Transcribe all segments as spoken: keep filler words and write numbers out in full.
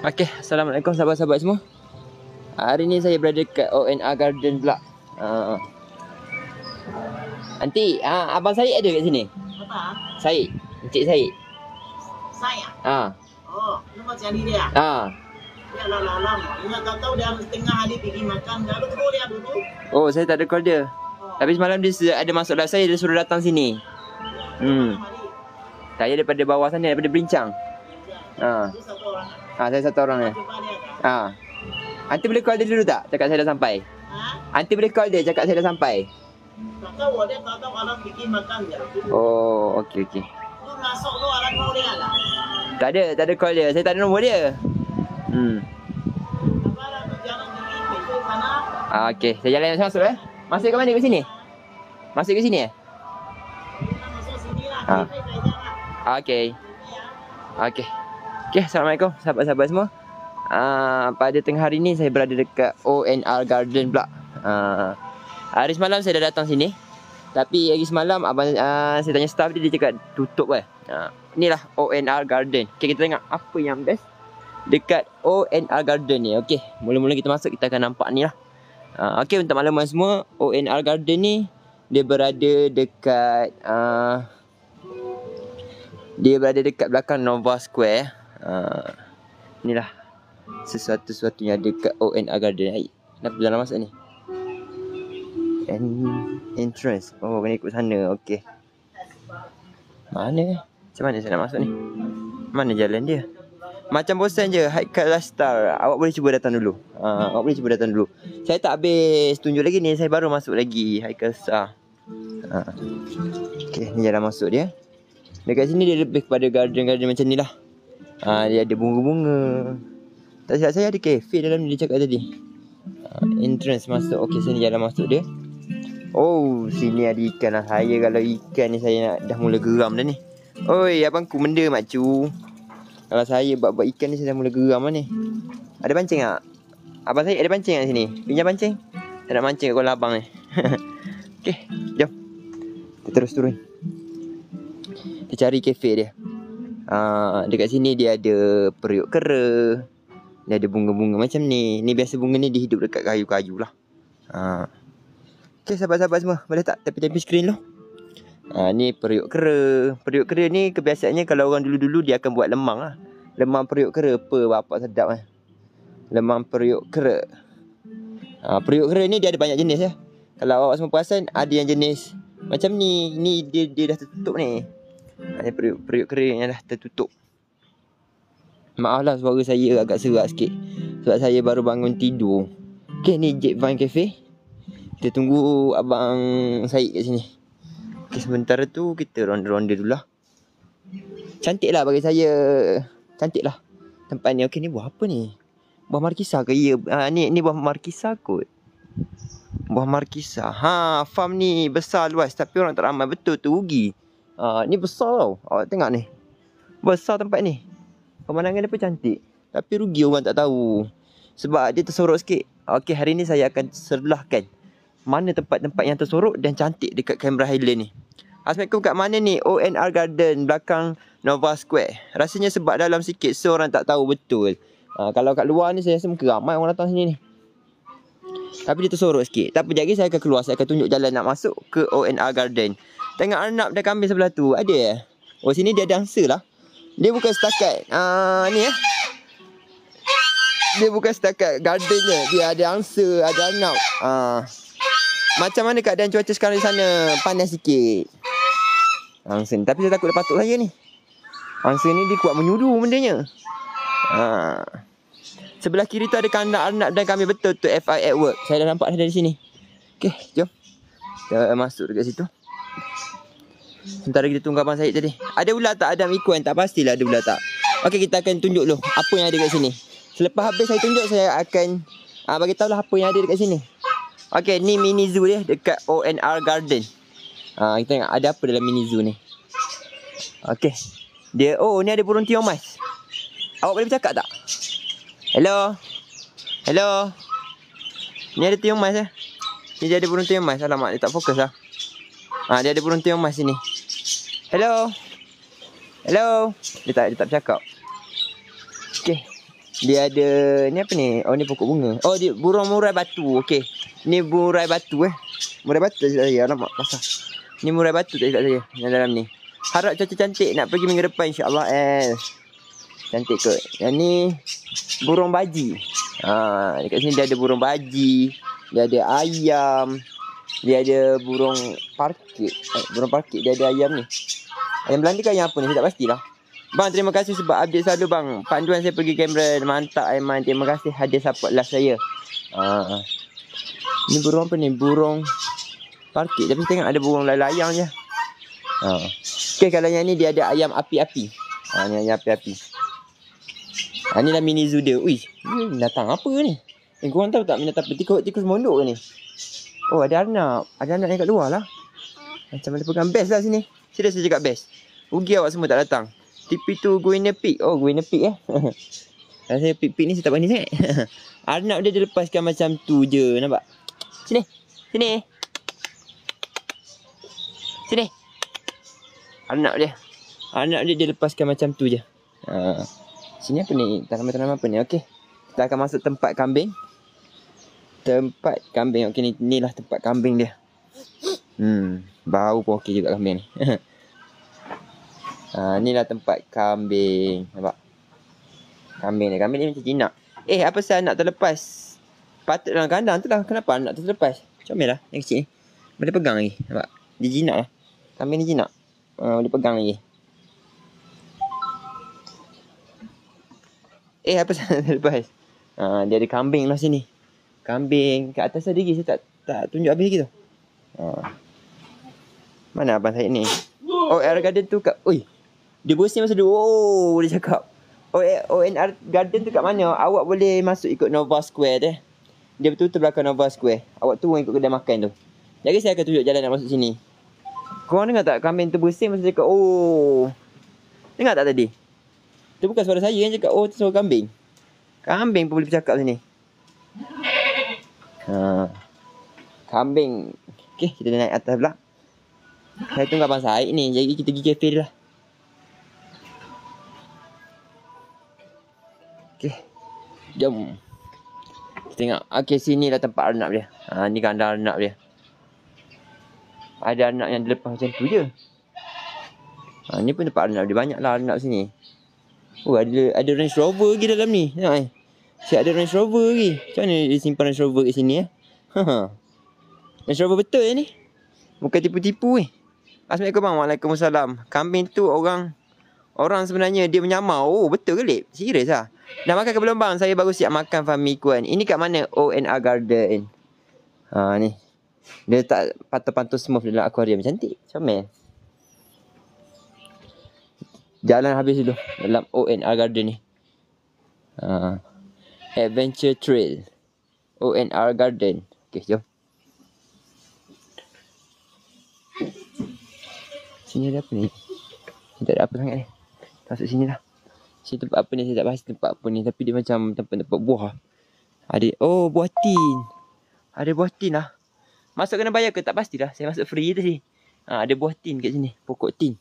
Okey, Assalamualaikum sahabat-sahabat semua. Hari ni saya berada kat O N R Garden pula. Uh, Aunty, uh, abang Syed ada kat sini? Apa? Syed, Encik Syed. Saya? Ah. Oh, lu mau cari dia? Ah. Ya lah lah lama. Ingat tak tahu dia tengah hari pergi makan. Dah lu call dia dulu. Oh, saya tak ada call dia. Oh. Tapi semalam dia ada masuk live saya, dia suruh datang sini. Hmm. Saya daripada bawah sana, daripada Berincang. Ah. Itu satu orang. Ah, saya satu orang ni. Jumpa dia kan? Ah. Aunty boleh call dia dulu tak? Cakap saya dah sampai. Ha? Aunty boleh call dia, cakap saya dah sampai. Tak tahu dia tak tahu orang pergi makan dia. Oh, okey okey. Lu masuk lu orang call dia lah. Tak ada, tak ada call dia. Saya tak ada nombor dia. Hmm. Apa lah tu jalan pergi pintu sana. Ah, okey, saya jalan masuk eh. Masuk ke mana? Ke sini? Masuk ke sini eh? Kita masuk sini lah. Ah. Kita saja lah. Ah, okey. Okey. Okey, Assalamualaikum sahabat-sahabat semua. Uh, pada tengah hari ni saya berada dekat O N R Garden pula. Uh, hari semalam saya dah datang sini. Tapi hari semalam abang uh, saya tanya staff dia, dia cakap tutup kan. Uh, inilah O N R Garden. Okey, kita tengok apa yang best dekat O N R Garden ni. Okey, mula-mula kita masuk kita akan nampak ni lah. Uh, Okey, untuk makluman semua, O N R Garden ni dia berada dekat uh, dia berada dekat belakang Nova Square. Uh, inilah sesuatu-sesuatu yang ada kat O N R Garden. Hai, kenapa jalan masuk ni? En entrance. Oh, kena ikut sana. Okey. Mana? Macam mana saya nak masuk ni? Mana jalan dia? Macam bosan je. Haikal Lifestyle. Awak boleh cuba datang dulu. Uh, awak boleh cuba datang dulu. Saya tak habis tunjuk lagi ni. Saya baru masuk lagi. Haikal Lifestyle. Uh. Okey, ni jalan masuk dia. Dekat sini dia lebih kepada garden-garden macam ni lah. Uh, dia ada bunga-bunga. Tak silap saya ada kafe dalam ni, dia cakap tadi. Uh, entrance masuk. Okey, sini jalan masuk dia. Oh, sini ada ikan lah. Saya kalau ikan ni saya nak, dah mula geram dah ni. Oi, abangku benda makcu. Kalau saya buat-buat ikan ni saya dah mula geram lah ni. Ada pancing tak? Abang saya ada pancing kat sini? Pinjam pancing? Saya nak mancing kat kolam abang ni. Okey, jom. Kita terus turun. Kita cari kafe dia. Uh, dekat sini dia ada periuk kera. Dia ada bunga-bunga macam ni. Ni biasa bunga ni dia hidup dekat kayu-kayu lah. Uh. Okay, sahabat-sahabat semua, boleh tak tepi-tepi skrin lu? Uh, ni periuk kera. Periuk kera ni kebiasaannya kalau orang dulu-dulu dia akan buat lemang lah. Lemang periuk kera. Apa bapak sedap lah. Lemang periuk kera. Uh, periuk kera ni dia ada banyak jenis ya. Kalau awak semua perasan, ada yang jenis macam ni. Ni dia, dia dah tertutup ni. Ini periuk, periuk kera yang dah tertutup. Maaf lah suara saya agak serak sikit. Sebab saya baru bangun tidur. Okay, ni Jet Vine Cafe. Kita tunggu abang Syed kat sini. Okay, sementara tu kita ronda-ronda dulu lah. Cantik lah bagi saya. Cantik lah tempat ni. Okay, ni buah apa ni? Buah markisa ke? Ya, ha, ni, ni buah markisa kot. Buah markisa. Ha, farm ni besar luas tapi orang tak ramai. Betul tu, rugi. Ha, ni besar tau. Awak tengok ni. Besar tempat ni. Pemandangan dia pun cantik. Tapi rugi orang tak tahu. Sebab dia tersorok sikit. Okey, hari ni saya akan serlahkan mana tempat-tempat yang tersorok dan cantik dekat Canberra Highland ni. Assalamualaikum, kat mana ni? O N R Garden belakang Nova Square. Rasanya sebab dalam sikit so orang tak tahu betul. Ha, kalau kat luar ni saya rasa mungkin ramai orang datang sini ni. Tapi dia tersorok sikit. Tak apa, sekejap lagi saya akan keluar. Saya akan tunjuk jalan nak masuk ke O N R Garden. Tengok Arnab dan kambing sebelah tu. Ada eh? Oh, sini dia ada angsa lah. Dia bukan setakat uh, ni eh. Dia bukan setakat garden je. Dia ada angsa, ada Arnab. uh, Macam mana keadaan cuaca sekarang di sana? Panas sikit angsa ni. Tapi saya takut dia patuk saya ni. Angsa ni dia kuat menyudu bendanya. uh. Sebelah kiri tu ada kandang Arnab dan kambing. Betul tu, F I at work. Saya dah nampak dah dari sini. Okay, jom kita masuk dekat situ. Sementara kita tunggu abang Syed tadi. Ada ular tak? Adam Ikuan? Tak pastilah ada ular tak. Okey, kita akan tunjuk dulu apa yang ada kat sini. Selepas habis saya tunjuk, saya akan uh, bagi tahu lah apa yang ada dekat sini. Okey, ni mini zoo dia dekat O N R Garden. Uh, kita tengok ada apa dalam mini zoo ni. Okey. Dia, oh ni ada burung tiong mas. Awak boleh bercakap tak? Hello. Hello. Ni ada tiong mas eh. Ni dia ada burung tiong mas. Alamak, dia tak fokus lah. Ah, dia ada burung tiong mas sini. Hello. Hello. Dia tak, dia tak bercakap. Okay. Dia ada ni apa ni? Oh ni pokok bunga. Oh dia burung murai batu. Okey. Ni murai batu eh. Murai batu tak silap saya. Alamak pasal. Ni murai batu tak silap saya yang dalam ni. Harap cuaca cantik nak pergi minggu depan insya-Allah eh. Cantik kot. Yang ni burung baji. Ha, dekat sini dia ada burung baji, dia ada ayam, dia ada burung parkit. Eh, burung parkit dia ada ayam ni. Ayam Belanda ke ayam apa ni? Saya tak pastilah. Bang, terima kasih sebab update selalu bang. Panduan saya pergi kamera. Mantap Aiman. Terima kasih hadir support live saya. Ha. Ni burung apa ni? Burung parkit. Tapi tengok ada burung layang je. Ha. Okay, kalau yang ni dia ada ayam api-api. Ha, ni ayam api-api. Ha, ni lah mini zoo dia. Ui, ni binatang apa ni? Eh, korang tahu tak binatang apa? Tikus, tikus mondok ke ni? Oh, ada anak. Ada anak yang kat luar lah. Macam mana pegang best lah sini. Serius saya cakap best. Rugi awak semua tak datang. T P tu guinea pig. Oh, guinea pig eh. Rasanya pig-pig ni saya tak berani sangat. Arnab dia dilepaskan macam tu je. Nampak? Sini. Sini. Sini. Arnab dia. Arnab dia dilepaskan macam tu je. Ha. Sini apa ni? Tanaman-tanaman apa ni? Okey. Kita akan masuk tempat kambing. Tempat kambing. Okey ni. Inilah tempat kambing dia. Hmm. Bau pun okey juga kambing ni. Ha, inilah tempat kambing. Nampak? Kambing ni. Kambing ni macam jinak. Eh, apa pasal anak terlepas? Patut dalam kandang tu lah. Kenapa anak tu terlepas? Comel lah. Yang kecil ni. Boleh pegang lagi. Nampak? Dia jinak lah. Kambing ni jinak. Ha, boleh pegang lagi. Eh, apa pasal anak terlepas? Ha, dia ada kambing lah sini. Kambing. Kat atas ada lagi. Saya tak, tak tunjuk habis lagi tu. Ha. Mana abang saya ni? Oh, air garden tu kat... Ui. Dia bersin masa tu. Oh, dia cakap. O N R Garden tu kat mana? Awak boleh masuk ikut Nova Square deh. Dia betul-betul belakang Nova Square. Awak turun ikut kedai makan tu. Jadi saya akan tunjuk jalan nak masuk sini. Korang dengar tak kambing tu bersin masa cakap, oh. Dengar tak tadi? Tu bukan suara saya yang cakap, oh tu suara kambing. Kambing pun boleh bercakap sini. Ha. Kambing. Okay, kita naik atas pula. Saya tunggu abang Said ni. Jadi kita pergi kafe dia lah. Okay. Jom. Kita tengok. Okay, sini lah tempat anak dia. Ha, ni kandang anak dia. Ada anak yang dilepas macam tu je. Ha, ni pun tempat anak dia. Banyak lah anak sini. Oh, ada ada Range Rover lagi dalam ni. Tengok eh. Siap ada Range Rover lagi. Macam mana dia simpan Range Rover kat sini eh? Ha. Range Rover betul eh ni. Bukan tipu-tipu eh. Assalamualaikum bang. Waalaikumsalam. Kambing tu orang orang sebenarnya dia menyamar. Oh, betul ke lip? Serius lah. Dah makan ke belum bang? Saya baru siap makan Fahmi Kuan. Ini kat mana? O N R Garden. Ha ni. Dia letak pantul-pantul smooth dalam akuarium. Cantik. Comel. Jalan habis dulu dalam O N R Garden ni. Ha. Adventure Trail. O N R Garden. Okey, jom. Sini ada apa ni? Tak ada apa sangat ni. Masuk sini lah. Sini tempat apa ni? Saya tak pasti tempat apa ni. Tapi dia macam tempat-tempat buah. Ada. Oh, buah tin. Ada buah tin lah. Masuk kena bayar ke? Tak pastilah. Saya masuk free tadi. Ha, ada buah tin kat sini. Pokok tin.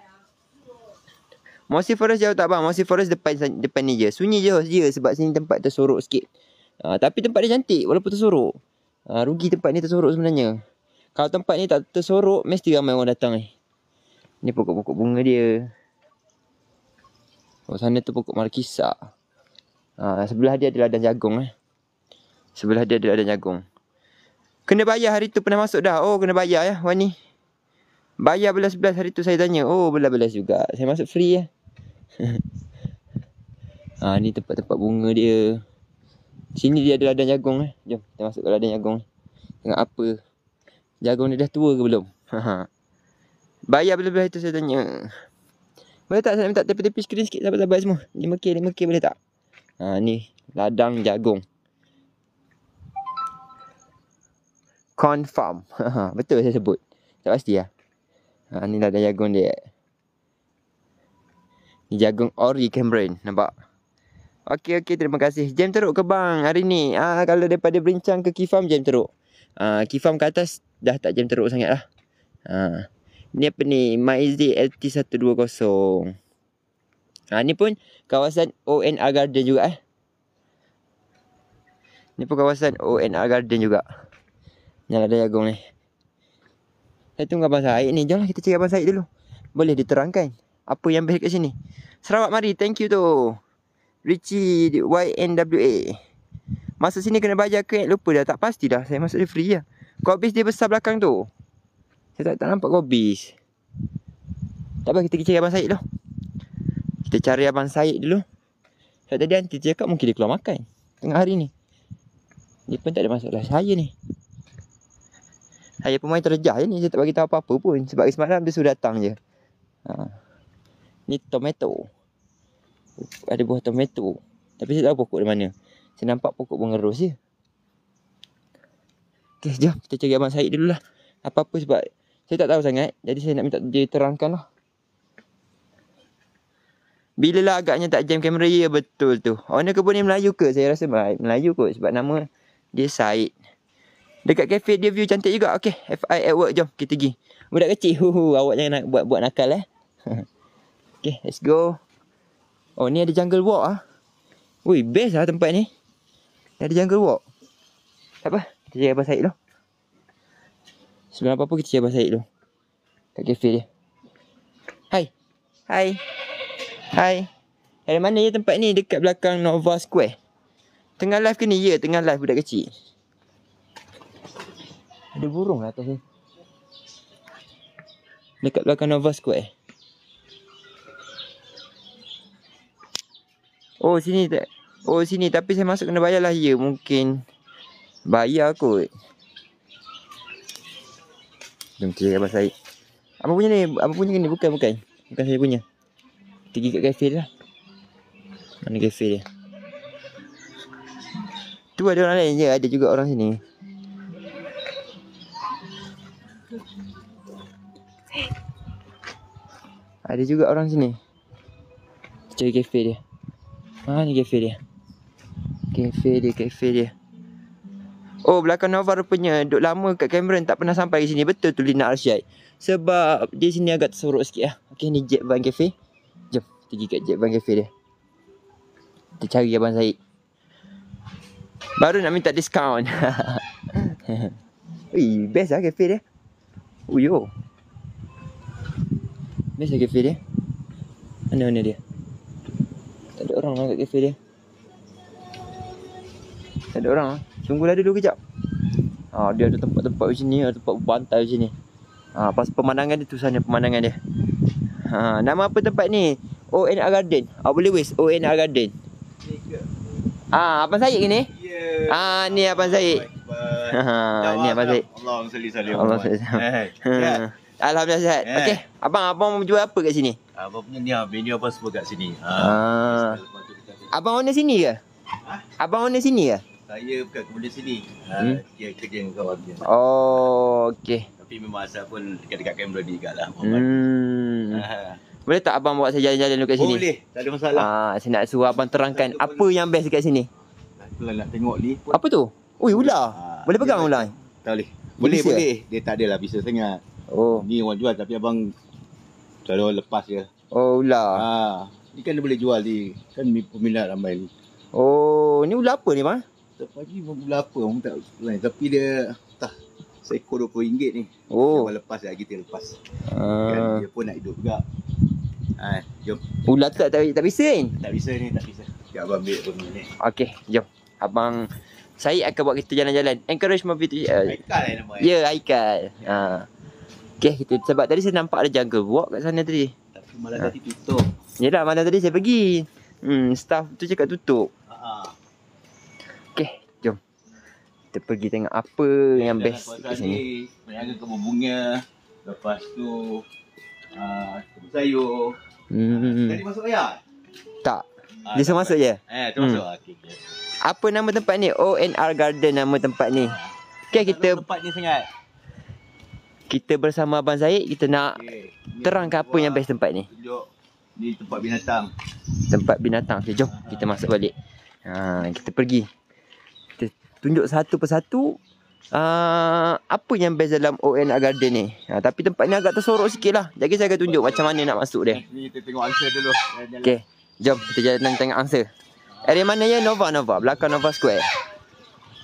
Mossy Forest jauh tak bang? Mossy Forest depan depan ni je. Sunyi je dia sebab sini tempat tersorok sikit. Ha, tapi tempat dia cantik walaupun tersorok. Ha, rugi tempat ni tersorok sebenarnya. Kalau tempat ni tak tersorok, mesti ramai orang datang ni. Ni pokok-pokok bunga dia. Oh, sana tu pokok markisa. Ha, sebelah dia ada ladang jagung eh. Sebelah dia ada ladang jagung. Kena bayar hari tu pernah masuk dah. Oh, kena bayar ya, Wan ni. Bayar belas-belas hari tu saya tanya. Oh, belas-belas juga. Saya masuk free ya. Ha, ni tempat-tempat bunga dia. Sini dia ada ladang jagung eh. Jom kita masuk ke ladang jagung. Tengok apa. Jagung ni dah tua ke belum? Bayar belas-belas itu saya tanya. Boleh tak saya minta tepi-tepi skrin sikit sahabat-sahabat semua? lima K, lima K boleh tak? Ha, ni ladang jagung. Confirm. Betul saya sebut. Tak pasti lah. Ha, ni ladang jagung dia. Ni jagung ori Cameron. Nampak? Okey, okey. Terima kasih. Jam teruk ke bang hari ni? Ah, kalau daripada Berincang ke Kifam, jam teruk. Ah, Kifam ke atas, dah tak jam teruk sangat lah. Ah. Ni apa ni? Maize L T seratus dua puluh. Ha, ni pun kawasan O N R Garden juga eh. Ni pun kawasan O N R Garden juga. Yang ada jagung ni. Saya tunggu Abang Said ni. Jomlah kita cari Abang Said dulu. Boleh diterangkan apa yang best kat sini. Sarawak mari. Thank you tu. Richie Y N W A. Masuk sini kena bayar ke? Lupa dah. Tak pasti dah. Saya masuk dia free lah. Kau habis dia besar belakang tu. Saya tak, tak nampak kau habis. Tak apa, kita pergi cari Abang Said dulu. Kita cari Abang Said dulu. Sebab tadi nanti cakap mungkin dia keluar makan tengah hari ni. Dia pun tak ada masalah. Saya ni, saya pemain terjah je ni. Saya tak bagi tahu apa-apa pun. Sebab semalam dia suruh datang je. Ha. Ni tomato. Ada buah tomato. Tapi saya tak tahu pokok di mana. Saya nampak pokok mengerus je. Okay, jom kita cari Abang Said dulu lah. Apa-apa sebab saya tak tahu sangat. Jadi saya nak minta dia terangkan lah. Bila lah agaknya tak jam kamera. Ya betul tu. Owner kebun ni Melayu ke? Saya rasa Melayu kot. Sebab nama dia Said. Dekat kafe dia view cantik juga. Okay, F I at work. Jom kita pergi. Budak kecil. Huhu, awak jangan nak buat-buat nakal eh. Okay, let's go. Oh, ni ada jungle walk ah. Ui, best lah tempat ni. Ada jungle walk. Tak apa, kita cari Abang Said dulu. Sebelum apa-apa kita cari Abang Said dulu. Kat kafe dia. Hai. Hai. Hai. Dari mana ya tempat ni? Dekat belakang Nova Square. Tengah live ke ni? Ya, tengah live budak kecil. Ada burung lah atas ni. Dekat belakang Nova Square. Oh, sini tak? Oh, sini. Tapi saya masuk kena bayar lah. Ya, mungkin bayar kot. Jom cari Abang Said. Apa punya ni? Apa punya ni? Bukan, bukan. Bukan saya punya. Pergi kat kafe lah. Mana kafe dia? Tu ada orang lain je. Ada juga orang sini. Ada juga orang sini. Cari kafe dia. Ha, ni kafe dia. Kafe dia, kafe dia. Oh, belakang Nova rupanya duduk lama kat Cameron tak pernah sampai ke sini. Betul tu Lina Arsyad. Sebab dia sini agak tersorok sikit lah. Okay, ni Jet Van Cafe. Jom, pergi kat Jet Van Cafe dia. Kita cari Abang Said. Baru nak minta diskaun. Ui, best lah kafe dia. Ui, yo. Best lah kafe dia. Mana-mana dia? Tak ada orang lah kat kafe dia. Tak ada orang lah. Tunggulah dulu kejap. Ha, dia ada tempat-tempat macam ni. Ada tempat berbantai macam ni. Ha, pas pemandangan dia tu sana pemandangan dia. Ha, nama apa tempat ni? O N R Garden. Ah, boleh wis O N R Garden. Ah, Abang Said ke ni? Ya. Ah, ni Abang Said. Ha, ni Abang Said. Allahumma salli salli. Allah Alhamdulillah. Alhamdulillah sihat. Eh. Okey, abang abang mau jual apa kat sini? Abang punya ni ah, menu apa semua kat sini. Ha. Ah. Abang owner sini ke? Ha? Abang owner sini ke? Saya bukan kemudian sini. Ha, Hmm? dia kerja dengan kawan dia. Oh, okey. Tapi memang asal pun dekat-dekat kamera ni kat lah. Hmm. Ha. Boleh tak abang bawa saya jalan-jalan dulu kat sini? Boleh, tak ada masalah. Ah, saya nak suruh abang terangkan apa yang best dekat sini. Kalau nak tengok ni pun Apa tu? Ui, ular. Ah, Boleh pegang dia- ular? tak boleh. Boleh, bisa? boleh. Dia tak adalah bisa sangat. Oh. Ni orang jual tapi abang selalu lepas je. Oh, ular. Ha. Ni kan dia boleh jual ni. Kan peminat ramai ni. Oh, ni ular apa ni bang? Tak pagi pula apa orang tak lain. Tapi dia tak seekor dua puluh ringgit ni. Oh. Abang lepas dah kita lepas. Kan Ah. dia pun nak hidup juga. Ha, jom. Ular tu tak, tak, tak bisa kan? Tak bisa ni, tak bisa. Biar abang ambil apa ni. Okey, jom. Abang saya akan bawa kita jalan-jalan. Encourage my video. Uh, Haikal lah nama. Ya, Haikal. Ha. Okey, kita sebab tadi saya nampak ada jungle walk kat sana tadi. Tapi malam tadi tutup. Yalah, malam tadi saya pergi. Hmm, staff tu cakap tutup. Ha. Okey, jom. Kita pergi tengok apa yang best kat sini. Berniaga kebun bunga. Lepas tu uh, kebun sayur. Hmm. Tadi masuk ayah? Tak. Ah, Dia suruh masuk je. Eh, tu masuk. Hmm. Okey. Okay. Apa nama tempat ni? O N R Garden nama tempat ni. Okey, kita tempat ni sangat. kita bersama Abang Said, kita nak Okay. terangkan apa yang best tempat ni. Tunjuk ni tempat binatang. Tempat binatang. Okay, jom kita masuk balik. Ha, kita pergi. Kita tunjuk satu persatu uh, apa yang best dalam O N R Garden ni. Ha, tapi tempat ni agak tersorok sikit lah. Jadi saya akan tunjuk macam mana nak masuk dia. Ni kita tengok answer dulu. Okay, jom kita jalan tengok angsa. Area mana ya? Nova, Nova. Belakang Nova Square.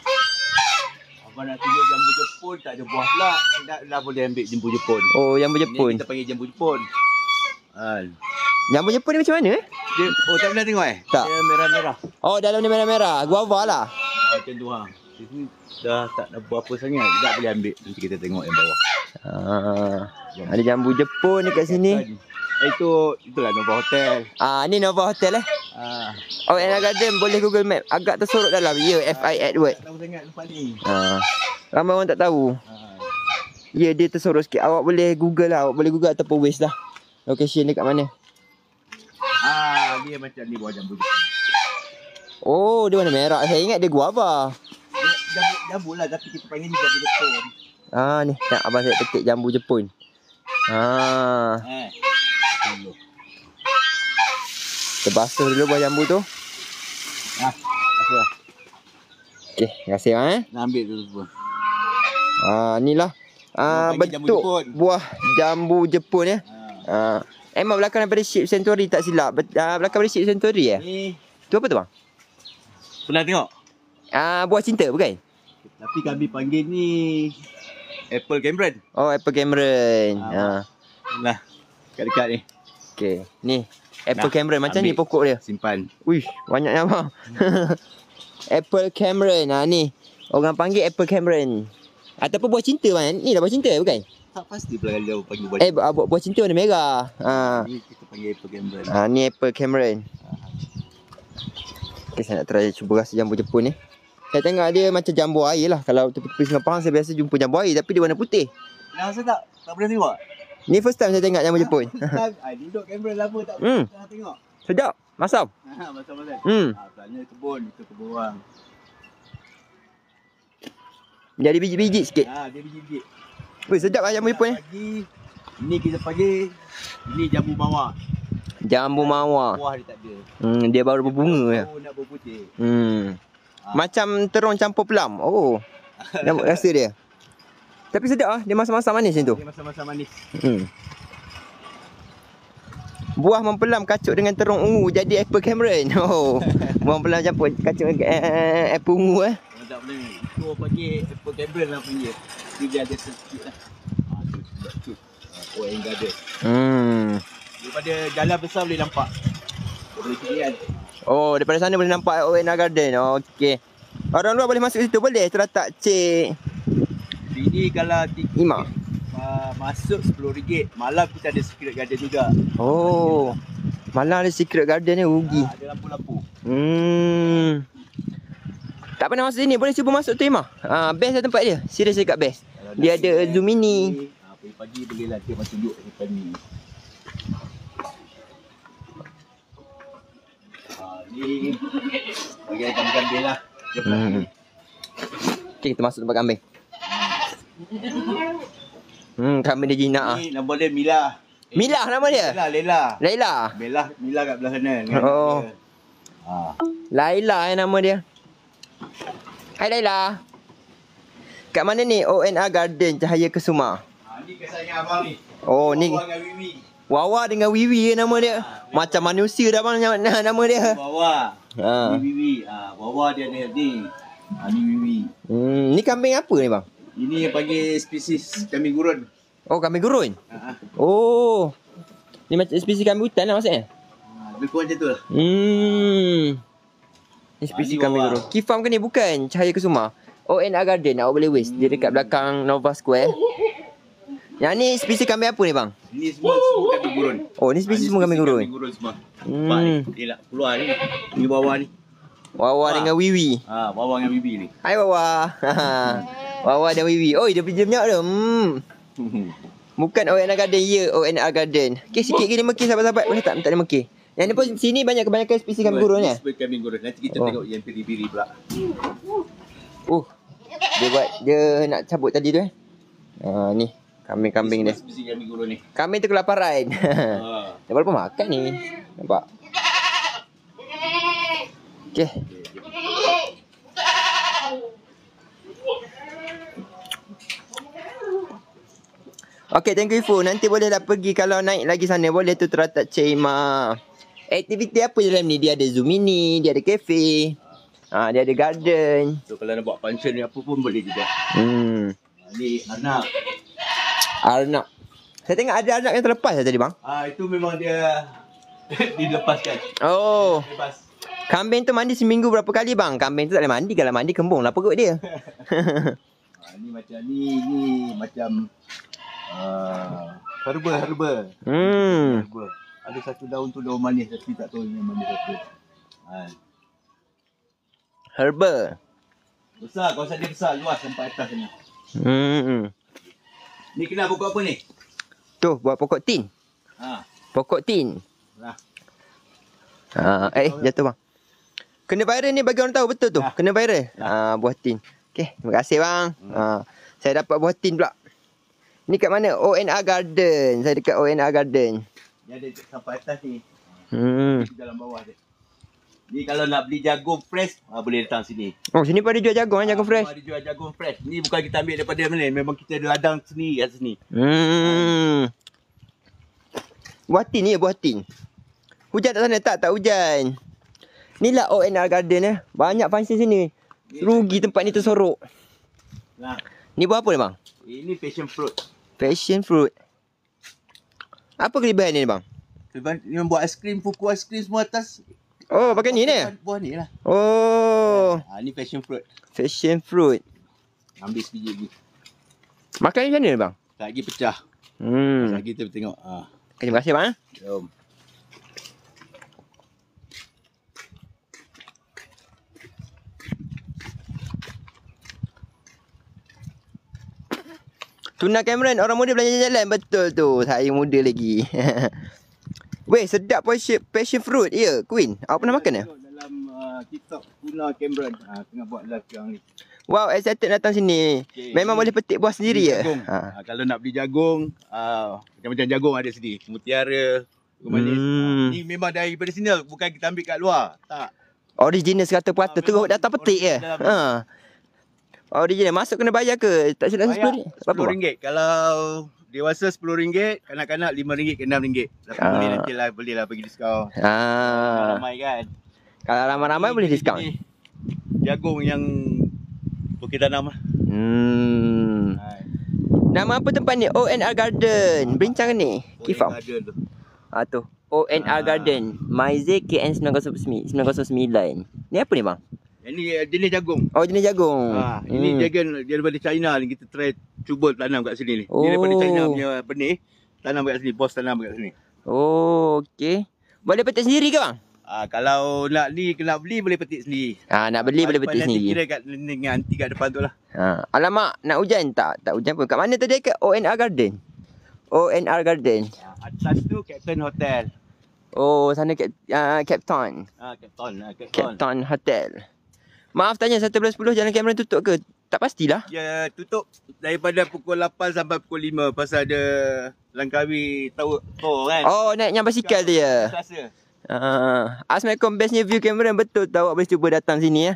Abang nak tunjuk jambu Jepun, tak ada buah pula. Dah, dah boleh ambil jambu Jepun. Oh, jambu Ni Jepun. kita panggil jambu Jepun. Ha. Jambu Jepun ni macam mana eh? Dia, oh tak pernah tengok eh? Tak. Dia merah-merah. Oh, dalam ni merah-merah. Guava lah. Ha, macam tu ha. Di sini dah tak ada buah apa sangat. Tak boleh ambil. Nanti kita tengok yang bawah. Ah, ada jambu Jepun dekat sini. Eh, itu itulah Nova Hotel. Ah, ni Nova Hotel eh. Ah. Oh, N R Garden boleh Google Map. Agak tersorot dalam. Ya, F I Edward. Tak tahu sangat tempat ni. Ah. Ramai orang tak tahu. Ha. Ya, dia tersorot sikit. Awak boleh Google lah. Awak boleh Google ataupun Waze lah. Location dekat mana. Ah, dia macam ni buah jambu Jepun. Oh, dia warna merah. Saya ingat dia guava. Dia jambu, jambu lah tapi kita panggil ni jambu Jepun. Ah, ni. Tak, abang saya petik jambu Jepun. Ah. Eh. Dulu. Kita basuh dulu buah jambu tu. Ah, apa? Okey, terima kasih bang eh. Nak ambil dulu semua. Ah, inilah. Ah, Orang panggil jambu bentuk Jepun. buah jambu Jepun ya. Ah. Ah. Emang belakang daripada Ship Century tak silap. Bet, ah, belakang daripada Ship Century eh. Ni Tu apa tu bang? pernah tengok? Ah, buah cinta bukan? Tapi kami panggil ni Apple Cameron. Oh, Apple Cameron. Ah. Ah. Nah, dekat-dekat ni. Okey, ni Apple Nah, Cameron macam ambil. ni pokok dia. Simpan. Uish, banyaknya bang. Apple Cameron. Ah ni. Orang panggil Apple Cameron. Ataupun buah cinta bang. Ni lah buah cinta bukan? Tak pasti pula kalau dia panggil buah. Eh, buah, buah, buah cinta warna merah. Ah. Ni kita panggil Apple Cameron. Ah ni Apple Cameron. Okay, saya nak try cuba rasa jambu Jepun ni. Saya tengok dia macam jambu air lah. Kalau tepi-tepi Sungai Pahang saya biasa jumpa jambu air tapi dia warna putih. Dah rasa tak? Tak pernah tengok? Ni first time saya tengok jambu Jepun. Ah, duduk kamera lama tak Hmm. pernah tengok. Sedap. Masam. Ha, pasal-pasal. Hmm. Ah, pelanya kebun, itu kebun orang. Jadi biji-biji sikit. Ha, dia biji-biji. Weh, sedap lah jambu Jepun ni. Pagi, ini kita panggil, ini jambu mawar. Jambu mawar. Buah dia tak ada. Hmm, dia baru berbunga ya. Oh, nak berputih. Hmm. Ah. Macam terung campur pelam. Oh. Nampak rasa dia. Tapi sedap ah. Dia masam-masam manis macam tu. Dia masa-masa manis. Hmm. Buah mempelam kacuk dengan terung ungu jadi Apple Cameron. Oh. Buah mempelam campur kacuk dengan uh, apple ungu eh. Kalau tak boleh, itu orang panggil Apple Cameron lah panggil. Dia ada sedikit lah. Ha, tu, sebab tu. Ha, O N Garden. Hmm. Daripada jalan besar boleh nampak. Boleh sini kan. Oh, daripada sana boleh nampak O N R Garden. Okey. Orang luar boleh masuk situ boleh terletak cik Sini kalau tiket Ima. uh, masuk sepuluh ringgit. Malam kita ada secret garden juga. Oh. Malang ada secret garden ni rugi. Ha, ada lampu-lampu. Hmm. Tak pernah masuk sini, boleh cuba masuk tu Ima. Ah, best lah tempat dia. Serius cakap best. Kalau Dia nak ada pergi, zoom mini. Ha, pagi-pagi boleh lah dia masuk duduk depan ni. Ha, ni bagian kambing-kambing lah. Dia Hmm. Okey, kita masuk tempat kambing. Hmm, kambing dia jinak ah. Ni nama dia Mila. Eh, Mila nama dia? Lela, Lela. Laila. Mila, Mila kat belah sana. dengan Oh. dia. Ha. Laila eh nama dia. Hai Laila. Kat mana ni O N R Garden Cahaya Kesuma? Ha, ni kesayangan abang ni. Oh, ni Wawa dengan Wiwi. Wawa dengan Wiwi ke nama dia. Macam manusia dah bang nama, nama dia. Wawa. Ha. Ni Wiwi. Ha, Wawa dia ada ni. Ha, ni Wiwi. Hmm, ni kambing apa ni bang? Ini yang panggil spesies kambing gurun. Oh, kambing gurun. Ha, ha. Oh. Ni macam spesies kambing hutan lah maksudnya. Ha, lebih kurang macam tu lah. Hmm. Ni spesies Ah, ni kambing Wawa. gurun. Kifam ke ni? Bukan. Cahaya Kesuma. O N R Garden. Awak boleh waste. Dia dekat belakang Nova Square. Yang ni spesies kambing apa ni bang? Ini semua semua kambing gurun. Oh, ni spesies semua kambing gurun. Kambing gurun semua. Hmm. Nampak ni. Dia nak keluar ni. Ni Wawa ni. Wawa Wah. dengan Wiwi. Ha, Wawa dengan Wiwi ni. Hai Wawa. Wawa dan Wiwi. Oh, dia pinjam tu. Hmm. Bukan O N R Garden, ya O N R Garden. Okey, sikit gini mekis sahabat-sahabat. Boleh tak minta dia mekis? Yang ni pun sini banyak kebanyakan spesies kambing gurun ya. Ni kambing gurun. Nanti kita Oh. tengok yang piri-piri pula. Uh. Dia buat dia nak cabut tadi tu eh. Ha ni kambing-kambing dia. Spesies kambing gurun ni. Kambing tu kelaparan. Ha. Dia baru pun makan ni. Nampak? Okey. Okey, thank you Fu. Nanti boleh dah pergi kalau naik lagi sana. Boleh tu teratak Cik Ima. Aktiviti apa dalam ni? Dia ada zoom mini, dia ada kafe. Ah, dia ada garden. So kalau nak buat function ni apa pun boleh juga. Hmm. Ha, ni anak. Arnab. Saya tengok ada arnab yang terlepas lah tadi bang. Ah, itu memang dia dilepaskan. Oh. Bebas. Kambing tu mandi seminggu berapa kali bang? Kambing tu tak boleh mandi. Kalau mandi kembung lah perut dia. Ha, ni macam ni, ni macam uh, herba, herba. Hmm. Herba. Ada satu daun tu daun manis tapi tak tahu yang manis apa. Ha. Herba. Besar, kawasan dia besar, luas sampai atas sana. Hmm. Ni kena pokok apa ni? Tu buat pokok tin. Ha. Pokok tin. Nah. Ha, eh jatuh bang. Kena viral ni bagi orang tahu betul tu. Ya. Kena viral. Ha, buah tin. Okey, terima kasih bang. Hmm. Ha, saya dapat buah tin pula. Ni kat mana? O N R Garden. Saya dekat O N R Garden. Dia ada sampai atas ni. Hmm. Di dalam bawah dia. Ni kalau nak beli jagung fresh, ha, boleh datang sini. Oh, sini pun ada jual jagung, eh, jagung fresh. Ada jual jagung fresh. Ni bukan kita ambil daripada mana, memang kita ada ladang sendiri kat sini. Hmm. Buah tin ni ya, buah tin. Hujan tak sana? Tak, tak hujan. Ni lah O N R Garden eh. Banyak function sini. Rugi tempat ni tersorok. Nah. Ni buah apa ni bang? Ini passion fruit. Passion fruit. Apa kelebihan ni bang? Dia buat aiskrim, fuku aiskrim semua atas. Oh, pakai ni ni? Buah ni lah. Oh. Ha, ni passion fruit. Passion fruit. Ambil sebiji lagi. Makan macam mana bang? Tak lagi pecah. Hmm. Lagi kita tengok. Ha. Terima kasih bang. Jom. Tuna Cameron, orang muda belajar jalan. Betul tu. Saya muda lagi. Weh, sedap passion, passion fruit. Ya, yeah, Queen. Awak pernah makan ya? Dalam uh, TikTok Tuna Cameron. Ha, tengah buat live sekarang ni. Wow, excited datang sini. Okay, Memang ni boleh petik buah sendiri ya? jagung. Ha. Ha, kalau nak beli jagung, uh, macam-macam jagung ada sini. Mutiara, jagung manis. Hmm. Ha, ni memang daripada sini. Bukan kita ambil kat luar. Tak. Original serata Ah, peratus. Terus datang petik je. dalam- Ha. Original. Masuk kena bayar ke? Tak silap Bayar sepuluh ringgit. Berapa sepuluh bang? ringgit. Kalau dewasa sepuluh ringgit, kanak-kanak lima ringgit ke enam ringgit. Tapi Ah. boleh nanti lah, boleh lah bagi diskaun. Ha. Ramai kan. Kalau ramai-ramai boleh diskaun. Ini jagung yang bukit tanam lah. Hmm. Ha. Nama apa tempat ni? O N R Garden. Bincang ni. Kifam. Ada tu. Ah tu. O N R Ah. Garden. Maize K N sembilan kosong sembilan. Ni apa ni bang? Yang ni jenis jagung. Oh, jenis jagung. Ha, ini Hmm. jagung dia daripada China ni, kita try cuba tanam kat sini ni. Oh. Dia daripada China punya benih, tanam kat sini, bos tanam kat sini. Oh, okey. Boleh petik sendiri ke bang? Ah, kalau nak ni kena beli boleh petik sendiri. Ah, nak beli boleh petik Nanti sendiri. kira kat dengan anti kat depan tu lah. Ha, alamak, nak hujan tak? Tak hujan pun. Kat mana tadi kat O N R Garden? O N R Garden. Ah, atas tu Captain Hotel. Oh, sana Cap, uh, Captain. Ah, Captain, ah, Captain. Captain Hotel. Maaf tanya, satu belas sepuluh jalan Cameron tutup ke? Tak pastilah. Dia tutup daripada pukul lapan sampai pukul lima pasal ada Langkawi tahu oh kan. Oh, naik yang basikal dia. Selasa. Uh, Assalamualaikum, bestnya view Cameron. Betul tahu, awak boleh cuba datang sini ya.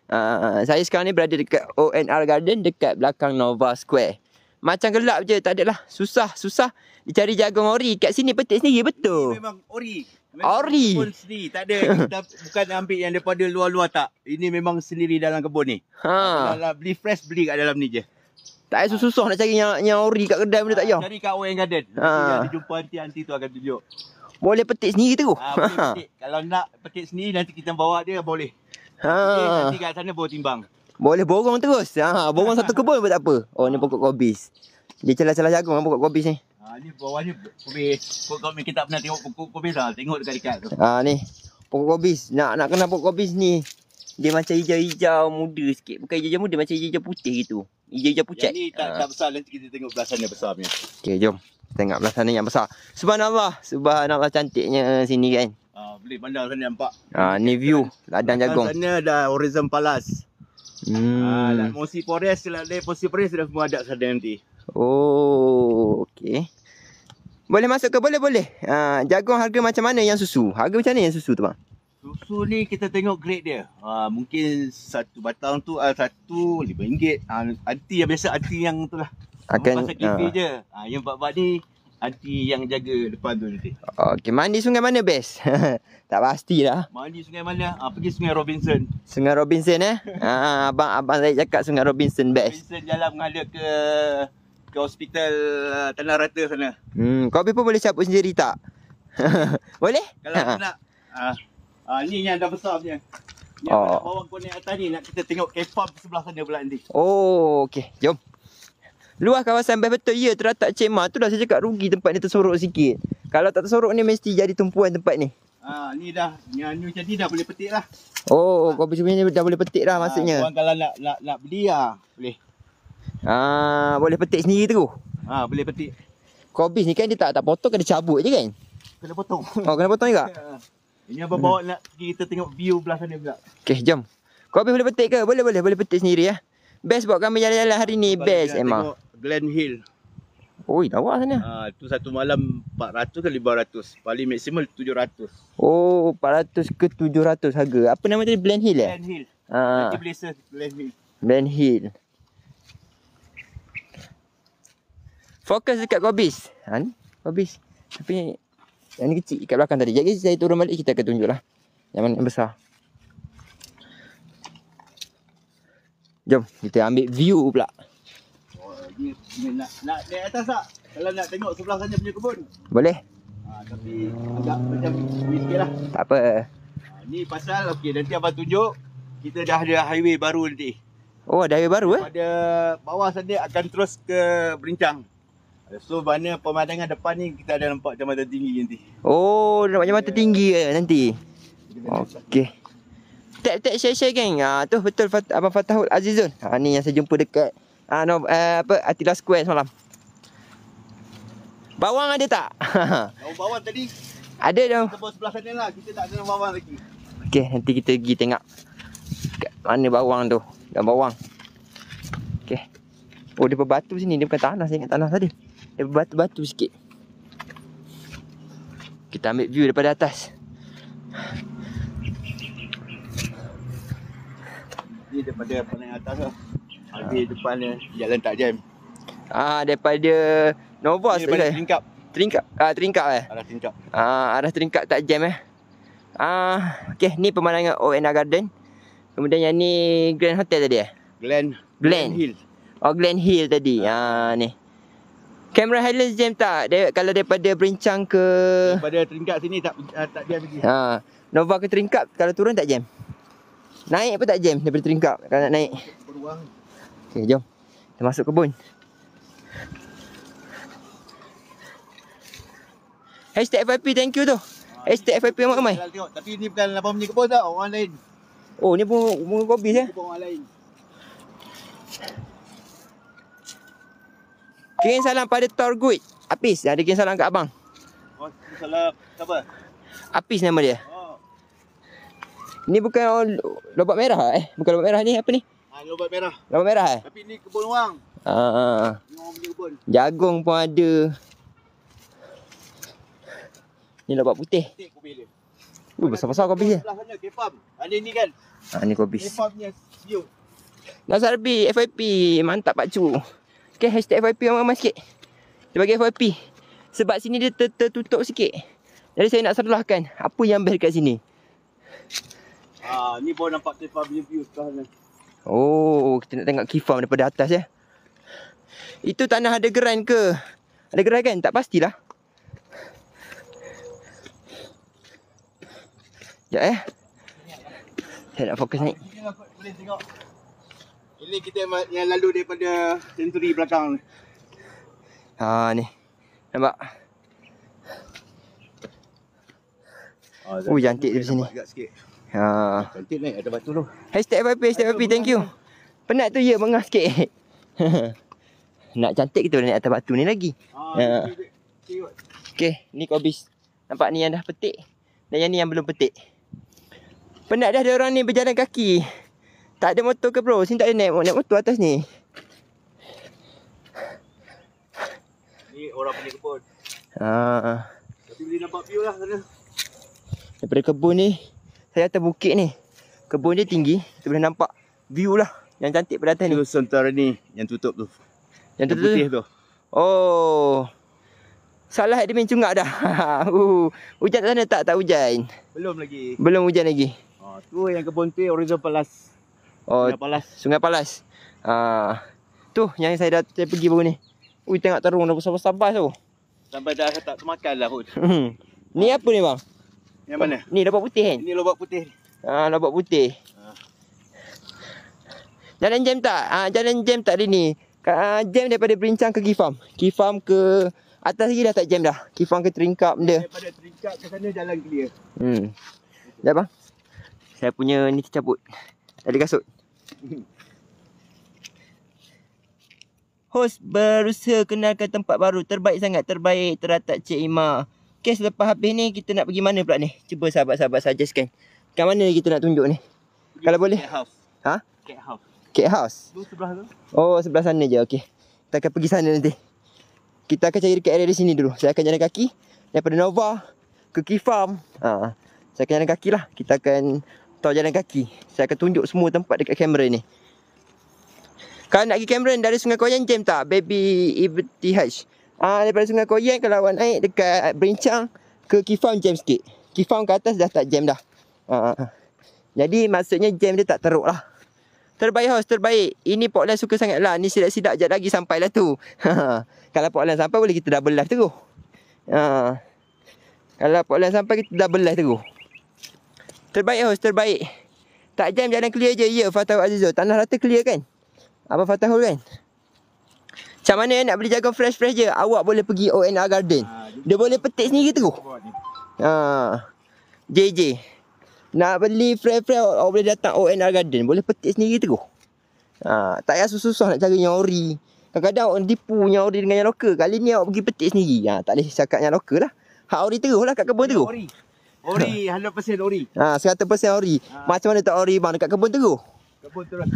Uh, saya sekarang ni berada dekat O N R Garden, dekat belakang Nova Square. Macam gelap je, tak adalah. Susah, susah. Dicari jagung ori. Kat sini petik sendiri, betul. Ini memang ori. Ori? Kebun sendiri. Tak ada. Kita bukan ambil yang daripada luar-luar tak. Ini memang sendiri dalam kebun ni. Ha. Kalau nak beli fresh, beli kat dalam ni je. Tak payah susah nak cari yang, yang ori kat kedai benda tak payah. Cari kat O N Garden. Ha. Nanti ada jumpa anti-anti tu akan tunjuk. Boleh petik sendiri tu. Ha, boleh petik. Kalau nak petik sendiri, nanti kita bawa dia, boleh. Okay, Ha. nanti kat sana bawa timbang. Boleh borong terus. Ha, borong satu kebun pun tak apa. Oh, ni pokok kobis. Dia celah-celah jagung pokok kobis ni. Ha, ni bawahnya kobis. Pokok kobis kita tak pernah tengok pokok kobis lah. Tengok dekat-dekat tu. Ha, ni. Pokok kobis. Nak nak kenal pokok kobis ni. Dia macam hijau-hijau muda sikit. Bukan hijau-hijau muda, macam hijau putih gitu. Hijau-hijau pucat. Yang ni tak, Ha. tak besar. Nanti kita tengok belah sana besar punya. Okey, jom. Tengok belah sana yang besar. Subhanallah. Subhanallah cantiknya sini kan. Ha, boleh pandang sana nampak. Ha, ni view ladang jagung. Sana ada Horizon Palace. Hmm. Ha, dan Mosi Forest, lah, Mosi Forest dah semua ada sana nanti. Oh, okey. Boleh masuk ke? Boleh, boleh. Ha, jagung harga macam mana yang susu? Harga macam mana yang susu tu bang? Susu ni kita tengok grade dia. Ha, mungkin satu batang tu uh, satu lima ringgit. Ha, anti yang biasa anti yang tu lah. Akan Pasal kipi ha. je. Ha, yang bab-bab ni Anti yang jaga depan tu nanti. Okey, mandi sungai mana best? Tak pastilah. Mandi sungai mana? Ah, pergi sungai Robinson. Sungai Robinson eh? ha, abang abang saya cakap Sungai Robinson best. Robinson jalan mengalir ke ke hospital uh, Tanah Rata sana. Hmm, kau pun boleh cabut sendiri tak? Boleh? Kalau ha. nak ah, ah ni yang dah besar punya. Ni Oh. oh. bawang kau naik atas ni nak kita tengok K-pop sebelah sana pula nanti. Oh, okey. Jom. Luas kawasan best betul. Ya, terletak Cema tu dah saya cakap rugi tempat ni tersorok sikit. Kalau tak tersorok ni mesti jadi tumpuan tempat ni. Ah ni dah yang ni macam ni dah boleh petik lah. Oh, kau punya dah boleh petik dah maksudnya. Ah, kalau nak nak nak beli ah boleh. Ah, boleh petik sendiri tu. Ah boleh petik. Kobis ni kan dia tak tak potong, kena cabut je kan? Kena potong. Oh, kena potong juga? Ah. Ini abang bawa nak pergi kita tengok view belah sana pula. Okey, jom. Kobis boleh petik ke? Boleh, boleh. Boleh petik sendiri ya. Best buat kami jalan-jalan hari ni. Lepas Best kita emang. tengok Glen Hill. Oi, lawa sana. Ah tu satu malam empat ratus ke lima ratus. Paling maksimal tujuh ratus. Oh, empat ratus ke tujuh ratus harga. Apa nama tadi? Blend Hill eh? Glen Hill. Ah, Nanti boleh search Glen Hill. Blend Hill. Fokus dekat Kobis. Ha ni, Kobis. Tapi yang ni kecil kat belakang tadi. Jadi saya turun balik kita akan tunjuklah. Yang mana yang besar. Jom kita ambil view pula. Oh, ni, ni nak nak naik atas tak? Kalau nak tengok sebelah sana punya kebun. Boleh? Ah tapi agak macam ni sikitlah. Tak apa. Ah, ni pasal okey nanti abang tunjuk kita dah ada highway baru nanti. Oh, ada highway baru eh? Pada bawah sana akan terus ke Berincang. So mana pemandangan depan ni kita ada nampak jambatan tinggi nanti. Oh, nak macam mata tinggi ke nanti? Okey. Tap tap share share geng. Ah tu betul Fat, Abang Fatahul Azizun. Ha ni yang saya jumpa dekat ah no, uh, apa Attila Square semalam. Bawang ada tak? Daun bawang tadi Ada dah. kebun sebelah sana lah. Kita tak ada daun bawang lagi. Okey, nanti kita pergi tengok kat mana bawang tu. Daun bawang. Okey. Oh, dia berbatu sini. Dia bukan tanah. Saya ingat tanah tadi. Dia berbatu-batu sikit. Kita ambil view daripada atas. Ni daripada paling atas lah. Habis depan ni jalan tak jam. Ah, daripada Novos Ni daripada ke? Tingkap. Teringkap. Ah, teringkap eh. Arah Tingkap. Ah, arah teringkap tak jam eh. Ah, okey, ni pemandangan O N R Garden. Kemudian yang ni Grand Hotel tadi eh. Glen. Glen. Hill. Oh, Glen Hill tadi. Ah, ni. Cameron Highlands jam tak? Dia, kalau daripada Berincang ke Daripada Tingkap sini tak uh, tak jam lagi. ha, Nova ke Teringkap, kalau turun tak jam. Naik pun tak jam daripada Teringkap kalau nak naik. Peruang. Okey, jom. Kita masuk kebun. Hashtag F Y P thank you tu. Hashtag F Y P ramai-ramai. Jalan tengok. Tapi ni bukan abang punya kebun tau. Orang lain. Oh, ni pun bunga kobis ya. Kebun orang lain. Kirim salam pada Torguit Apis. Ada kirim salam kat abang. Oh, salah siapa? Apis nama dia. Oh. Ni bukan oh, lobak merah eh? Bukan lobak merah ni, apa ni? Ah, lobak merah. Lobak merah eh? Tapi ni kebun orang. Ah, Ni orang punya kebun. jagung pun ada. Ni lobak putih. Tik kobis dia. Uh, besar-besar kobis dia. Sebelah sana K-Farm. Ada ni kan? Ha, ni kobis. K-Farm punya view. Nazar B, F Y P. Mantap Pak Cu. Okay, hashtag F Y P ramai-ramai sikit. Dia bagi F Y P. Sebab sini dia ter tertutup sikit. Jadi saya nak serlahkan apa yang best kat sini. Ah, ni baru nampak K-Farm punya view sebelah sana. Oh, kita nak tengok Kifam daripada atas ya. Itu tanah ada geran ke? Ada geran kan? Tak pastilah. Sekejap eh. Saya nak fokus naik. Ini lah boleh tengok. Ini kita yang lalu daripada senturi belakang. Ha ni. Nampak? Ah, Oh, cantik di sini. Agak sikit. Ha. Cantik naik ada batu tu. Hashtag F Y P, hashtag F Y P, thank you. Penat tu ya, bengah sikit. Nak cantik kita boleh naik atas batu ni lagi. Ah, Ya. ni tengok. Okay, ni kobis. Nampak ni yang dah petik. Dan yang ni yang belum petik. Penat dah ada orang ni berjalan kaki. Tak ada motor ke bro? Sini tak ada naik, naik motor atas ni. Ni orang punya kebun. Ha. Tapi boleh nampak view lah sana. Daripada kebun ni, saya atas bukit ni. Kebun dia tinggi, kita boleh nampak view lah. Yang cantik pada atas ni. Tu sementara ni yang tutup tu. Yang tu putih tu. Oh. Salah admin cungak dah. uh, hujan kat sana tak? Tak hujan. Belum lagi. Belum hujan lagi. Oh, tu yang kebun tu Horizon Palas. Oh, Sungai Palas. Sungai Palas. Ah, tu yang saya dah saya pergi baru ni. Ui, tengok terung dah besar-besar tu. Sampai dah tak termakan lah pun. Ni apa ni bang? Yang mana? Ni lobak putih kan? Ini lobak putih. Ah, lobak putih. Ah. Jalan jam tak? Ah, jalan jam tak hari ni. Ah, jam daripada Berincang ke Kifam. Kifam ke atas lagi dah tak jam dah. Kifam ke Teringkap benda. Daripada Teringkap ke sana jalan clear. Hmm. Sekejap bang. Saya punya ni tercabut. Tali kasut. Hos berusaha kenalkan tempat baru. Terbaik sangat. Terbaik. Teratak Cik Ima. Okay, selepas habis ni kita nak pergi mana pula ni? Cuba sahabat-sahabat suggestkan. Kat mana kita nak tunjuk ni? Pergi Kalau boleh. Cat House. Ha? Cat House. Cake House. Tu sebelah tu. Oh, sebelah sana je. Okey. Kita akan pergi sana nanti. Kita akan cari dekat area di sini dulu. Saya akan jalan kaki daripada Nova ke Kifam. Ha. Saya akan jalan kaki lah. Kita akan tahu jalan kaki. Saya akan tunjuk semua tempat dekat kamera ni. Kalau nak pergi Cameron dari Sungai Koyan jam tak? Baby Ibtihaj. Ah, daripada Sungai Koyan kalau awak naik dekat Berincang ke Kifam jam sikit. Kifam ke atas dah tak jam dah. Ha. Jadi maksudnya jam dia tak teruk lah. Terbaik host, terbaik. Ini Pok Lan suka sangat lah. Ni sidak-sidak jap lagi sampai lah tu. Kalau Pok Lan sampai boleh kita double live terus. Ha. Kalau Pok Lan sampai kita double live terus. Terbaik host, terbaik. Tak jam jalan clear je. Ya, Fatahul Azizul. Tanah rata clear kan? Abang Fatahul kan? Macam mana nak beli jagung fresh-fresh je? Awak boleh pergi O N R Garden. Dia boleh petik sendiri terus. Ha. J J. Nak beli fresh-fresh awak boleh datang O N R Garden. Boleh petik sendiri terus. Ha. Tak payah susah-susah nak cari nyori. Kadang-kadang awak tipu nyori dengan yang lokal. Kali ni awak pergi petik sendiri. Ha. Tak boleh cakap yang lokal lah. Hak ori terus lah kat kebun terus. Ori. Ori, one hundred percent ori. Ha, seratus peratus ori. Ha. Macam mana tak ori bang dekat kebun terus? Kebun terus.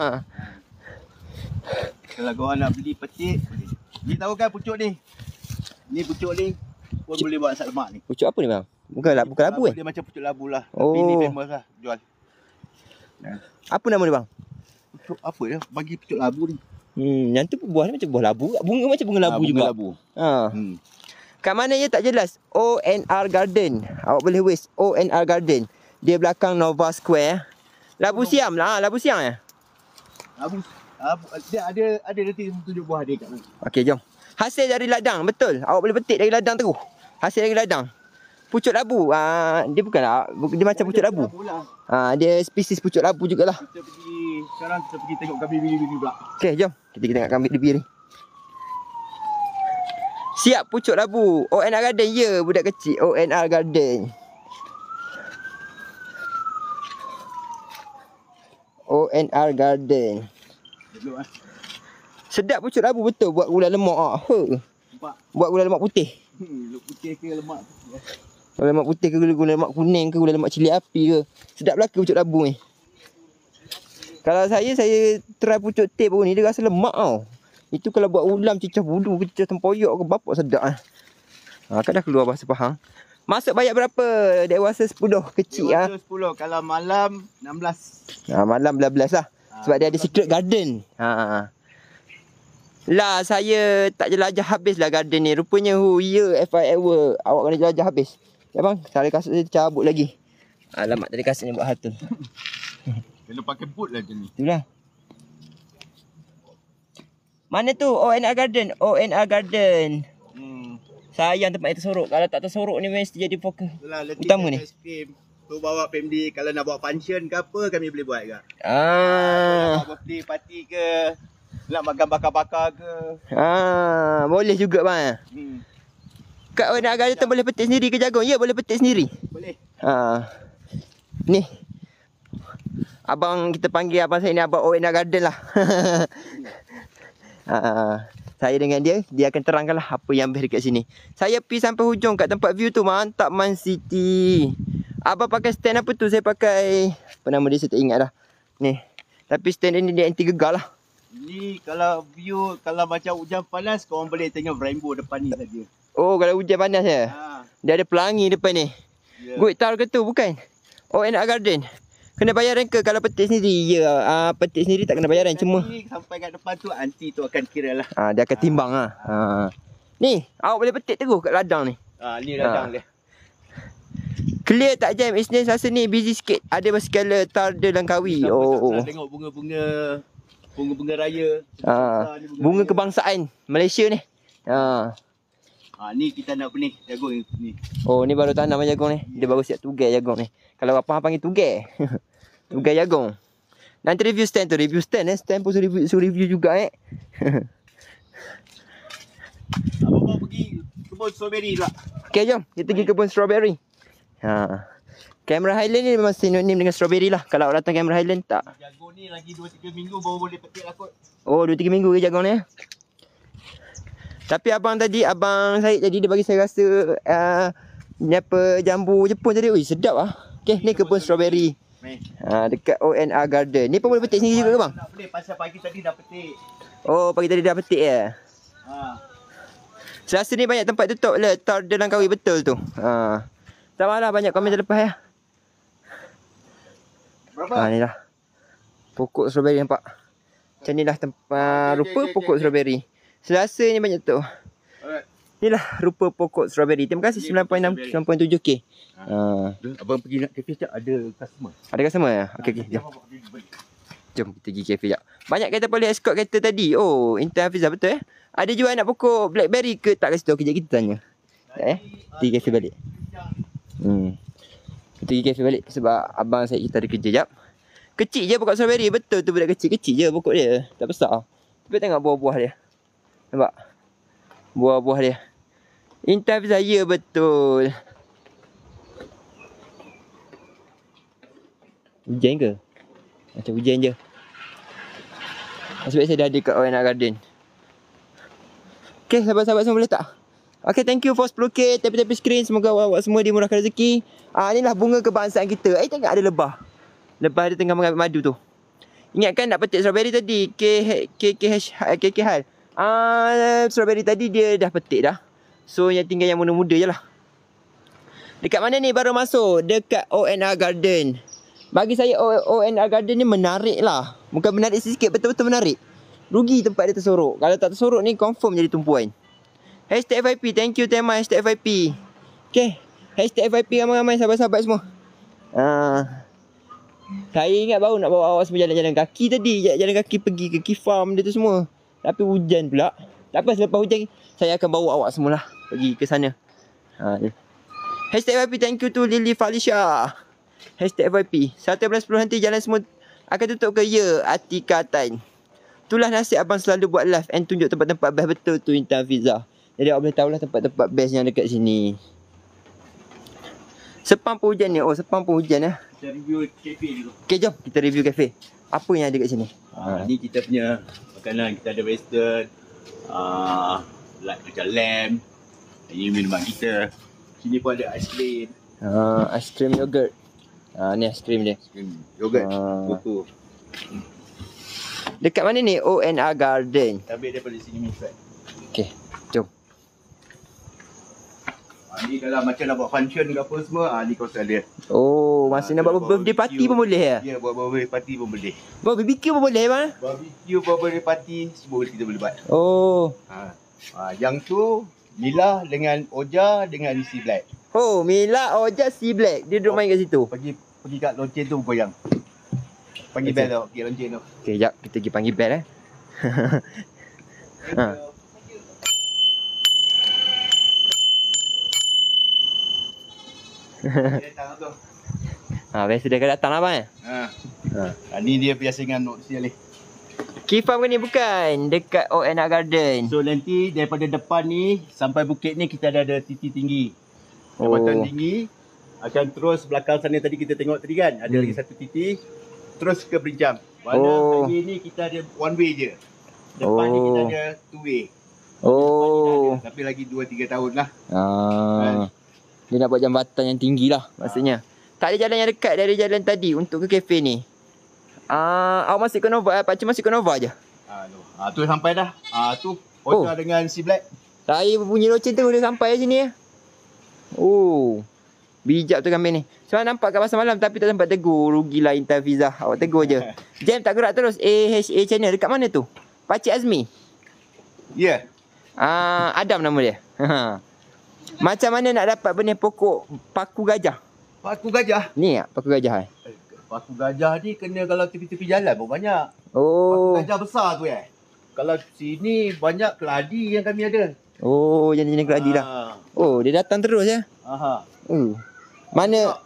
Kalau korang nak beli petik, boleh. Ni tahu kan pucuk ni? Ni pucuk ni pun pucuk. Boleh buat asap lemak ni. Pucuk apa ni bang? Bukan lah, bukan labu kan? Dia macam pucuk labu lah. Oh. Tapi ni famous lah, jual. Nah. Apa nama dia bang? Pucuk apa dia? Bagi pucuk labu ni. Hmm, yang tu buah ni macam buah labu. Bunga macam bunga labu ha, bunga juga. Labu. Ha. Hmm. Kat mana je tak jelas. O N R Garden. Awak boleh waste O N R Garden. Dia belakang Nova Square. Labu oh. Siam lah, labu siam eh. Labu Labu, dia ada ada nanti tunjuk buah dia kat mana. Okey, jom. Hasil dari ladang, betul. Awak boleh petik dari ladang terus. Hasil dari ladang. Pucuk labu. Ah, dia bukanlah, dia macam pucuk labu. Ah, dia spesies pucuk labu jugalah. Kita pergi sekarang kita pergi tengok kambing biri-biri pula. Okey, jom. Kita tengok kambing biri. Siap pucuk labu. O N R Garden, ya, budak kecil. O N R Garden. O N R Garden. Sedap pucuk labu betul buat gula lemak ah. Ha. Buat gula lemak putih. Hmm, putih ke lemak? Gula lemak putih ke gula lemak kuning ke gula lemak cili api ke. Sedap lah ke pucuk labu ni. Kalau saya saya try pucuk teh baru ni dia rasa lemak tau. Itu kalau buat ulam cicah bulu ke cicah tempoyak ke bapak sedap ah. Ha, kan dah keluar bahasa Pahang. Masuk bayar berapa? Dewasa sepuluh, kecil ah. Dewasa sepuluh, kalau malam enam belas. Ha, malam enam belas lah. Sebab dia ada secret garden. Ha. Lah, saya tak jelajah habis lah garden ni. Rupanya, oh ya, if I ever. Awak kena jelajah habis. Ya bang, tali kasut saya cabut lagi. Alamak, tali kasut ni buat hal tu. Kena pakai boot lah macam ni. Itulah. Mana tu? O N R Garden. O N R Garden. Hmm. Sayang tempat yang tersorok. Kalau tak tersorok ni mesti jadi fokus Itulah, utama ni. Tu bawa family, kalau nak buat function ke apa, kami boleh buat juga. Ah. Nak buat birthday party ke, nak makan bakar-bakar ke. Ah, boleh juga bang. Hmm. Kat O N R Garden tu boleh petik sendiri ke jagung? Ya, boleh petik sendiri. Boleh. Ah. Ni. Abang kita panggil abang saya ni abang O N R Garden lah. ah. Saya dengan dia, dia akan terangkanlah apa yang best dekat sini. Saya pergi sampai hujung kat tempat view tu, mantap Man City. Abang pakai stand apa tu? Saya pakai, apa nama dia saya tak ingat dah. Ni. Tapi stand ni dia anti gegar lah. Ni kalau view, kalau macam hujan panas, korang boleh tengok rainbow depan ni saja. Oh, kalau hujan panas ya? Ha. Dia ada pelangi depan ni. Yeah. Good Tower ke tu? Bukan. O N R Garden. Kena bayaran ke kalau petik sendiri? Ya, uh, petik sendiri tak kena bayaran. Cuma sampai kat depan tu, anti tu akan kira lah. uh, dia akan timbang lah. Uh. Ni, awak boleh petik terus kat ladang ni. Ah, ni ladang Ah. dia. Clear tak jam Isnin Selasa ni busy sikit. Ada basikal Tarda Langkawi. Kita Oh. nak tengok bunga-bunga bunga-bunga raya. Ah, Besar ni bunga raya. kebangsaan Malaysia ni. Ah. Ah, ni kita nak apa ni? Jagung ni. Oh, ni baru tanam jagung ni. Dia baru siap tugai jagung ni. Kalau apa panggil tugai. Tugai jagung. Nanti review stand tu, review stand eh. Stand pun suruh review, suruh review juga eh. Abang mau pergi kebun strawberry pula. Okay, jom. Kita pergi kebun strawberry. Ha. Kamera Highland ni memang sinonim dengan strawberry lah. Kalau awak datang kamera Highland tak. Jagung ni lagi dua tiga minggu baru boleh petik lah kot. Oh, dua tiga minggu ke jagung ni. Tapi abang tadi, abang Syed tadi dia bagi saya rasa uh, ni apa jambu Jepun tadi. Ui, sedap ah. Okay, ni kebun strawberry. Meh. Ha, dekat O N R Garden. Ni pun boleh petik sendiri juga ke bang? Nak petik pasal pagi tadi dah petik. Oh, pagi tadi dah petik ya. Ha. Selasa ni banyak tempat tutup lah. Tarda Langkawi betul tu. Ha. Tak malah banyak komen terlepas ya. Berapa? Ha, ni lah. Pokok strawberry nampak. Macam ni lah tempat rupa okey, okey, pokok okey. strawberry. Selasa ni banyak tu. Alright. Inilah rupa pokok strawberry. Terima kasih Ni sembilan perpuluhan enam, strawberry. sembilan perpuluhan tujuh K. Ha. Abang pergi nak kafe sekejap ada customer. Ada customer ya? Okey okey. Jom. Jom kita pergi kafe sekejap. Banyak kereta boleh escort kereta tadi. Oh, Intan Hafizah betul eh? Ada jual nak pokok blackberry ke tak kat situ? Kejap kita tanya. Sekejap eh. Pergi kafe balik. Hmm. Kita pergi kafe balik sebab abang saya kita ada kerja jap. Kecil je pokok strawberry. Betul tu budak kecil. Kecil je pokok dia. Tak besar. Tapi tengok buah-buah dia. Nampak? Buah-buah dia. Intan Hafizah, ya betul. Hujan ke? Macam hujan je. Nasib baik saya dah ada kat O N R Garden. Okay, sahabat-sahabat semua boleh tak? Okay, thank you for sepuluh K. Tepi-tepi skrin. Semoga awak semua dimurahkan rezeki. Ah, inilah bunga kebangsaan kita. Eh, tengok ada lebah. Lebah dia tengah mengambil madu tu. Ingatkan nak petik strawberry tadi. K K K H K K Hal. Ah, strawberry tadi dia dah petik dah. So, yang tinggal yang muda-muda je lah. Dekat mana ni baru masuk? Dekat O N R Garden. Bagi saya O N R Garden ni menarik lah. Bukan menarik sikit, betul-betul menarik. Rugi tempat dia tersorok. Kalau tak tersorok ni confirm jadi tumpuan. Hashtag F I P. Thank you tema hashtag F I P. Okay. Hashtag F I P ramai-ramai sahabat-sahabat semua. Ah, saya ingat baru nak bawa awak semua jalan-jalan kaki tadi. Jalan kaki pergi ke key farm dia tu semua. Tapi hujan pula. Tak apa, selepas hujan saya akan bawa awak semualah pergi ke sana. Ha, hashtag F I P. Thank you to Lily Falisha. Hashtag F I P. satu bulan sepuluh nanti jalan semua akan tutup ke? Ya, Atika Tan. Itulah nasib abang selalu buat live and tunjuk tempat-tempat best. Betul tu Intan Hafizah. Jadi awak boleh tahulah tempat-tempat best yang dekat sini. Sepang pun hujan ni. Oh, Sepang pun hujan eh. Kita review kafe dulu. Okay, jom kita review kafe. Apa yang ada kat sini? Ha, ni kita punya makanan. Kita ada western. Uh, like macam lamb. Ini minuman kita. Sini pun ada aiskrim. Ha, aiskrim yogurt. Ha, ni aiskrim dia. Aiskrim yogurt. Ah. Koko. Dekat mana ni? O N R Garden. Kita ambil daripada sini misal. Okay, jom. Ha, ni kalau macam nak buat function ke apa semua. Ha, ni kawasan dia. Oh, masa Ah, nak buat buat birthday party barbecue. pun boleh ya? Ya, buat birthday party pun boleh. Buat B B Q pun boleh bang? Barbecue, buat birthday party, semua kita boleh buat. Oh. Ha. Ha, yang tu Mila dengan Oja dengan C Black. Oh, Mila Oja C Black. Dia duduk main kat situ. Pergi pergi kat lonceng tu goyang. Panggil Okey. bel tau, pergi lonceng tu. Okay, jap. Kita pergi panggil bel eh. Ha. Dia datang tu. Ha, biasa dia akan datang lah bang eh. Ha. Ha. Ha, ni dia biasa dengan Nok Sial ni. Key farm ke ni bukan? Dekat O N R Garden. So nanti daripada depan ni sampai bukit ni kita ada ada titik tinggi. Oh. Jambatan tinggi akan terus belakang sana tadi kita tengok tadi kan. Ada Hmm. lagi satu titik terus ke Berinjam. Mana Oh. lagi ni kita ada one way je. Depan ni kita Oh. ada two way. Oh. Ada, tapi lagi dua tiga tahun lah. Ah. Dia nak buat jambatan yang tinggi lah maksudnya. Tak ada jalan yang dekat dari jalan tadi untuk ke kafe ni. Ah, awak masuk ke Nova, eh? Pakcik masuk ke Nova je. Ha, tu. Ha, tu sampai dah. Ha, tu Oh. Oja dengan C Black. Saya bunyi loceng tu dia sampai sini ya. Oh. Bijak tu kami ni. Sebab nampak kat pasar malam tapi tak sempat tegur. Rugilah Intan Hafizah. Awak tegur je. Jam tak gerak terus. A H A channel dekat mana tu? Pakcik Azmi. Ya. Yeah. Ah, Adam nama dia. Ha. Macam mana nak dapat benih pokok paku gajah? Paku gajah. Ni tak paku gajah eh? Paku gajah ni kena kalau tepi-tepi jalan pun banyak. Oh. Paku gajah besar tu eh. Kalau sini banyak keladi yang kami ada. Oh, jenis-jenis keladi lah. Ah. Oh, dia datang terus ya. Aha. Hmm. Mana?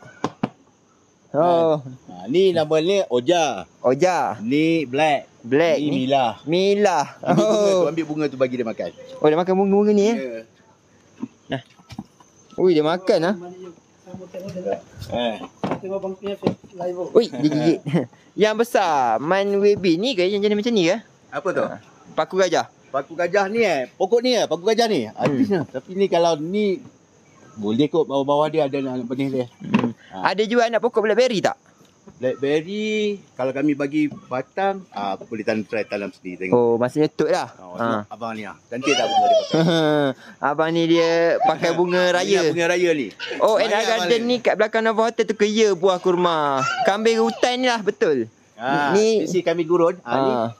Oh, Ha, ni nama ni Oja. Oja. Ni Black. Black Ni ni. Mila. Mila. Ambil bunga tu, Oh. ambil bunga tu bagi dia makan. Oh, dia makan bunga-bunga ni eh. Ya. Ui, dia makan ah. Eh. Tengok bang punya live. Ui, dia gigit. Yang besar, man webi ni ke yang jenis macam ni ke? Apa tu? Paku gajah. Paku gajah ni eh. Pokok ni eh, paku gajah ni. Habisnya. Tapi ni kalau ni boleh kot bawah-bawah dia ada anak benih dia. Hmm. Ha. Ada jual anak pokok blackberry tak? Blackberry kalau kami bagi batang, ah boleh tanam try tanam sendiri tengok. Oh, maksudnya tut lah. Oh, Ha. tengok abang ni ah. Cantik tak bunga dia pakai? Abang ni dia pakai bunga Ni raya. bunga raya ni. Oh, and Banyak garden balik. ni kat belakang Nova Hotel tu kaya buah kurma. Kambing hutan ni lah betul. Ha, Ni- ni spesies kami gurun. Ha, ni. Ah,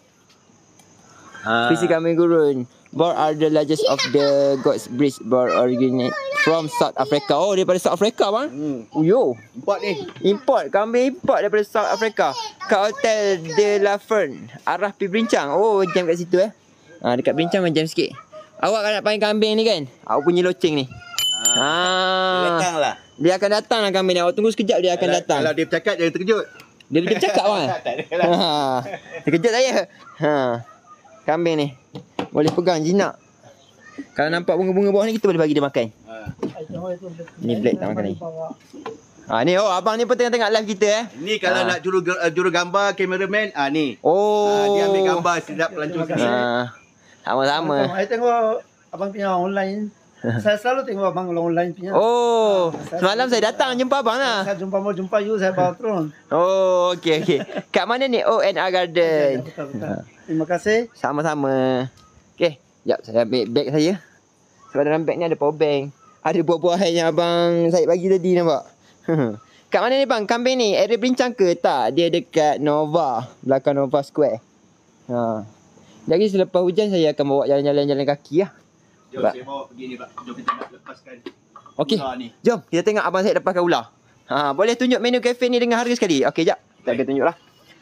Ha. spesies kambing gurun. Boar are the largest of the goats breeds. Boar originate from South Africa. Oh, daripada South Africa bang. Hmm. Oh, yo. Import ni. Import, kambing import daripada South Africa. Kat Hotel De La Fern. Arah pergi Berincang. Oh, jam kat situ eh. Ha, dekat Berincang jam sikit. Awak kan nak panggil kambing ni kan? Awak punya loceng ni. Ha. Ha. Datang lah. Dia akan datang lah kambing ni. Awak tunggu sekejap dia akan Kalau, datang. kalau dia bercakap jangan terkejut. Dia dia bercakap bang. Tak ada lah. Ha. Terkejut saya. Ha. Kambing ni. Boleh pegang jinak. Kalau nampak bunga-bunga bawah ni kita boleh bagi dia makan. Ha. Ni black tak makan ni. Ha ni oh abang ni pun tengah tengok live kita eh. Ni kalau Ha. nak juru uh, juru gambar cameraman, ah ni. Oh. Ah, dia ambil gambar sedap pelancong sini. Ha. Sama-sama. Saya tengok abang punya online. Saya selalu tengok abang online punya. Oh, semalam saya datang jumpa abang lah. Saya jumpa mau jumpa you saya bawa turun. Oh, okey okey. Kat mana ni? O N R Garden. Betul betul. Terima kasih. Sama-sama. Okey, jap saya ambil beg saya. Sebab dalam beg ni ada power bank. Ada buah-buahan yang abang saya bagi tadi nampak. Kat mana ni bang? Kambing ni area Berincang ke? Tak, dia dekat Nova, belakang Nova Square. Ha. Jadi selepas hujan saya akan bawa jalan-jalan jalan kaki lah. Jom Ba- saya bawa pergi ni, Pak. Jom kita nak lepaskan. Okey. ular ni. Jom kita tengok abang saya lepaskan ular. Ha, boleh tunjuk menu kafe ni dengan harga sekali? Okey, jap. Kita akan tunjuklah.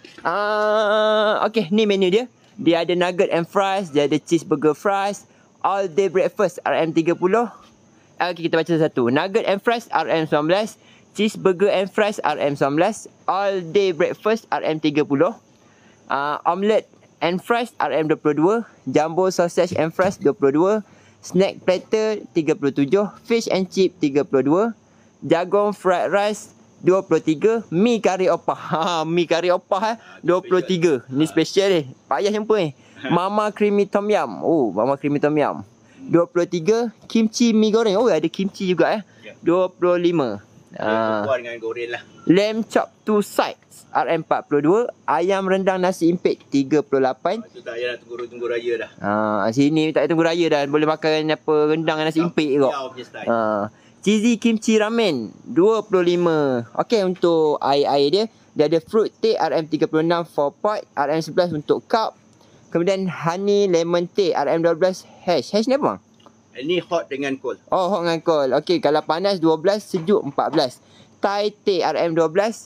Ah, okey, ni menu dia. Dia ada nugget and fries, dia ada cheeseburger fries, all day breakfast R M tiga puluh. Okey, kita baca satu. Nugget and fries R M sembilan belas, cheeseburger and fries R M sembilan belas, all day breakfast R M tiga puluh. Uh, omelette and fries R M dua puluh dua, jumbo sausage and fries dua puluh dua, snack platter tiga puluh tujuh, fish and chip tiga puluh dua, jagung fried rice dua puluh tiga, mi kari opah. Ha, mi kari opah eh dua puluh tiga. Ni special ni. Payah jumpa ni. Mama creamy tom yum. Oh, mama creamy tom yum. dua puluh tiga, kimchi mi goreng. Oh, ada kimchi juga eh. dua puluh lima. Ah. Ah. dengan goreng lah. Lamb chop two sides R M empat puluh dua, ayam rendang nasi impit tiga puluh lapan. Itu tak payah nak tunggu-tunggu raya dah. Ha, sini tak payah tunggu raya dah. Boleh makan apa rendang dengan nasi impit kot. Jauh punya style. Ha, cheesy kimchi ramen dua puluh lima. Okey, untuk air-air dia, dia ada fruit tea R M tiga puluh enam for pot, R M sebelas untuk cup. Kemudian honey lemon tea R M dua belas hash. Hash ni apa bang? Ini hot dengan cold. Oh, hot dengan cold. Okey, kalau panas dua belas, sejuk empat belas. Thai tea R M dua belas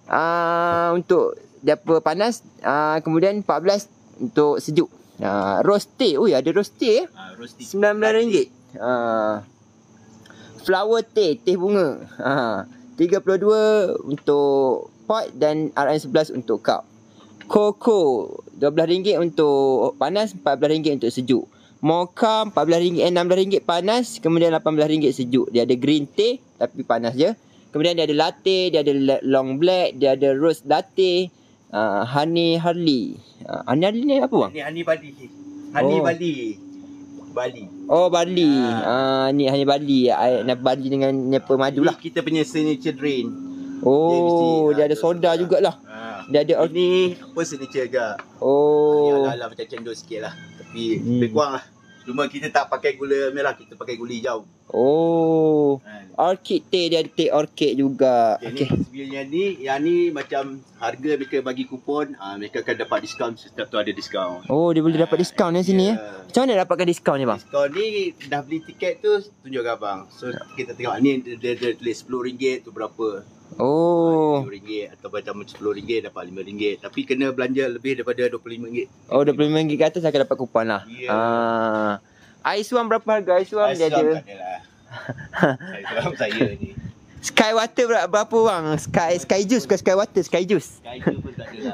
uh, untuk dia apa panas, uh, kemudian empat belas untuk sejuk. Uh, roast tea. Ui, ada roast tea eh. Ah, roasting. sembilan belas ringgit. Uh, flower tea, teh bunga. Uh, tiga puluh dua untuk pot dan R M sebelas untuk cup. Coco dua belas ringgit untuk panas, empat belas ringgit untuk sejuk. Mocha empat belas ringgit, eh, enam belas ringgit panas, kemudian lapan belas ringgit sejuk. Dia ada green tea tapi panas je. Kemudian dia ada latte, dia ada long black, dia ada rose latte, uh, honey Harley. Uh, honey Harley ni apa bang? Ini honey Bali. Honey Oh. Bali. Bali. Oh, Bali. Ah, Ah. uh, ni honey Bali. Air Bali dengan ni apa madu lah. Ini kita punya signature drink. Oh, mesti, dia ah, ada ada soda soda. jugalah. Ha. Dia ada or- Ini apa signature agak. Oh. Ya, ala macam cendol sikit lah. Tapi Hmm. lebih kurang lah. Cuma kita tak pakai gula merah, kita pakai gula hijau. Oh. Ha. orchid teh, dia ada teh orchid juga. Okay, Okey. okay. Yang ni, yang ni macam harga mereka bagi kupon, uh, mereka akan dapat diskaun, setiap tu ada diskaun. Oh, dia boleh dapat diskaun di sini ya. Yeah. Macam mana dapatkan diskaun ni bang? Diskaun ni dah beli tiket tu tunjuk abang. So kita tengok ni dia, dia, dia tulis sepuluh ringgit tu berapa. Oh. sepuluh ringgit atau macam sepuluh ringgit dapat lima ringgit. Tapi kena belanja lebih daripada dua puluh lima ringgit. Oh, dua puluh lima ringgit ke atas akan dapat kupon lah. Ya. Ah. Air suam berapa harga? Air suam dia ada. tak adalah. Air suam saya ni. Sky water berapa, berapa bang? Sky Sky juice ke Sky water? Sky juice. Kayu pun tak adalah.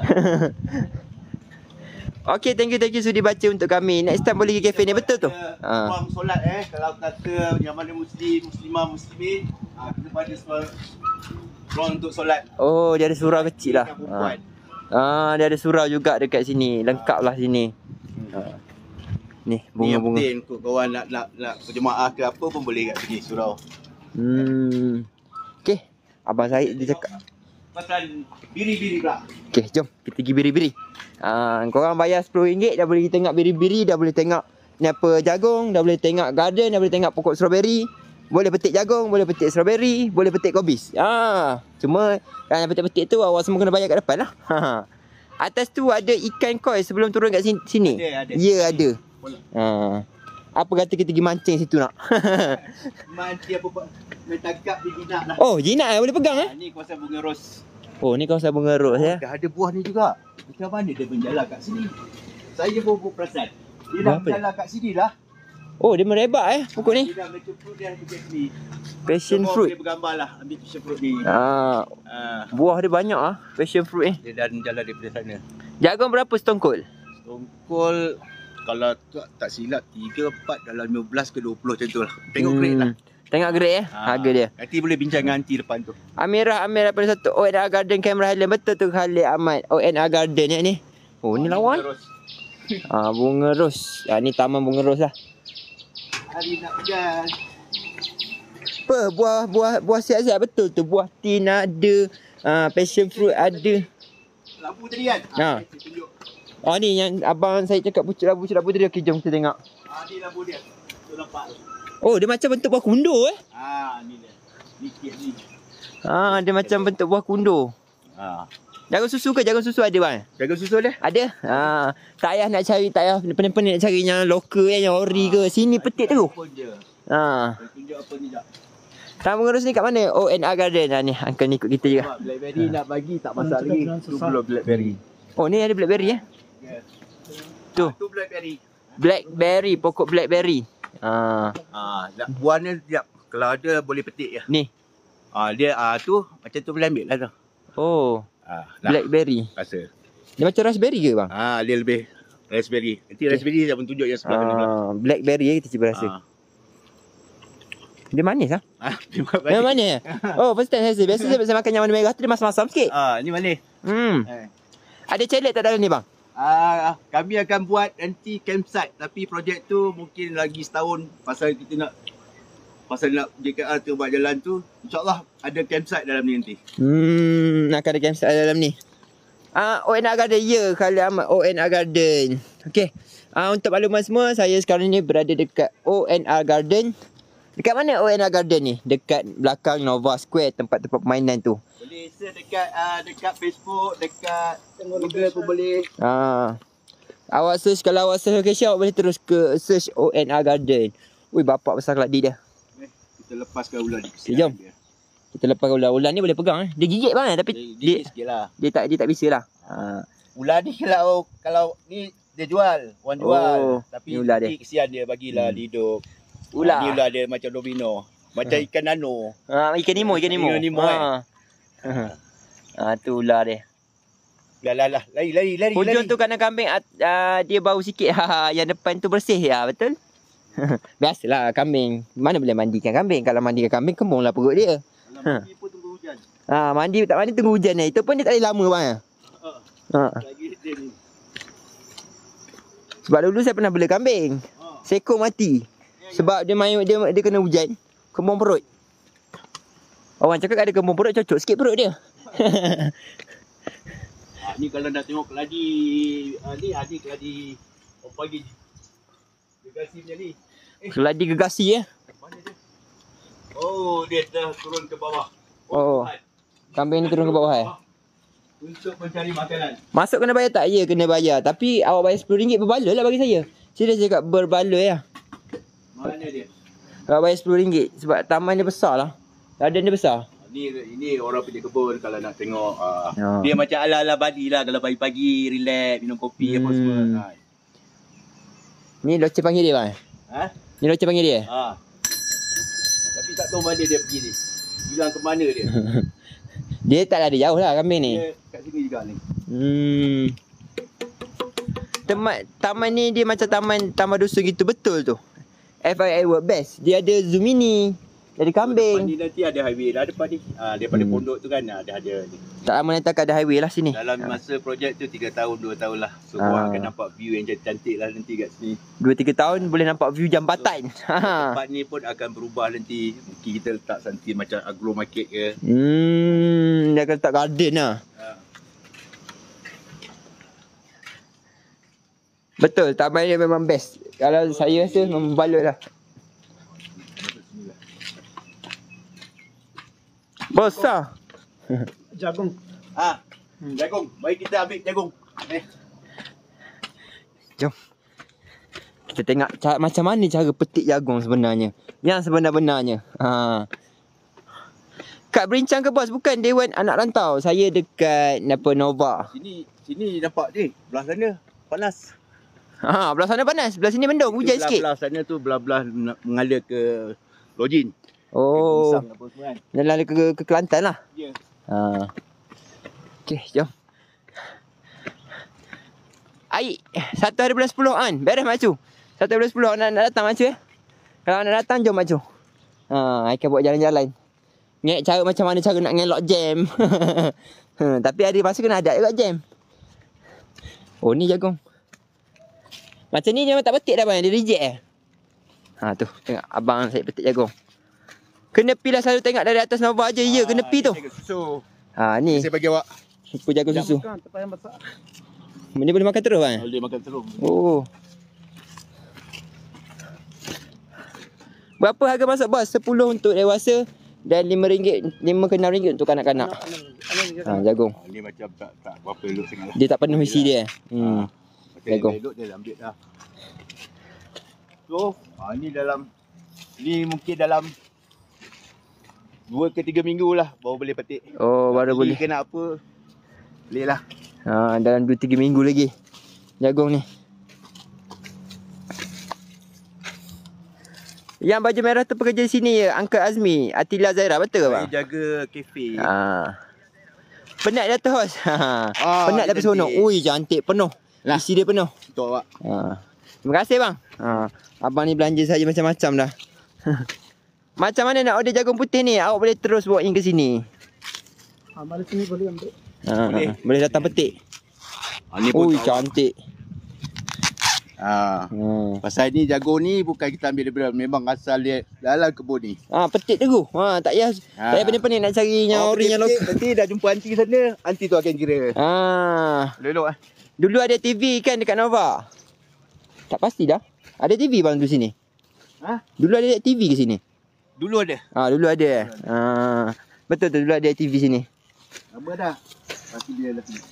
Okay, thank you, thank you sudi baca untuk kami. Next time boleh pergi kafe ni, betul tu? Ha. Ruang solat eh. Kalau kata yang mana muslim, muslimah, muslimin, ah, kita pada semua ruang untuk solat. Oh, dia ada surau kecil lah. Yang Ha. perempuan. Ah, dia ada surau juga dekat sini. Lengkap lah sini. Ha. Ni, Ni yang bunga-bunga. penting untuk kawan nak nak nak berjemaah ke apa pun boleh kat sini surau. Hmm. Okay, Abang Syed dia cakap. Pasal biri-biri pula. Okay, jom kita pergi biri-biri. Ah, korang bayar sepuluh ringgit dah boleh tengok biri-biri, dah boleh tengok ni apa jagung, dah boleh tengok garden, dah boleh tengok pokok strawberry. Boleh petik jagung, boleh petik strawberry, boleh petik kobis. Ah, cuma yang petik-petik tu awak semua kena bayar kat depan lah. Ha. Atas tu ada ikan koi sebelum turun kat sini. sini. Ada, ada. Ya, ada. Boleh. Ha. Apa kata kita pergi mancing situ nak? Manci apa pak main tangkap di jinak lah. Oh, jinak eh boleh pegang eh? Ha, ni kawasan bunga ros. Oh, ni kawasan bunga ros ya. Dah ada buah ni juga. Macam mana dia menjalar kat sini? Saya pun pun perasan. Dia dah Apa? menjalar kat sini lah. Oh, dia merebak eh pokok ni. Dia dah macam fruit dia pergi sini. Passion Semua fruit. boleh bergambar lah ambil passion fruit ni. Ah, Ha. buah dia banyak ah, passion fruit ni. Dia dah menjalar daripada sana. Jagung berapa setongkol? Tongkol kalau tak, tak silap tiga, empat dalam lima belas ke dua puluh macam tu lah. Tengok grade lah. Tengok grade eh, Ha. harga dia. Nanti boleh bincang dengan aunty depan tu. Amirah Amir daripada satu O N R Garden Kamera Highland. Betul tu Khalid Ahmad. O N R Garden ya ni. Oh, ni lawan. Terus. Ah, bunga ros. Ah, ni taman bunga ros lah. Hari nak hujan. Apa buah buah buah siap-siap betul tu. Buah tin ada, ah, passion fruit ada. Lampu tadi kan? Ha. Ha. Saya tunjuk. Oh ni yang abang saya cakap pucuk labu pucuk labu tadi. Okey, jom kita tengok. Ha, ni lampu dia. Tu nampak tu. Oh, dia macam bentuk buah kundur eh. Ha, ni dia. Ni kit ni. Ah, dia macam bentuk buah kundur. Ha. Jagung susu ke? Jagung susu ada bang? Jaga susu dia. Ada. Ha, tak payah nak cari, tak payah pening-pening nak cari yang lokal eh, yang ori ke. Sini petik terus. Apa je. Ha. Saya tunjuk apa ni tak. Taman bunga ros ni kat mana? O N R Garden. Ha, ni uncle ni ikut kita juga. Sebab blackberry nak bagi tak masak lagi. Tu belum blackberry. Oh, ni ada blackberry eh. Yes. Tu. Ha, tu blackberry. Blackberry, pokok blackberry. Ha, Ha, nak buah ni sekejap. Kalau ada boleh petik je. ni. Ha, dia ah tu macam tu boleh ambil lah tu. Oh, Ha, dah blackberry. rasa. Dia macam raspberry ke bang? Ha, dia lebih raspberry. Nanti raspberry saya pun tunjuk yang sebelah kanan. Ah, blackberry eh, kita cuba rasa. Ha. Dia manis ah. Ha, terima Yang kasih. mana? Oh, first time saya rasa. Biasa saya, saya makan yang warna merah tu dia masam-masam sikit. Ha, ni manis. Hmm. Eh. Ada celet tak dalam ni bang? Ah, kami akan buat nanti campsite tapi projek tu mungkin lagi setahun pasal kita nak pasal nak J K R tu buat jalan tu, insyaAllah ada campsite dalam ni nanti. Hmm, nak ada campsite dalam ni. Ah, O N R Garden ya, Khalid Ahmad O N R Garden. Okey. Ah, untuk makluman semua, saya sekarang ni berada dekat O N R Garden. Dekat mana O N R Garden ni? Dekat belakang Nova Square, tempat-tempat permainan tu. Boleh search dekat uh, dekat Facebook, dekat Google pun boleh. Ah. Awak search, kalau awak search location, awak boleh terus ke search O N R Garden. Ui, bapak besar keladi dia. Eh, kita lepaskan ular ni. Okay, jom. Kita lepas ular-ular ni boleh pegang eh. Dia gigit bang tapi Dia, dia, dia, sikit lah. dia tak dia tak bisa lah. Ha. Ular ni kalau kalau ni dia jual, orang jual. Oh, Tapi ni ular dia. nanti kesian dia bagilah Hmm. dia hidup. Ular. Ni ular dia macam domino. Macam Hmm. ikan nano. Ha, ikan Nemo, ikan Nemo. Ikan Nemo, ha. Ha, tu ular dia. Lah lah lah, lari lari lari. Hujung lari. tu kandang kambing uh, dia bau sikit. Ha, yang depan tu bersih ya, betul? Biasalah kambing. Mana boleh mandikan kambing? Kalau mandikan kambing kembunglah perut dia. Kalau Ha. mandi pun tunggu hujan. Ha, mandi tak mandi tunggu hujan ni. Itu pun dia tak boleh lama bang. Ha. Ha. Lagi dia ni. Sebab dulu saya pernah bela kambing. Ha. Seekor mati. Sebab dia main dia dia kena hujan, kembung perut. Orang cakap ada kembung perut, cocok sikit perut dia. Ha, ni kalau nak tengok keladi ha, ni ha, ni keladi orang pagi ni. Gegasi punya ni. Keladi gegasi ya. Mana dia? Oh, dia dah turun ke bawah. Oh. Kambing ni turun ke bawah eh? Untuk mencari makanan. Masuk kena bayar tak? Ya, kena bayar. Tapi awak bayar sepuluh ringgit berbaloi lah bagi saya. Serius cakap berbaloi lah. Mana dia? Awak bayar sepuluh ringgit sebab taman dia besar lah. Garden dia besar. Ni ini orang punya kebun kalau nak tengok. Uh, Ya. Dia macam ala-ala Bali lah. Kalau pagi-pagi, relax, minum kopi Hmm. apa semua. Ha. Ni Loce panggil dia bang? Ha? Ni Loce panggil dia? Ha. Tapi tak tahu mana dia pergi ni. Bilang ke mana dia. Dia tak ada jauh lah kambing ni. Dia kat sini juga ni. Hmm. Temat, taman ni dia macam taman taman dusun gitu, betul tu. F I I work best. Dia ada zoom ini. Dia ada Depan kambing. ni nanti ada highway dah depan ni. Ha, daripada Hmm. pondok tu kan ada ada ni. Tak lama nanti akan ada highway lah sini. Dalam masa projek tu tiga tahun dua tahun lah. So Ah. korang akan nampak view yang cantik lah nanti kat sini. dua tiga tahun boleh nampak view jambatan. Ha. Tempat ni pun akan berubah nanti. Mungkin kita letak nanti macam agro market ke. Hmm, dia akan letak garden lah. Ha. Betul, taman dia memang best. Kalau saya rasa memang balut lah. Besar. Jagung. Ah, jagung. Mari kita ambil jagung. Eh. Jom. Kita tengok cara, macam mana cara petik jagung sebenarnya. Yang sebenar-benarnya. Ha. Kat Berincang ke bos? Bukan Dewan Anak Rantau. Saya dekat apa Nova. Sini sini nampak ni. Belah sana panas. Ha, belah sana panas. Belah sini mendung. Hujan Itu sikit. Belah sana tu belah-belah nak mengalir ke Lojin. Oh. Ke Kusang apa semua kan. Jalan ke, ke Kelantan lah. Ya. Ha. Okey, jom. Aik, satu hari bulan sepuluh kan? Beres Mak Cu? Satu hari bulan sepuluh nak, nak datang Mak Cu eh? Kalau nak datang, jom Mak Cu. Ha, Aik akan buat jalan-jalan. Ngek cara macam mana cara nak ngelok jam. ha, tapi ada masa kena ada juga jam. Oh, ni jagung. Macam ni dia memang tak petik dah bang, dia reject eh. Ha tu, tengok abang saya petik jagung. Kena pi lah selalu tengok dari atas Nova je. Ya, kena pi tu. Susu. Ha ni, Saya bagi awak. supu jagung susu. Bukan, tempat yang besar. Dia boleh makan terus bang? Boleh makan terus. Oh. Berapa harga masuk bos? sepuluh untuk dewasa dan lima ringgit, lima ke enam ringgit untuk kanak-kanak. Ha, jagung. Ha, ni macam tak tak berapa elok sangat lah. Dia tak penuh isi dia. Hmm. Macam Jagung. elok dia dah ambil dah. So, ha, ni dalam ni mungkin dalam dua ke tiga minggu lah baru boleh petik. Oh, baru Jadi boleh. kena apa? Boleh lah. Ha, dalam dua tiga minggu lagi. Jagung ni. Yang baju merah tu pekerja di sini ya, Uncle Azmi, Atila Zaira, betul ke bang? Saya jaga kafe. Ha. Penat dia tu host. Ha. Ah, Penat dia tapi seronok. cantik. Ui, cantik penuh. Lah. Isi dia penuh. Untuk awak. Ha. Terima kasih bang. Ha. Abang ni belanja saya macam-macam dah. Macam mana nak order jagung putih ni? Awak boleh terus bawa in ke sini. Ha, mari sini boleh ambil. Ha. Boleh. Boleh datang petik. Ha, ni pun Ui, untuk awak. cantik. Ha. Ha. Pasal ni jagung ni bukan kita ambil daripada memang asal dia dalam kebun ni. Ha, petik tu. Ha, tak payah. Ha. Tak payah pening-pening nak cari yang Oh, ori yang petik-petik, lokal. nanti dah jumpa anti sana, anti tu akan kira. Ha. Elok ah. Dulu ada T V kan dekat Nova. Tak pasti dah. Ada T V bang tu sini. Ha? Dulu ada T V ke sini? Dulu ada. Ha, dulu ada. eh? Ha. Betul tu, dulu ada T V sini. Lama dah. Pasti dia dah sini.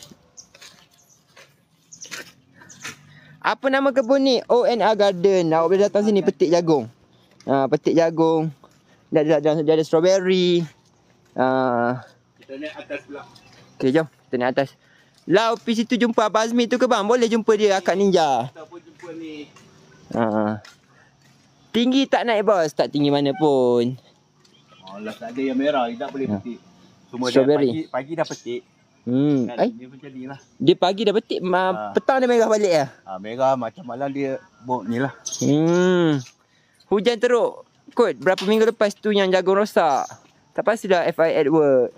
Apa nama kebun ni? O N R Garden. Awak boleh datang sini petik jagung. Ha, petik jagung. Dia ada, dia ada, dia ada strawberry. Ha. Kita naik atas pula. Okey, jom. Kita naik atas. Lau pergi situ jumpa Abang Azmi tu ke bang? Boleh jumpa dia akak ninja. Ataupun jumpa ni. Ha. Tinggi tak naik bos? Tak tinggi mana pun. Alah, tak ada yang merah, tak boleh Ha. petik. Semua dah Strawberry. pagi, pagi dah petik. Hmm. Kan? Ai, Dia macam ni lah. dia pagi dah petik, Ha. ma- petang dia merah balik ya. Ha, merah macam malam dia bok ni lah. Hmm. Hujan teruk. Kot berapa minggu lepas tu yang jagung rosak. Tak pastilah F I at work.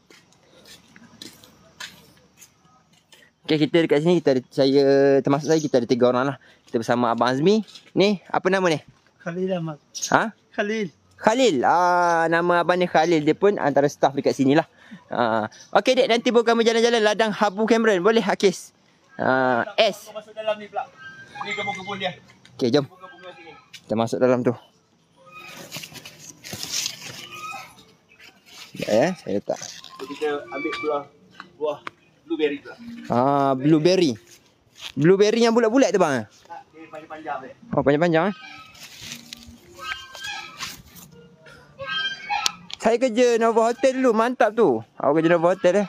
Okay, kita dekat sini, kita ada, saya termasuk saya, kita ada tiga orang lah. Kita bersama Abang Azmi. Ni, apa nama ni? Khalil Ahmad. Ha? Khalil. Khalil. Ah, nama abang ni Khalil. Dia pun antara staff dekat sini lah. Ah. Okey dek, nanti bawa kami jalan-jalan ladang Habu Cameron. Boleh Hakis? Ah, S. Kau masuk dalam ni pula. Ni kebun-kebun dia. Okey, jom. Bunga-bunga sini. Kita masuk dalam tu. Sekejap ya, saya letak. So, kita ambil buah buah blueberry pula. Ah, blueberry. Blueberry yang bulat-bulat tu bang. Tak, dia panjang-panjang dia. Oh, panjang-panjang eh. Saya kerja Nova Hotel dulu, mantap tu. Awak kerja Nova Hotel eh.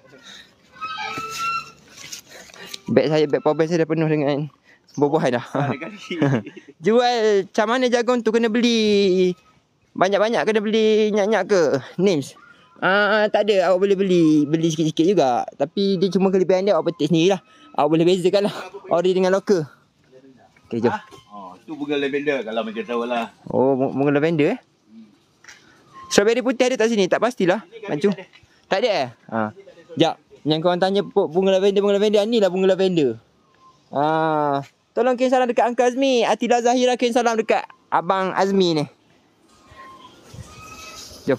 Beg saya, beg power bank saya dah penuh dengan buah-buahan dah. Jual macam mana jagung tu, kena beli banyak-banyak, kena beli nyak-nyak ke? Names. Ah, tak ada, awak boleh beli beli sikit-sikit juga. Tapi dia cuma kelebihan dia awak petik sendirilah. Awak boleh bezakan lah ori dengan lokal. Okey, jom. Ha? Oh, tu bunga lavender kalau macam tahu lah. Oh, bunga lavender eh. Strawberry putih ada tak sini? Tak pastilah. Mancu. Tak ada eh? Ha. Jap. Yang korang tanya bunga lavender, bunga lavender, ni lah bunga lavender. Ah, tolong kirim salam dekat Uncle Azmi. Atila Zahira kirim salam dekat Abang Azmi ni. Jom.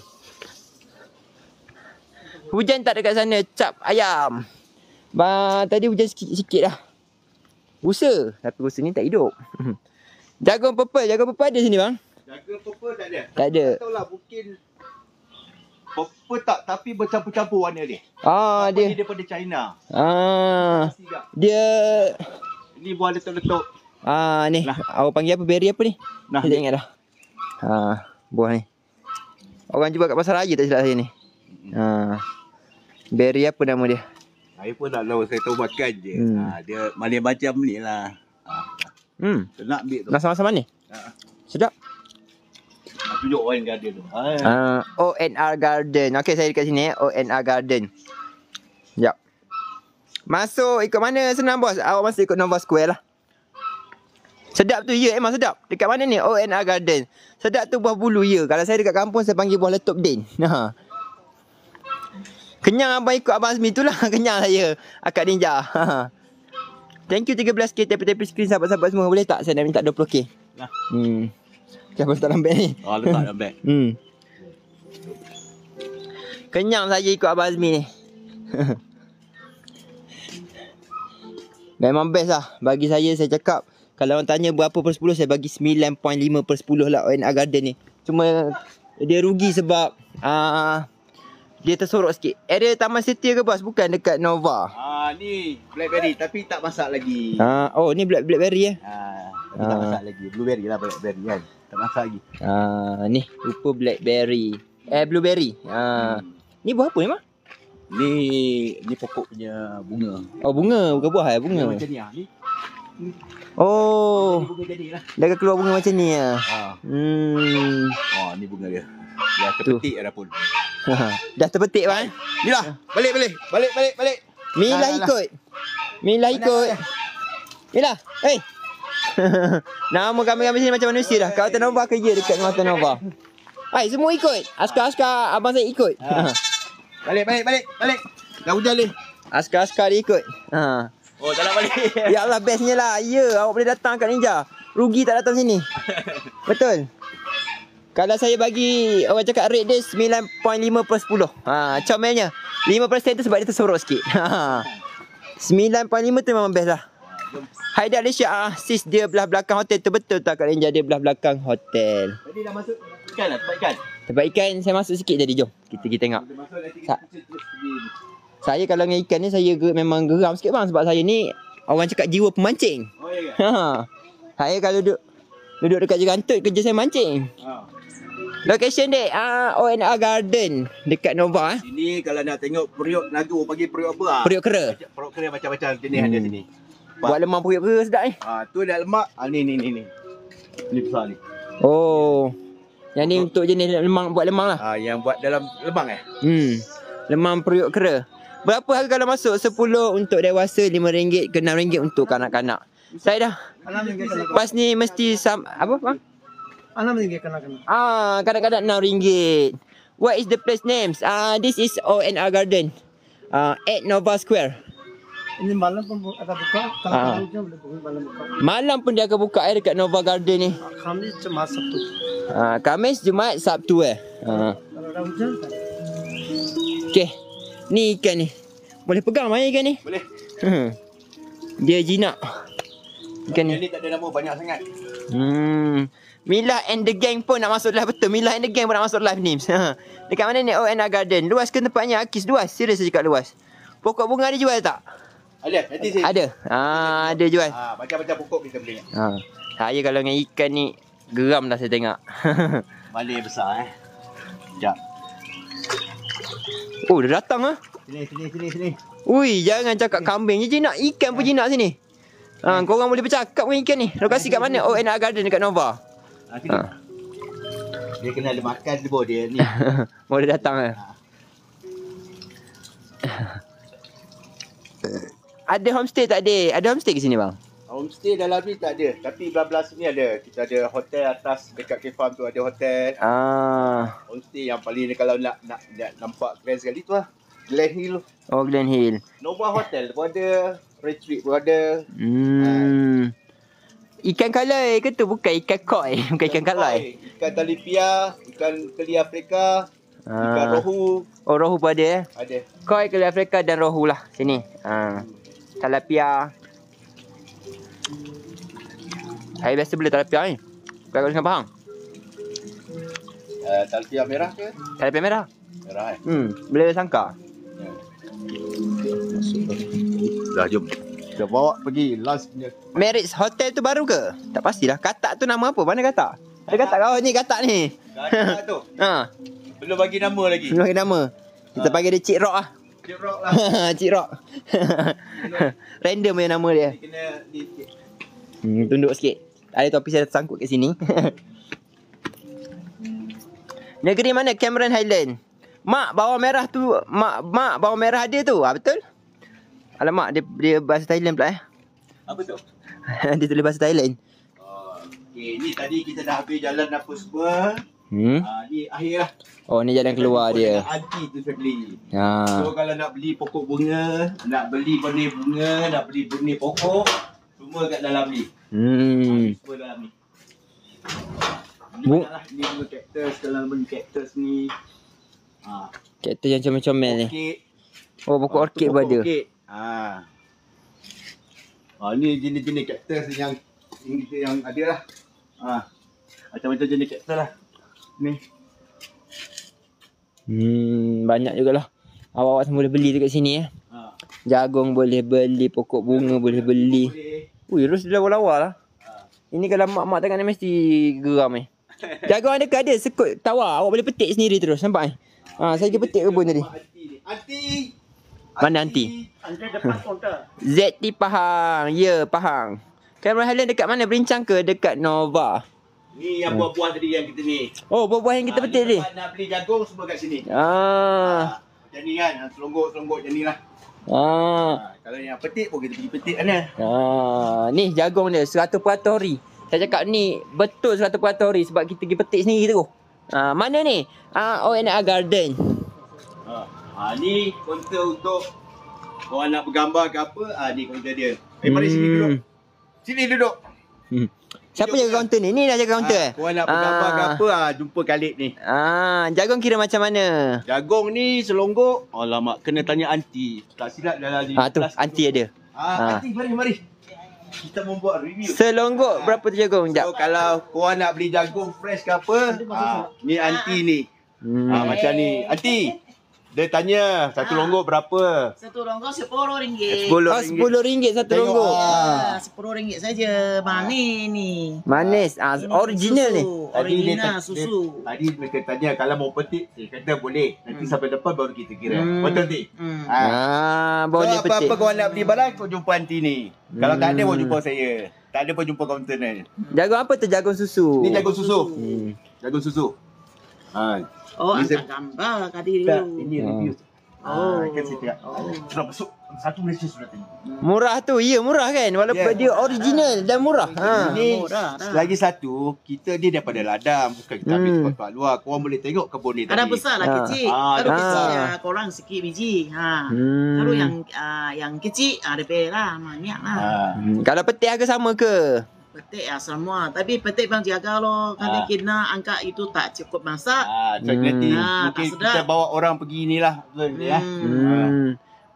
Hujan tak dekat sana, cap ayam. Ba, tadi hujan sikit-sikit dah. Busa, tapi busa ni tak hidup. Jagung purple, jagung purple ada sini bang? Jaga purple tak ada. Tak ada. Tak tahulah, mungkin purple tak, tapi bercampur-campur warna dia. Ah, Apa dia. ni daripada China. Ah, Pasti tak? dia. Ini buah letup-letup. Ah, ni. Nah. Awak panggil apa? Berry apa ni? Nah, Saya tak ingat dah. Ah, buah ni. Orang jual kat pasar raya tak silap saya ni. Ah. Berry apa nama dia? saya pun tak tahu, saya tahu makan je. Hmm. Ha, dia mana macam ni lah. Ha, Hmm. nak ambil tu. Rasa macam mana? Ha, Sedap. ha, tunjuk orang yang ada tu. Ha. Ah, O N R Garden. Okey, saya dekat sini eh. O N R Garden. Jap. Masuk ikut mana senang bos? Awak masuk ikut Nova Square lah. Sedap tu ya, emang sedap. Dekat mana ni? O N R Garden. Sedap tu buah bulu ya. Kalau saya dekat kampung saya panggil buah letup din. Ha. Kenyang abang ikut Abang Azmi tu lah. Kenyang saya. Akak Ninja. Ha. Thank you tiga belas K tap-tap screen sahabat-sahabat semua. Boleh tak? Saya nak minta dua puluh K. Nah. Hmm. Siapa letak dalam beg ni? Oh, letak dalam beg. Hmm. Kenyang saja ikut Abang Azmi ni. Memang best lah. Bagi saya, saya cakap, kalau orang tanya berapa per sepuluh, saya bagi sembilan perpuluhan lima per sepuluh lah O N R Garden ni. Cuma dia rugi sebab uh, dia tersorok sikit. Area Taman Setia ke bos? Bukan dekat Nova. Ah, ni blackberry tapi tak masak lagi. Uh, oh ni black blackberry eh. Ah, tapi tak Ah. masak lagi. Blueberry lah blackberry kan. Tak masak lagi. Uh, ni rupa blackberry. Eh blueberry. Uh, ni buah apa ni mah? Ni ni pokok punya bunga. Oh bunga, bukan buah eh, bunga. Macam ni ah. Ni, ni Oh, bunga jadilah. dah akan keluar bunga macam ni ah. Ah. Hmm. Oh, ni bunga dia. Dah terpetik dah pun. Dah terpetik bang. Ni lah. Balik balik. Balik balik balik. Mila Dah, dah, ikut. Mila ikut. Mila, hey. Nama kami-kami sini macam manusia dah. Kawasan Nova kerja dekat Kawasan Nova. Hai, semua ikut. Askar-askar abang saya ikut. Ha. Balik balik balik balik. Dah hujan ni. Askar-askar dia ikut. Ha. Oh, tak nak balik. Ya Allah, bestnya lah. Ya, awak boleh datang kat Ninja. Rugi tak datang sini. Betul. Kalau saya bagi, orang cakap rate dia sembilan perpuluhan lima per sepuluh. Ha, comelnya. lima peratus tu sebab dia tersorok sikit. Ha. sembilan perpuluhan lima tu memang best lah. Haidar Malaysia ah, sis dia belah belakang hotel tu, betul tak Kak Ninja? Dia belah belakang hotel. Tadi dah masuk ikan lah, tempat ikan. Tempat ikan saya masuk sikit tadi, jom. Kita kita tengok. Dia masuk nanti Sa- kita terus pergi. Saya kalau dengan ikan ni saya ge- memang geram sikit bang sebab saya ni orang cakap jiwa pemancing. Oh, ya ke? Ha. Saya kalau duduk duduk dekat Jerantut kerja saya mancing. Ha. Location dia ah O N R Garden dekat Nova eh. Sini kalau nak tengok periuk nagu panggil periuk apa ah? Periuk kera. Periuk kera macam-macam jenis Hmm. ada sini. Buat lemang periuk kera sedap ni. Ah, tu dah lemak. Ah, ni ni ni ni. Ni besar ni. Oh. Yang ni untuk jenis lemang, buat lemang lah. Ah, yang buat dalam lemang eh? Hmm. Lemang periuk kera. Berapa harga kalau masuk? sepuluh untuk dewasa, lima ringgit ke enam ringgit untuk kanak-kanak. Saya dah pas ni mesti sam, apa bang? enam ringgit kena-kena. Ah, kadang-kadang enam ringgit. What is the place names? Ah, this is O N R Garden. Ah, at Nova Square. Ini malam pun bu- ada buka. Kalau Ah. hujan boleh buka malam buka. Malam pun dia akan buka eh dekat Nova Garden ni. Khamis cuma Sabtu. Ah, Khamis, Jumaat, Sabtu eh. Ah. Kalau ada hujan tak. Okey. Ni ikan ni. Boleh pegang mai ikan ni? Boleh. Hmm. Dia jinak. Ikan Yang ni. ni tak ada nama banyak sangat. Hmm. Milah and the gang pun nak masuk live betul. Milah and the gang pun nak masuk live ni. Dekat mana ni? O N R Garden. Luas ke tempatnya? Akis luas. Serius saya cakap luas. Pokok bunga ada jual tak? Ada, nanti saya. Ada. Ah, ada jual. Ah, macam-macam pokok kita beli. Ha. Saya kalau dengan ikan ni geram dah saya tengok. Malay besar eh. Sekejap. Oh, dah datang ah. Sini, sini, sini, sini. Ui, jangan cakap kambing. Je nak ikan pun je nak sini. Ha, korang boleh bercakap dengan ikan ni. Lokasi kat mana? O N R Garden dekat Nova. Ha, sini. Ha. Dia kena ada makan dulu dia ni. Boleh datang ah. Ada homestay tak ada? Ada homestay ke sini bang? Homestay dalam ni tak ada. Tapi belah-belah sini ada. Kita ada hotel atas dekat K Farm tu ada hotel. Ah. Homestay yang paling kalau nak nak, nak nampak keren sekali tu lah. Glen Hill. Oh, Glen Hill. Nova Hotel pun ada. Retreat pun ada. Hmm. Ikan kalai ke tu? Bukan ikan koi. Bukan ikan kalai. Ikan talipia, ikan keli Afrika, ikan Ah. rohu. Oh, rohu pun ada eh? Ada. Koi, keli Afrika dan rohu lah. Sini. Ha. Tilapia. Saya biasa beli tilapia ni. Bukan kau dengan Pahang. Uh, talipia merah ke? Tilapia merah. Merah eh. Hmm. Boleh sangka. Ya. Dah jom. Kita bawa pergi last punya. Marriage Hotel tu baru ke? Tak pastilah. Katak tu nama apa? Mana katak? Ada katak kau ni, katak ni. Katak tu. Ha. Belum bagi nama lagi. Belum bagi nama. Kita Ha. panggil dia Cik Rock lah. Cik Rock lah. Cik Rock. Random punya nama dia. Ni kena ni sikit. Hmm, tunduk sikit. Ada topi saya tersangkut kat sini. Negeri mana? Cameron Highland. Mak bawang merah tu, mak mak bawang merah ada tu. Ha, betul? Alamak, dia dia bahasa Thailand pula eh. Apa tu? Dia tulis bahasa Thailand. Oh, okey, ni tadi kita dah habis jalan apa semua. Hmm. Ha, ni akhir lah. Oh, ni jalan keluar dia. Anti tu saya beli. Ha. So kalau nak beli pokok bunga, nak beli benih bunga, nak beli benih pokok, semua kat dalam ni. Hmm. Semua dalam ni. Ni Bu- banyak lah. Ni bunga cactus, kalau beli cactus ni. Ha. Karakter yang comel-comel ni. Orchid. Oh, pokok Ah, tu orchid pun ada. orchid. Ha. Ha, ni jenis-jenis cactus yang yang kita yang ada lah. Ha. Macam-macam jenis cactus lah. Ni. Hmm, banyak jugalah. Awak-awak semua boleh beli dekat sini eh. Ha. Jagung boleh beli, pokok bunga boleh beli. Boleh. Ui, terus dia lawa-lawa lah. Ha. Ini kalau mak-mak tengok ni mesti geram eh. Jagung ada ke ada? Sekut tawar. Awak boleh petik sendiri terus. Nampak eh? Ha, saya pergi petik kebun tadi. Anti ni. Anti. Mana anti? Antara depan kaunter. Z T Pahang. Ya, Pahang. Cameron Highland dekat mana? Berincang ke? Dekat Nova. Ni yang buah-buah tadi yang kita ni. Oh, buah-buah yang kita Ah, petik ni. tempat nak beli jagung semua kat sini. Ah. Ah, macam ni kan, selonggok-selonggok macam ni lah. Ah. Ah, kalau yang petik pun kita pergi petik mana? Ah, ni jagung dia seratus peratus ori. Saya cakap ni betul seratus peratus ori sebab kita pergi petik sendiri tu. Ah, mana ni? Ah, O N R Garden. Ah, ah ni kaunter untuk orang nak bergambar ke apa, ah ni kaunter dia. Eh, mari sini duduk. Sini duduk. Hmm. Siapa jaga kaunter ni? Ni dah jaga kaunter eh? Ah, korang nak bergambar ke apa, ah jumpa Khalid ni. Ah, jagung kira macam mana? Jagung ni selonggok. Alamak, kena tanya anti. Tak silap dalam ni. Ah tu, anti ada. Ah, Ah. anti mari mari. Kita membuat review. Selonggok berapa tu jagung? So Jap. kalau korang nak beli jagung fresh ke apa, ah, ni anti ni. Hmm. Ah, macam ni. Anti, dia tanya satu longgok berapa? Satu longgok sepuluh ringgit. Sepuluh Oh, sepuluh ringgit satu Tengok, longgok. ah. Ah, sepuluh ringgit saja. Manis ni. Manis. Ah, Ini original ni. susu. Tadi dia, Original ta- susu. dia, tadi mereka tanya kalau mau petik, dia kata boleh. Nanti Hmm. sampai depan baru kita kira. Hmm. Betul ti? Hmm. Ah. Ah, So, boleh petik. apa-apa kau nak beli barang, kau jumpa anti ni. Kalau tak ada, Hmm. kau jumpa saya. Tak ada pun jumpa kaunter ni. Jagung apa tu? Jagung susu. Ni jagung susu. Hmm. Jagung susu. Ha. Oh, Ni angkat saya- gambar tadi Tak, dulu. ini Hmm. review. Oh. Ah, kan saya tengok. Oh. Sudah masuk. Satu Malaysia sudah tengok. Murah tu. Ya, murah kan? Walaupun Yeah. dia original dan murah. Ha. Ini murah dah. lagi satu, kita ni daripada ladang, bukan kita ambil Hmm. tempat luar. Korang boleh tengok kebun ni tadi. Ada besar lah Ah. kecil. Ah, Kalau ada kecil besar. ya korang sikit biji. Ha. Hmm. Kalau yang ah, yang kecil ada lah banyak lah. Ah. Hmm. Kalau petik harga sama ke? Petik ya semua. Tapi petik bang jaga loh. Kalau Ah. kena angkat itu tak cukup masak. Ah, so Hmm. nanti Ah, mungkin tak sedap. kita bawa orang pergi inilah. Betul ya. Hmm. Hmm.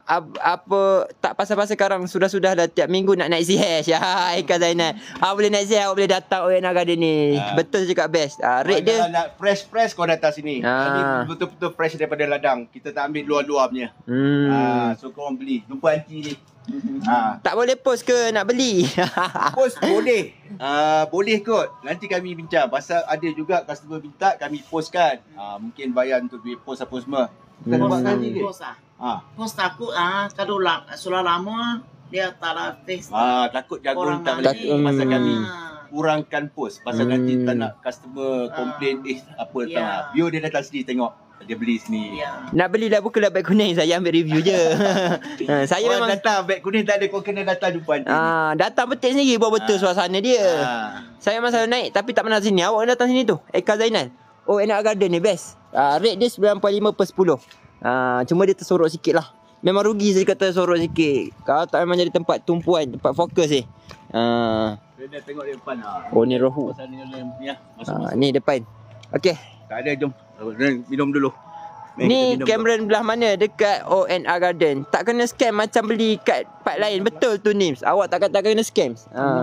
ab, apa tak pasal-pasal sekarang sudah-sudah dah tiap minggu nak naik C H. Ya, Eka Zainal. Ah boleh naik C H, awak boleh datang O N R Garden ni. Ah. Betul cakap best. Ah rate Kalau dia nak fresh-fresh kau datang sini. Ah. Ini betul-betul fresh daripada ladang. Kita tak ambil luar-luar punya. hmm. Ah, so kau orang beli. Jumpa aunty ni. Ah. Tak boleh post ke nak beli? Post boleh. Ah, boleh kot. Nanti kami bincang. Pasal ada juga customer minta kami postkan. Ah, mungkin bayar untuk duit post apa semua. Kita Hmm. buat nanti ke? Bos ah. Ah. Bos takut ah kalau lah sudah lama dia tak lah face. Ah, takut jagung Orang tak lagi. boleh. Pasal Hmm. kami Ah. kurangkan post. Pasal Hmm. nanti tak nak customer komplain eh apa Ya. tak. Bio dia datang sini tengok. Dia beli sini. Ya. Nak beli dah bukalah beg kuning, saya ambil review je. ha, saya Orang memang datang beg kuning tak ada, kau kena datang jumpa aunty. ah datang petik sendiri buat betul Ah. suasana dia. Ah. Saya memang selalu naik tapi tak pernah sini. Awak datang sini tu. Eka Zainal. O N R Garden ni best. Ah rate dia sembilan perpuluhan lima per sepuluh. Ah cuma dia tersorok sikit lah. Memang rugi saya kata sorok sikit. Kalau tak memang jadi tempat tumpuan, tempat fokus ni. Ah Kena tengok dia depan ah. oh ni rohu. Pasal ni dalam ni ah. Masuk. Ah ni depan. Okey. Tak ada, jom. Minum dulu. Mari Ni kita minum Cameron belah mana? Dekat O N R Garden. Tak kena scam macam beli kat part lain. Betul tu Nims. Awak tak kata kena scam. Ha.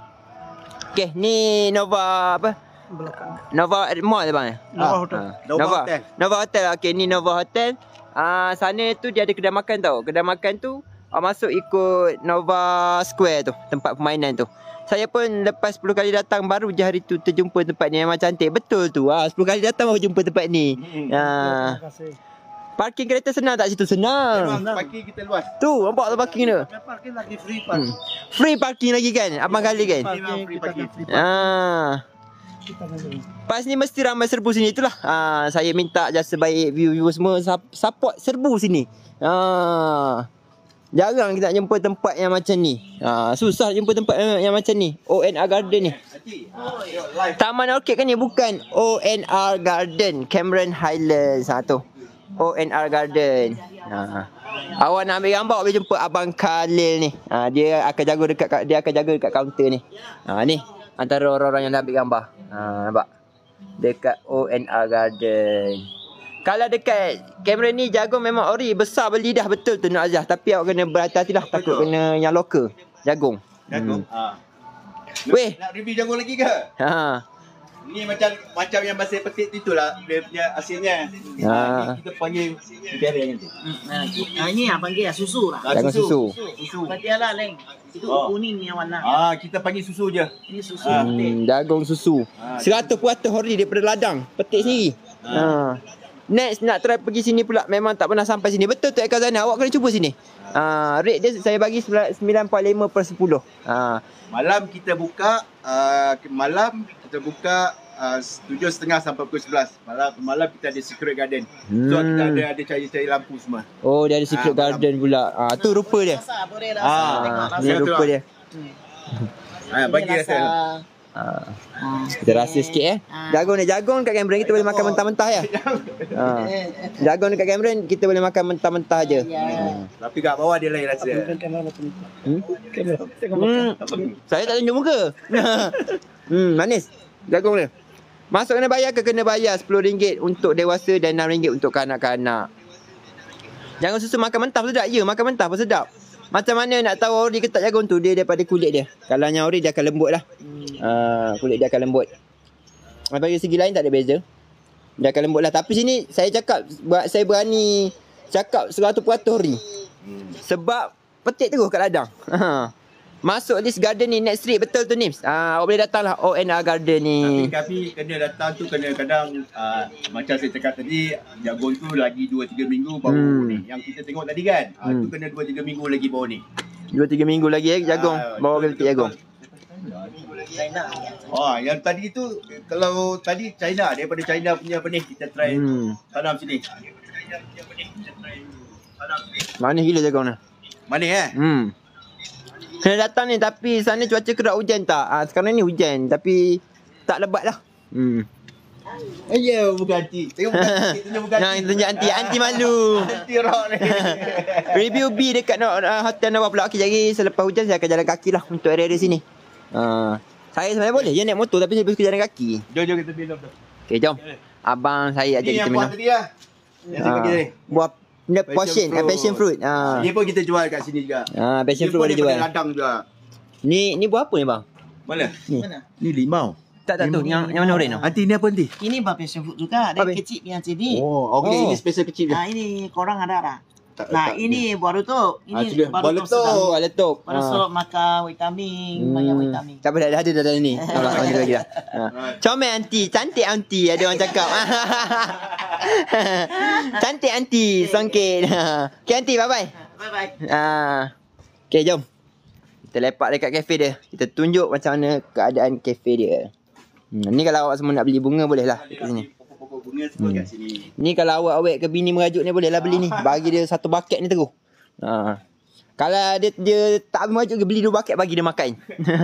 Okey, ni Nova apa? Nova Mall bang. Nova Hotel. Nova Nova Hotel. Nova Hotel. Okey, ni Nova Hotel. Ah sana tu dia ada kedai makan tau. Kedai makan tu awak masuk ikut Nova Square tu, tempat permainan tu. Saya pun lepas sepuluh kali datang baru je hari tu terjumpa tempat ni memang cantik. Betul tu. Ah sepuluh kali datang baru jumpa tempat ni. Hmm. Ah. Parking kereta senang tak situ? Senang. Memang parking kita luas. Tu nampak tu parking tu. Parking lagi free Hmm. Free parking lagi kan? Abang kali kan? Ni memang free parking. Ah. Pas ni mesti ramai serbu sini itulah. Ah, saya minta jasa baik view-view semua sup- support serbu sini. Ah. Jarang kita nak jumpa tempat yang macam ni. Ah, susah jumpa tempat yang, yang macam ni. O N R Garden ni. Nanti ah, tengok live. Taman Orchid kan ni, bukan O N R Garden, Cameron Highlands. Ha tu. O N R Garden. Ha. Awak nak ambil gambar, awak boleh jumpa Abang Khalil ni. Ha, dia akan jaga dekat dia akan jaga dekat kaunter ni. Ha ni antara orang-orang yang dah ambil gambar. Ha nampak. Dekat O N R Garden. Kalau dekat Cameron ni jagung memang ori, besar berlidah betul tu Nur Azah, tapi awak kena berhati-hatilah takut Betul. kena yang lokal jagung. Jagung. Hmm. Ah. Weh. Nak review jagung lagi ke? Ha. Ni macam macam yang pasir petik tu itulah dia punya hasilnya. Ah. Ah. Kita panggil imperial nanti. Ah ini apa panggil ah, susu lah. Ah, Jagung susu. Susu. Patialah leng. Itu Oh. kuning ni warna. Ah, kita panggil susu je. Ini susu Ah. putih. Hmm, jagung susu. Ah, Seratus peratus ori daripada ladang. Petik sendiri. Ha. Next nak try pergi sini pula. Memang tak pernah sampai sini. Betul tu Eka Zainal. Awak kena cuba sini. Ha. Rate dia saya bagi sembilan perpuluhan lima per sepuluh. Ha. Malam kita buka uh, malam kita buka uh, tujuh setengah sampai pukul sebelas. Malam malam kita ada secret garden. Hmm. So kita ada ada cari-cari lampu semua. Oh, dia ada secret Ah, malam. garden pula. Ha. Tu rupa dia. Rasa boleh Ah, rasa. Tengok Ha. rasa. Ni Rasa tu rupa lah. dia. Ha, bagi rasa. Ha. Ah. Kita rasa sikit eh. Jagung ni. Jagung kat Cameron kita boleh makan mentah-mentah ya. Ha. Jagung dekat Cameron kita boleh makan mentah-mentah je. Ya. Tapi kat bawah dia lain rasa. Hmm? Hmm. Saya tak tunjuk muka. hmm, manis. Jagung dia. Masuk kena bayar ke? Kena bayar sepuluh ringgit untuk dewasa dan enam ringgit untuk kanak-kanak. Jagung susu makan mentah pun sedap. Ya, makan mentah pun sedap. Macam mana nak tahu ori ke tak jagung tu? Dia daripada kulit dia. Kalau yang ori dia akan lembut lah. Uh, kulit dia akan lembut. Dari segi lain tak ada beza. Dia akan lembut lah. Tapi sini saya cakap, saya berani cakap seratus peratus ori. Hmm. Sebab petik terus kat ladang. Ha. Masuk list garden ni next street betul tu Nims. Ah awak boleh datanglah O N R Garden ni. Tapi kami kena datang tu kena kadang uh, macam saya cakap tadi jagung tu lagi dua tiga minggu baru Hmm. ni. Yang kita tengok tadi kan, ah, Hmm. tu kena dua tiga minggu lagi baru ni. dua tiga minggu lagi eh jagung. Ah, Bawa betul, kita petik jagung. China. Oh, yang tadi tu kalau tadi China daripada China punya apa ni kita try Hmm. tanam sini. Manis gila jagung ni. Mana eh? Hmm. Kena datang ni tapi sana cuaca kerak hujan tak? Ah sekarang ni hujan tapi tak lebat lah. Hmm. Eh, ya, bukan anti. Tengok bukan anti, tunjuk bukan Yang tunjuk anti, anti malu. Anti rock ni. Review B dekat no, uh, Hotel Nova pula. Okay, jadi selepas hujan saya akan jalan kaki lah untuk area-area sini. Uh, saya sebenarnya boleh je naik motor tapi saya suka jalan kaki. Jom jom kita minum tu. Okay, jom. Abang saya ajak Ni kita yang minum. buat tadi lah. Yang saya bagi tadi. Buah Benda passion, passion fruit. passion fruit. Ah. Ni pun kita jual kat sini juga. Ah, passion fruit boleh jual. Ladang juga. Ni ni buah apa ni bang? Mana? Ni. Mana? Ni limau. Tak tak tu, yang yang mana oren tu? Nanti ni apa nanti? Ini buah passion fruit juga. Dia Apa? kecil yang sini. Oh, okey, Oh. ini special kecil dia. Nah, ini korang ada tak? Tak, Nah, tak, ini buah letup. Ah, Ini sudah. buah Buah letup letup. sedang. Buah letup. Pada Ah. suruh makan vitamin, banyak vitamin. Tak apa, dah dah ada dah, dah ni. Nampak macam lagi dah. Ha. Comel aunty, cantik aunty ada orang cakap. Cantik aunty, songket. Okay aunty, bye bye. Bye bye. Ah. Okay, jom. Kita lepak dekat kafe dia. Kita tunjuk macam mana keadaan kafe dia. Hmm, ni kalau awak semua nak beli bunga boleh lah kat sini. Pokok-pokok bunga semua kat sini. Ni kalau awak awet ke bini merajuk ni boleh lah beli ni. Bagi dia satu bucket ni terus. Ha. Kalau dia dia tak merajuk ke beli dua bucket bagi dia makan.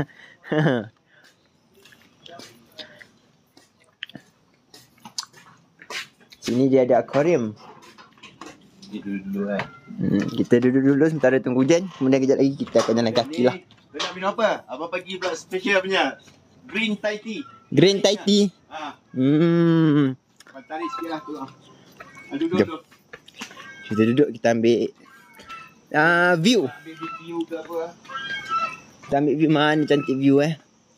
Sini dia ada aquarium. Ni dulu-dulu kan. Hmm, kita duduk dulu sementara tunggu hujan. Kemudian kejap lagi kita akan jalan kaki lah. Kau nak minum apa? Abang bagi pula special punya. Green Thai tea. Green Thai tea. Ha. Hmm. Abang tarik sikit lah. Tolong. Ha, duduk Jom. dulu. Kita duduk kita ambil uh, view. Ambil view ke apa. Kita ambil view mana cantik view eh.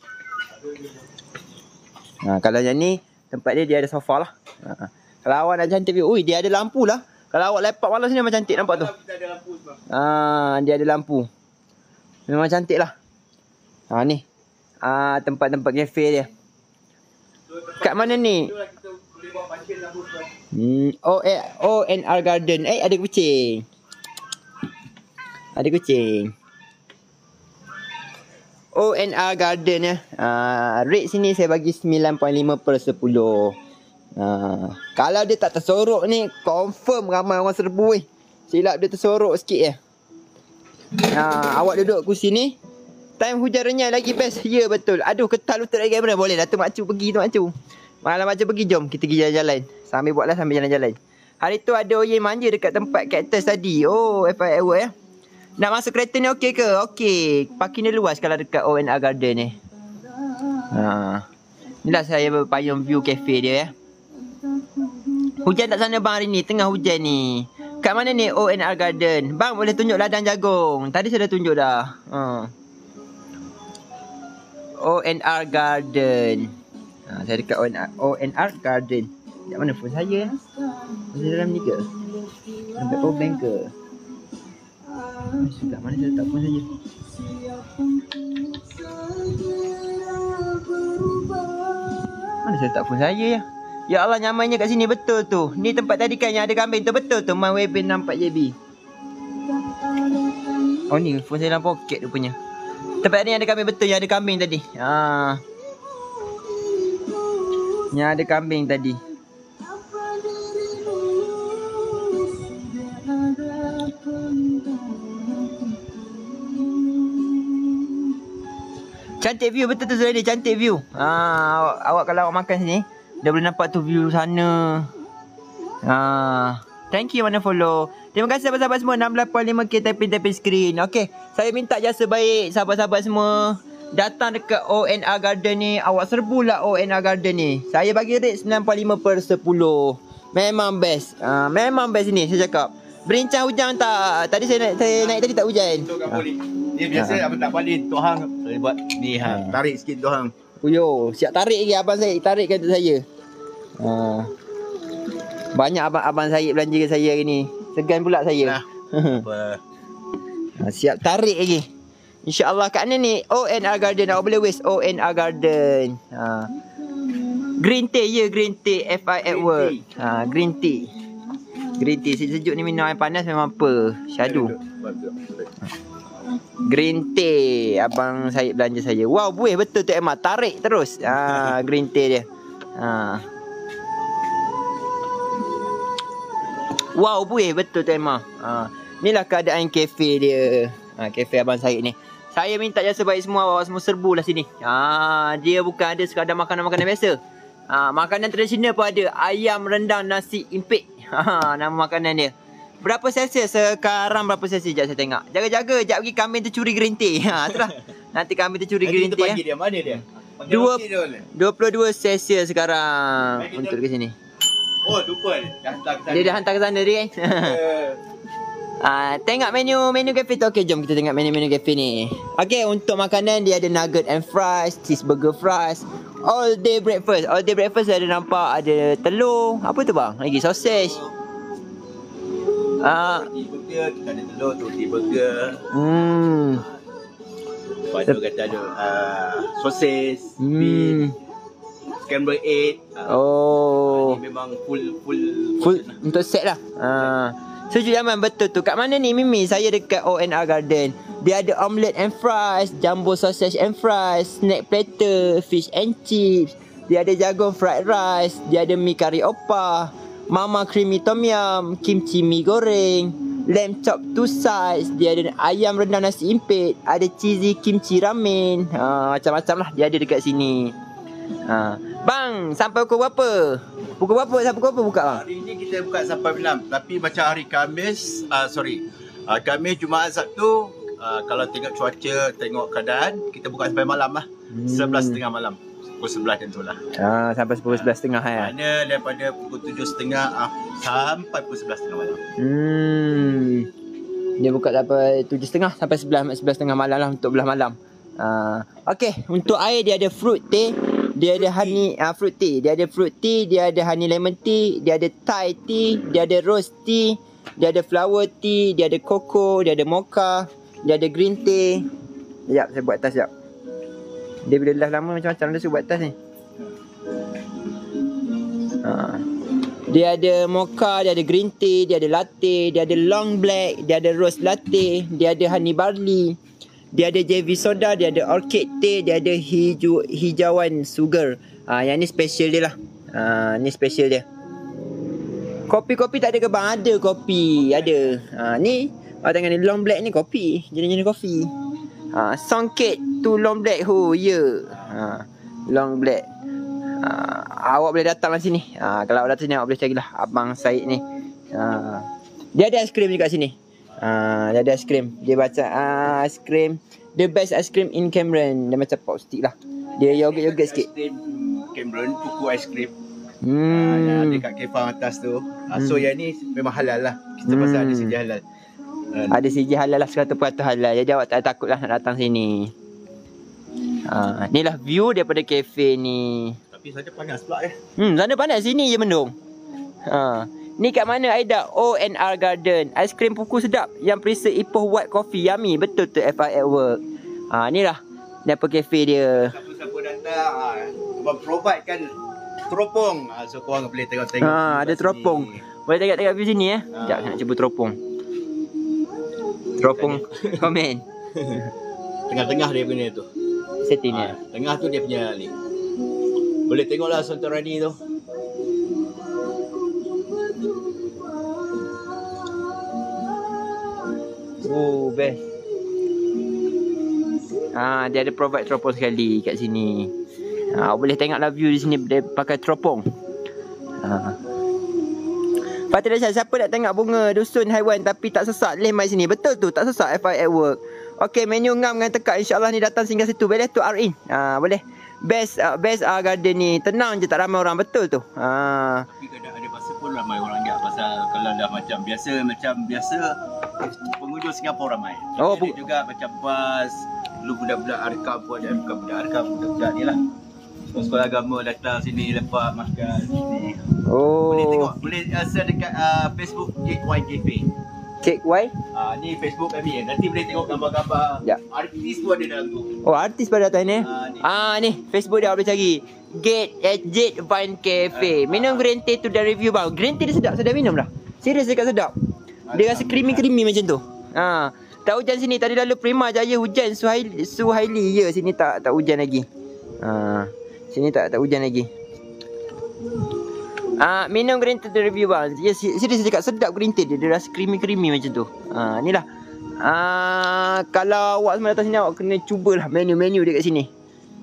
Ha, kalau yang ni tempat dia dia ada sofa lah. Ha. Kalau awak nak cantik view, ui dia ada lampu lah. Kalau awak lepak malam sini memang cantik nampak tu. Kita ada lampu semua. Ah, dia ada lampu. Memang cantik lah. Ha ni. Ah, tempat-tempat kafe dia. So, tempat Kat mana ni? tu lah kita boleh bawa pancing lampu semua. Hmm, O eh, O N R Garden. Eh, ada kucing. Ada kucing. O N R Garden ya. Ah, rate sini saya bagi sembilan perpuluhan lima per sepuluh. Ah, kalau dia tak tersorok ni confirm ramai orang serbu weh. Silap dia tersorok sikit je. Ah, awak duduk kursi ni. Time hujan renyai lagi best. Ya betul. Aduh ketal lutut lagi kamera. Boleh lah tu makcik pergi tu makcik. Malam macam pergi jom kita pergi jalan-jalan. Sambil buatlah sambil jalan-jalan. Hari tu ada oyen manja dekat tempat cactus tadi. Oh, F I Edward ya. Nak masuk kereta ni okey ke? Okey. Parking dia luas kalau dekat O N R Garden ni. Ha. Inilah saya berpayung view cafe dia ya. Hujan tak sana bang hari ni? Tengah hujan ni. Kat mana ni O N R Garden? Bang boleh tunjuk ladang jagung. Tadi saya dah tunjuk dah. Ha. O N R Garden. Ha, saya dekat O N R Garden. Kat mana phone saya? Di dalam ni ke? Sampai power bank ke? Sudah mana saya letak phone saya? Mana saya letak phone saya ya? Ya Allah nyamannya kat sini betul tu. Ni tempat tadi kan yang ada kambing tu betul tu. Man Webin nampak J B. Oh ni phone saya dalam poket rupanya. Tempat ni yang ada kambing betul yang ada kambing tadi. Ha. Yang ada kambing tadi. Cantik view betul tu Zuraidi, cantik view. Ha, awak, awak kalau awak makan sini dah boleh nampak tu view sana. Ha, thank you mana follow. Terima kasih sahabat-sahabat semua enam lapan lima K tapping-tapping screen. Okey, saya minta jasa baik sahabat-sahabat semua. Datang dekat O N R Garden ni, awak serbulah O N R Garden ni. Saya bagi rate sembilan perpuluhan lima per sepuluh. Memang best. Ha, memang best ni saya cakap. Berincang hujan tak? Tadi saya naik, saya naik tadi tak hujan. Untuk kamu ni. Ni biasa apa tak balik Tok Hang. Saya buat ni ha. Tarik sikit Tok Hang. Uyo, siap tarik lagi abang saya. Tarikkan untuk saya. Ha. Banyak abang-abang saya belanja ke saya hari ni. Segan pula saya. Nah. Apa? Ha, siap tarik lagi. InsyaAllah kat mana ni? O N R Garden. Awak boleh waste O N R Garden. Ha. Green tea ya, green tea. F I Edward. Ha, green tea. Green tea. Sejuk-sejuk ni minum air panas memang apa? Syadu. Green tea. Abang saya belanja saya. Wow, buih betul tu Emma. Tarik terus. Ha, green tea dia. Ha. Wow, buih betul tu Emma. Ha. Inilah keadaan kafe dia. Ha, kafe abang Syed ni. Saya minta jasa baik semua. Awak semua serbu lah sini. Ha, dia bukan ada sekadar makanan-makanan biasa. Ha, makanan tradisional pun ada. Ayam rendang nasi impik. Ha, nama makanan dia. Berapa Celsius sekarang? Berapa Celsius? Sekejap saya tengok. Jaga-jaga. Sekejap lagi kambing tercuri green tea. Ha, itulah. Nanti kambing tercuri green tea. Nanti dia mana dia? Dua, dua puluh dua Celsius sekarang. Untuk ke sini. Oh, lupa ni. Dah hantar ke sana. Dia dah hantar ke sana dia kan. Ah, tengok menu menu kafe tu. Okey, jom kita tengok menu-menu kafe ni. Okey, untuk makanan dia ada nugget and fries, cheeseburger fries, all day breakfast. All day breakfast ada nampak ada telur. Apa tu bang? Lagi sausage. Ah, Roti burger, kita ada telur tu, roti burger. hmm. Lepas tu kata ada uh, sosis, beef, Hmm. scrambled egg. Uh, Oh. Ini memang full full Full untuk set lah. Ah. Sejuk Yaman betul tu. Kat mana ni Mimi? Saya dekat O N R Garden. Dia ada omelette and fries, jumbo sausage and fries, snack platter, fish and chips. Dia ada jagung fried rice, dia ada mi kari opah, mama creamy tom yum, kimchi mi goreng, lamb chop two sides, dia ada ayam rendang nasi impit, ada cheesy kimchi ramen. Ha, macam-macam lah dia ada dekat sini. Ha. Bang, sampai pukul berapa? Pukul berapa? Sampai pukul berapa buka bang? Hari ni kita buka sampai enam. Tapi macam hari Khamis, uh, sorry. Uh, Khamis, Jumaat, Sabtu, uh, kalau tengok cuaca, tengok keadaan, kita buka sampai malam lah. Hmm. Sebelas setengah malam. Pukul sebelas macam tu lah. Ah, sampai pukul sebelas setengah ya. Mana daripada pukul tujuh setengah uh, sampai pukul sebelas setengah malam. Hmm. Dia buka sampai tujuh setengah sampai sebelas sebelas setengah malam lah untuk belah malam. Ah, okey, untuk air dia ada fruit tea, dia ada honey uh, fruit tea, dia ada fruit tea, dia ada honey lemon tea, dia ada Thai tea, dia ada rose tea, dia ada flower tea, dia ada cocoa, dia ada mocha, dia ada green tea. Sekejap, saya buat tas sekejap. Dia bila dah lama macam-macam dia suruh buat tas ni. Ha. Dia ada mocha, dia ada green tea, dia ada latte, dia ada long black, dia ada rose latte, dia ada honey barley, dia ada J V soda, dia ada orchid tea, dia ada hijau, hijauan sugar. Ha, yang ni special dia lah. Ha, ni special dia. Kopi-kopi tak ada ke bang? Ada kopi, ada. Ha, ni, awak tengok ni long black ni kopi, jenis-jenis kopi. Ha, songket tu long black ho, ya. Yeah. Ha, long black. Ha, awak boleh datang lah sini. Ha, kalau awak datang sini awak boleh carilah Abang Said ni. Ha, dia ada aiskrim juga sini. Ha, dia ada aiskrim. Dia baca uh, aiskrim the best ice cream in Cameron. Dia macam pop stick lah. Dia yogurt-yogurt sikit. Aiskrim Cameron, kuku aiskrim. Hmm. Uh, yang ada kat kefang atas tu. Uh, so Hmm. yang ni memang halal lah. Kita pasal Hmm. ada sijil halal. Uh, Ada sijil halal lah, seratus peratus halal. Jadi awak tak takut lah nak datang sini. Ha, ni lah view daripada kafe ni. tapi saja panas pula eh. Hmm, sana panas, sini je mendung. Ha. Ni kat mana Aida? O N R Garden. Aiskrim puku sedap yang perisa Ipoh White Coffee. Yummy. Betul tu F I at work. Ha, ni lah apa kafe dia. Siapa-siapa datang, ah, abang provide kan teropong. Ah, so korang boleh tengok-tengok. Ha, ada kat teropong. sini. Boleh tengok-tengok view sini eh. Ha. Sekejap nak cuba teropong. Teropong komen. Tengah-tengah dia punya tu. Setting Ah, dia. tengah tu dia punya ni. Boleh tengoklah Sontorani tu. Oh, best. Ah, dia ada provide teropong sekali kat sini. Ah, boleh tengoklah view di sini dia pakai teropong. Ah. Fatih Syah, siapa nak tengok bunga dusun haiwan tapi tak sesak, boleh mai sini. Betul tu, tak sesak F I at work. Okey, menu ngam dengan tekak, insya-Allah ni datang singgah situ. Boleh tu R in. Ah, boleh. Best uh, best uh, garden ni. Tenang je, tak ramai orang, betul tu. Ah. Tapi kadang ada masa pun ramai orang tak. Pasal kalau dah macam biasa, macam biasa pengunjung Singapura ramai. Oh, Ada juga macam bas. Dulu budak-budak Arkam pun ada. Bukan budak Arkam, budak-budak ni lah. Sekolah agama datang sini lepak makan sini. Oh. Boleh tengok, boleh uh, search dekat uh, Facebook Cake Y Cafe. Cake Y. Ah, ni Facebook kami. Nanti boleh tengok gambar-gambar. Ya. Artis pun ada dalam tu. Oh, artis pada datang ni. Ah, ni. Ah, ni Facebook dia boleh cari. Gate at Jade Vine Cafe. Minum green tea tu dah review bang. Green tea dia sedap, sedap minum dah. Serius dekat sedap. Dia rasa creamy-creamy macam tu. Ha. Tak hujan sini. Tadi lalu Prima Jaya hujan Suhaili, Suhaili. Ya, sini tak tak hujan lagi. Ha. Sini tak tak hujan lagi. Ah, minum green tea tu review bang. Ya, serius saya cakap sedap green tea dia. Dia rasa creamy-creamy macam tu. Ah, ni lah. Ah, kalau awak semua datang sini awak kena cubalah menu-menu dia kat sini.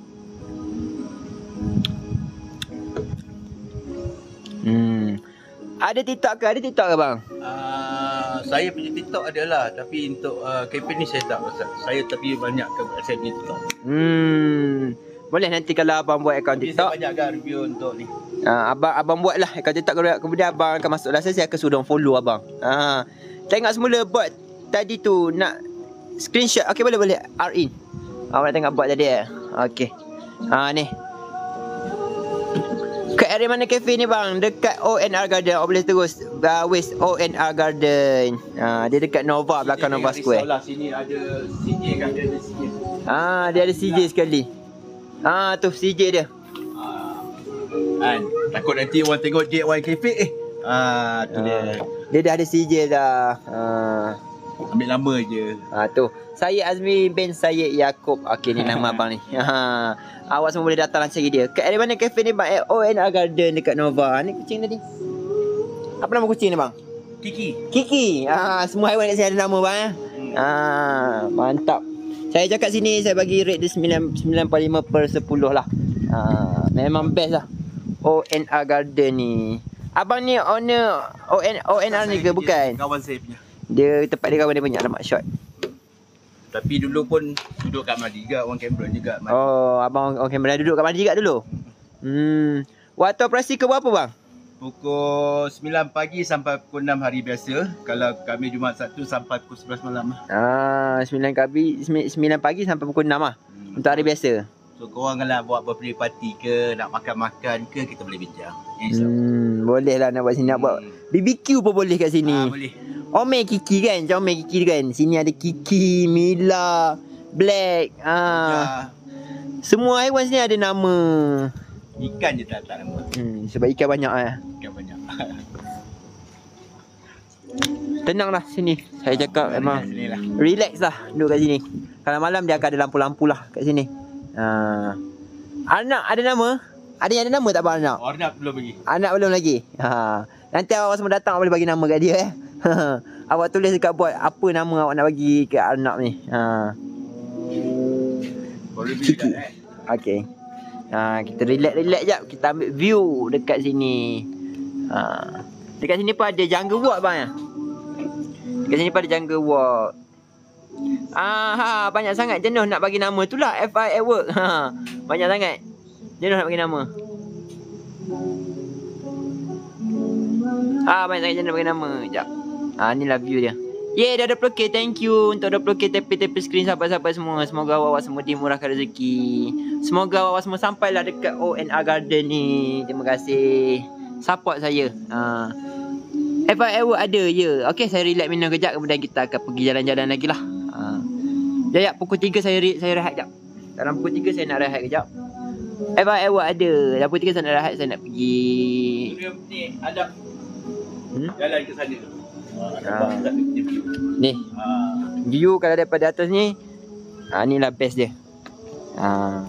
Hmm. Ada TikTok ke? Ada TikTok ke bang? Uh, saya punya TikTok adalah, tapi untuk uh, campaign ni saya tak pasal. Saya tapi banyak ke saya punya TikTok. Hmm. Boleh nanti kalau abang buat akaun Tapi TikTok. saya banyak agak review untuk ni. Ah, abang abang buatlah akaun TikTok, kemudian abang akan masuk live saya akan suruh follow abang. Ah, tengok semula bot tadi tu nak screenshot. Okey, boleh boleh R in. Awak nak tengok bot tadi eh. Okey. Ha ni. Kat area mana kafe ni bang? Dekat O N R Garden. Awak boleh terus uh, West O N R Garden. Ha, dia dekat Nova, belakang Nova Square. Risaulah, sini ada C J kan, dia ada C J. Ah, dia ada C J sekali. Ah, tu C J dia. Ah, kan takut nanti orang tengok J Y Cafe eh. Ah, tu dia. Ah, dia dah ada C J dah. Ah. Ambil lama je. Ha tu. Saya Azmi bin Syed Yaakob. Okey ni nama abang ni. Ha. Awak semua boleh datang lah cari dia. Kat area mana kafe ni bang? O N R Garden dekat Nova. Ni kucing tadi. Apa nama kucing ni bang? Kiki. Kiki. Ha, semua haiwan kat sini ada nama bang eh. Ha, mantap. Saya cakap sini saya bagi rate dia sembilan perpuluhan lima per sepuluh lah. Ha, memang best lah. O N R Garden ni. Abang ni owner O N O N R ni ke bukan? Kawan saya punya. Dia tempat dia kawan dia banyak lemak shot. Tapi dulu pun duduk kat Madi juga, orang Cameron juga. Madi. Oh, abang orang kamera duduk kat mana juga dulu? Hmm. Waktu operasi ke berapa bang? Pukul sembilan pagi sampai pukul enam hari biasa. Kalau kami Jumaat Sabtu sampai pukul sebelas malam lah. Ah, sembilan pagi sembilan pagi sampai pukul enam ah. Hmm. Untuk hari biasa. So korang kalau nak buat birthday party ke, nak makan-makan ke, kita boleh bincang. Hmm, boleh lah nak buat sini, nak buat Hmm. B B Q pun boleh kat sini. Ah, boleh. Ome Kiki kan, comel Kiki kan. Sini ada Kiki, Mila, Black. Ah. Ya, Semua haiwan sini ada nama. ikan je tak tak nama. Hmm, sebab ikan banyak eh. Ikan banyak. Tenanglah sini. Saya cakap memang Sini lah. relax lah duduk kat sini. Kalau malam dia akan ada lampu-lampu lah kat sini. Ha. Anak ada nama? Ada yang ada nama tak bang anak? Ornap belum pergi. Anak belum lagi. Ha. Nanti awak semua datang awak boleh bagi nama kat dia eh. Awak tulis dekat board apa nama awak nak bagi ke anak ni. Ha. Baru pergi kat eh. Okey. Ha, kita relax-relax jap, kita ambil view dekat sini. Ha. Dekat sini pun ada jungle walk bang ya. Dekat sini pun ada jungle walk. Ah, ha, banyak sangat jenuh nak bagi nama. Itulah F I at work. Ha, banyak sangat. Jenuh nak bagi nama. Ah, banyak sangat jenuh nak bagi nama. Jap. Ah, inilah view dia. Yeay, dah dua puluh K. Thank you untuk dua puluh K tepi-tepi skrin sahabat-sahabat semua. Semoga awak semua dimurahkan rezeki. Semoga awak semua sampailah dekat O N R Garden ni. Terima kasih. Support saya. Ha. F I at work ada je. Okey, saya relax minum kejap. Kemudian kita akan pergi jalan-jalan lagi lah. Ha. Jap, pukul tiga saya saya rehat kejap. Dalam pukul tiga saya nak rehat kejap. F I at work ada. Dalam pukul tiga saya nak rehat. Saya nak pergi. Ni ada Hmm? jalan ke sana. Ah. Ah. Ni. Ah. View kalau daripada atas ni. Ha, inilah best dia. Ha.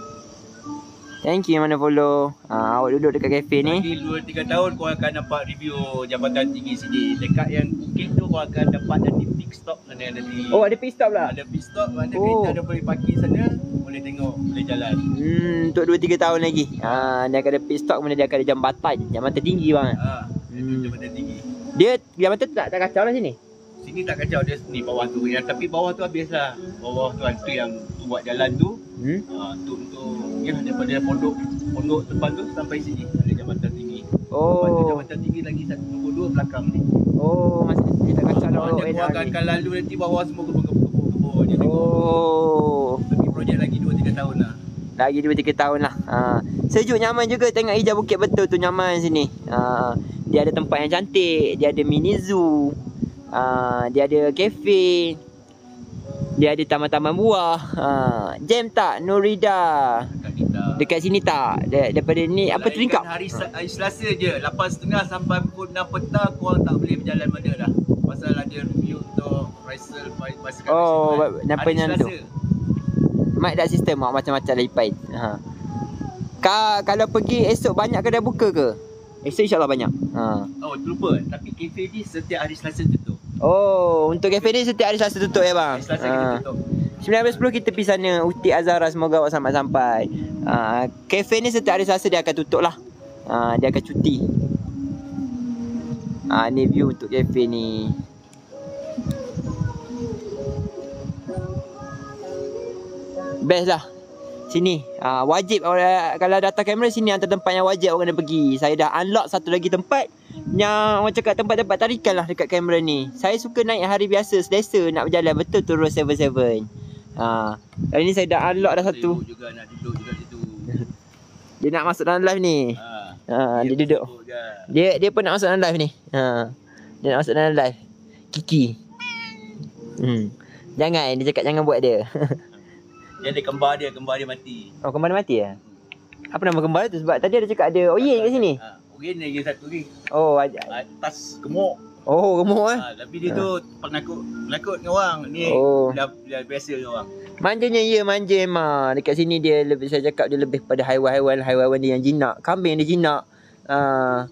Thank you mana follow. Ha, awak duduk dekat kafe ni. Lagi dua tiga tahun kau akan dapat review jabatan tinggi sini. Dekat yang Bukit tu kau akan dapat ada di pit stop sana, ada di Oh, ada pit stop lah. ada pit stop, ada Oh. kereta ada boleh parking sana, boleh tengok, boleh jalan. Hmm, untuk dua tiga tahun lagi. Ha, dia akan ada pit stop, kemudian dia akan ada jambatan. Jambatan tinggi bang. Ha, Hmm. itu jabatan tinggi. Dia jambatan tu tak, tak kacau lah sini. Sini tak kacau, dia ni bawah tu yang, tapi bawah tu habislah. Bawah tu tu yang buat jalan tu. Hmm. Ha, tu untuk ya daripada pondok pondok depan tu sampai sini ada jambatan tinggi. Lepas tu Oh. jambatan tinggi lagi satu nombor dua belakang ni. Oh, masa ni tak kacau lah. Ada Oh, kau akan akan lalu nanti bawah semua kebun-kebun je tengok. oh. Tapi projek lagi dua tiga tahun lah. Lagi dua tiga tahun lah. Ha. Sejuk nyaman juga tengok hijau bukit betul tu, nyaman sini. Ha. Dia ada tempat yang cantik, dia ada mini zoo. Ha. Dia ada kafe. Dia ada taman-taman buah. Ha. Jam tak Nurida? Kat kita. Dekat sini tak? Dar- daripada ni apa Melainkan teringkap? Hari, hari Selasa je lapan tiga puluh sampai pukul enam petang korang tak boleh berjalan mana dah. Pasal ada review untuk Faisal Faisal. Oh, Faisal, kenapa hari yang tu? Selasa. Mak dah sistem mak macam-macam lah lipain. Ha. Ka, kalau pergi esok banyak kedai buka ke? Esok insyaAllah banyak. Ha. Oh, terlupa. Tapi kafe ni setiap hari Selasa tutup. Oh, untuk kafe ni setiap hari Selasa tutup ya bang? Hari Selasa kita Ha. tutup. sembilan belas sepuluh kita pergi sana. Uti Azhara, semoga awak sampai-sampai. Ha. Kafe ni setiap hari Selasa dia akan tutup lah. Ha. Dia akan cuti. Ha. Ni view untuk kafe ni. Best lah. Sini. Ah, wajib orang kalau datang kamera sini antara tempat yang wajib orang kena pergi. Saya dah unlock satu lagi tempat yang orang cakap tempat-tempat tarikan lah dekat kamera ni. Saya suka naik hari biasa, selesa nak berjalan betul tu Road tujuh puluh tujuh. Ha, hari ni saya dah unlock dah satu. Saya juga nak duduk juga situ. Dia nak masuk dalam live ni. Ha, Ha, dia, dia duduk. Dia dia pun nak masuk dalam live ni. Ha. Dia nak masuk dalam live. Kiki. Hmm. Jangan dia cakap jangan buat dia. Dia ada kembar dia, kembar dia mati. Oh, kembar dia mati ya? Apa nama kembar tu? Sebab tadi ada cakap ada oyen kat sini. Ha, Oyen lagi satu lagi. Oh, ada. Atas gemuk. Oh, gemuk eh. Ha, tapi dia tu penakut penakut dengan orang. Ni Oh. dah, dah biasa dengan orang. Manjanya ya, manja memang. Dekat sini dia lebih, saya cakap dia lebih pada haiwan-haiwan, haiwan dia yang jinak. Kambing dia jinak. Uh,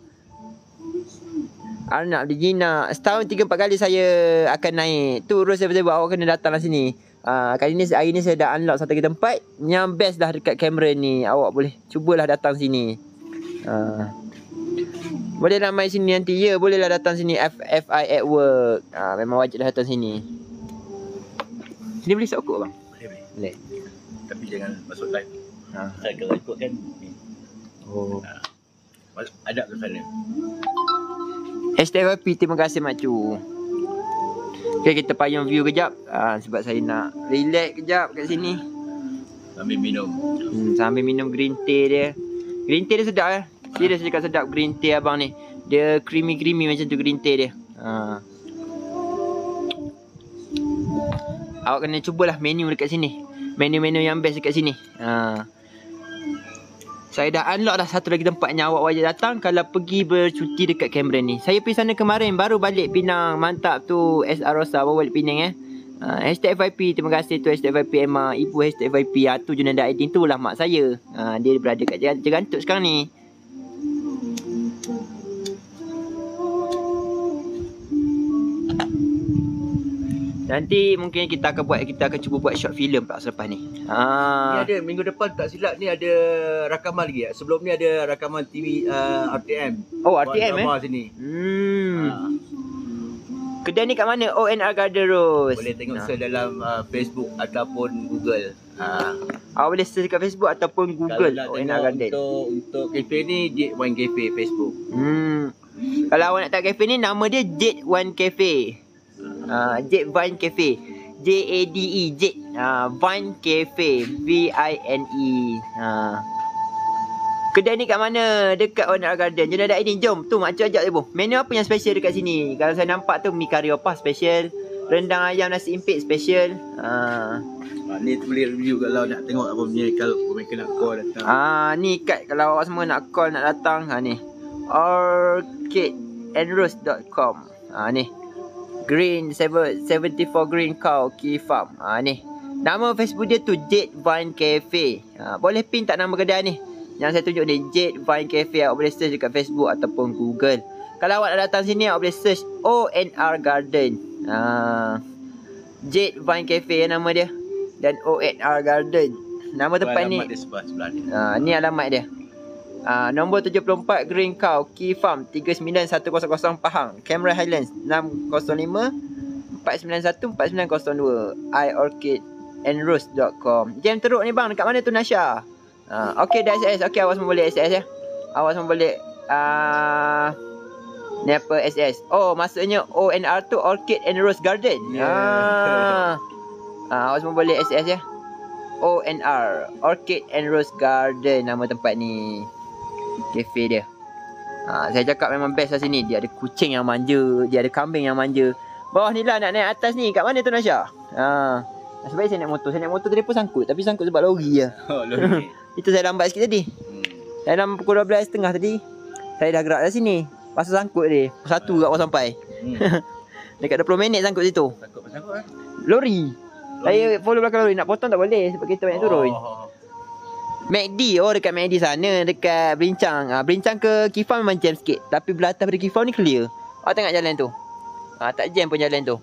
anak dia jinak. Setahun tiga empat kali saya akan naik. Tu Road tujuh puluh tujuh awak kena datang lah sini. Uh, kali ni hari ni saya dah unlock satu lagi tempat yang best dah dekat kamera ni. Awak boleh cubalah datang sini. Uh, boleh lah main sini nanti. Ya, bolehlah datang sini. F F I at work. Uh, memang wajib dah datang sini. Sini boleh sokok bang? Boleh boleh. Boleh. Tapi jangan masuk live. Ha. Saya kalau ikut kan ni. Oh. Masuk ada ke sana. Hashtag Happy, terima kasih Mak Cu. Okay, kita payung view kejap. Ha, sebab saya nak relax kejap kat sini. Sambil minum. Hmm, sambil minum green tea dia. Green tea dia sedap eh. Serius cakap sedap green tea abang ni. Dia creamy-creamy macam tu green tea dia. Ha. Awak kena cubalah menu dekat sini. Menu-menu yang best dekat sini. Ha. Saya dah unlock dah satu lagi tempat yang awak wajib datang kalau pergi bercuti dekat Cameron ni. Saya pergi sana kemarin baru balik Penang. Mantap tu S R Rosa baru balik Penang eh. Uh, hashtag F Y P, terima kasih tu hashtag F Y P Emma. Ibu hashtag F Y P, ah, tu Junanda Aidin tu lah mak saya. Uh, dia berada kat Jegantuk sekarang ni. Nanti mungkin kita akan buat, kita akan cuba buat short film pula selepas ni. Ni Ha. ada minggu depan tak silap ni ada rakaman lagi. Sebelum ni ada rakaman T V uh, R T M. Oh, R T M eh. Buat drama sini. Hmm. Ha. Kedai ni kat mana? O N R Garden Rose. Boleh tengok Ha. search dalam uh, Facebook ataupun Google. Ha. Awak boleh search kat Facebook ataupun Google Kalau nak O N R tengok Garden. untuk untuk kafe ni Jet One Cafe Facebook. Hmm. Kalau awak nak tahu kafe ni, nama dia Jet One Cafe. Uh, Jet Vine Cafe. J A D E Jet. Uh, Vine Cafe. V I N E. Uh. Kedai ni kat mana? Dekat O N R Garden. Junanda Aidin, jom. Tu makcik ajak ibu. Menu apa yang special dekat sini? Kalau saya nampak tu mi kari opah special. Rendang ayam nasi impit special. Uh. Ha, ni tu boleh review kalau nak tengok apa punya kalau mereka nak call datang. Ah, ni kad kalau awak semua nak call nak datang. Ha ni. orchid and rose dot com. Ha ni. Green seventy-four Green Cow Key Farm. Ha ni. Nama Facebook dia tu Jet Vine Cafe. Ha, boleh pin tak nama kedai ni? Yang saya tunjuk ni Jet Vine Cafe. Awak boleh search dekat Facebook ataupun Google. Kalau awak nak datang sini awak boleh search O N R Garden. Ha. Jet Vine Cafe nama dia. Dan O N R Garden. Nama tempat ni. Alamat dia sebelah sebelah ni. Ha, ni alamat dia. Uh, nombor tujuh puluh empat Green Cow Key Farm tiga sembilan satu kosong kosong Pahang, Cameron Highlands enam kosong lima empat sembilan satu empat sembilan kosong dua. i orchid and rose dot com. Jam teruk ni bang, dekat mana tu Nasha? Uh, Okey dah S S. Okey, awak semua boleh S S ya. Awak semua boleh uh, ni apa S S. Oh, maksudnya O N R tu Orchid and Rose Garden. Yeah. Ah. Uh, awak semua boleh S S ya. O N R Orchid and Rose Garden nama tempat ni. Cafe dia. Ha, saya cakap memang best lah sini. Dia ada kucing yang manja, dia ada kambing yang manja. Bawah ni lah nak naik atas ni. Kat mana tu Nasha? Ha. Sebab saya naik motor. Saya naik motor tadi pun sangkut. Tapi sangkut sebab lori je. Oh, lori. Itu saya lambat sikit tadi. Hmm. Dalam pukul dua belas tiga puluh tadi, saya dah gerak dah sini. Pasal sangkut dia. Pukul satu kat awak sampai. Hmm. Dekat dua puluh minit sangkut situ. Sangkut-sangkut eh. Lori. Saya follow belakang lori. Nak potong tak boleh. Sebab kita banyak turun. Oh. McD, oh dekat McD sana, dekat Berincang. Ah, Berincang ke Kifam memang jam sikit. Tapi belah atas pada Kifam ni clear. Awak tengok jalan tu. Ah, tak jam pun jalan tu.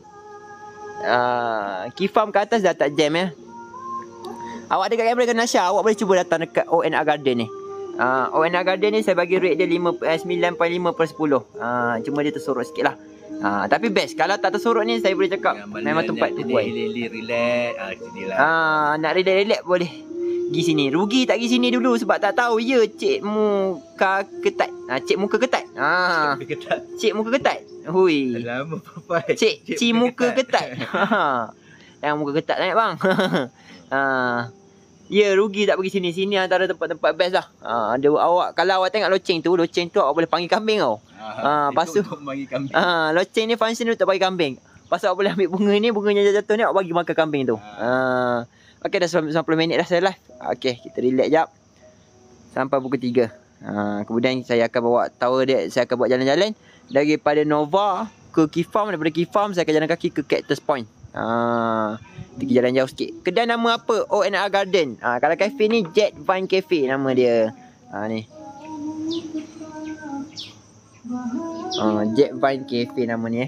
Ah, Kifam ke atas dah tak jam ya. Awak dekat kamera ke Nasha, awak boleh cuba datang dekat O N R Garden ni. Ah, O N R Garden ni saya bagi rate dia lima, eh, sembilan perpuluhan lima per sepuluh. Ah, cuma dia tersorok sikit lah. Ah, tapi best. Kalau tak tersorok ni saya boleh cakap memang tempat tu buat. Lili relax. Ah, sini lah. Ah, nak relax-relax boleh. Pergi sini. Rugi tak pergi sini dulu sebab tak tahu ya cik muka ketat. Ha, cik muka ketat. Ha. Cik muka ketat. Hui. Lama papai. Cik, cik, cik muka ketat. Ha. Yang muka ketat sangat bang. Ha. Ya, rugi tak pergi sini. Sini antara tempat-tempat best lah. Ha, ada awak kalau awak tengok loceng tu, loceng tu awak boleh panggil kambing tau. Ha, lepas tu ha, loceng ni function untuk bagi kambing. Pasal awak boleh ambil bunga ni, bunganya jatuh ni awak bagi makan kambing tu. Ha. Okey, dah sembilan puluh minit dah saya live. Okey, kita relax jap. Sampai pukul tiga. Ha, kemudian saya akan bawa tower dia, saya akan buat jalan-jalan daripada Nova ke Key Farm, daripada Key Farm saya akan jalan kaki ke Cactus Point. Ha, pergi jalan jauh sikit. Kedai nama apa? O and R Garden. Ha, kalau cafe ni Jet Vine Cafe nama dia. Ha ni. Ha, Jet Vine Cafe nama ni eh.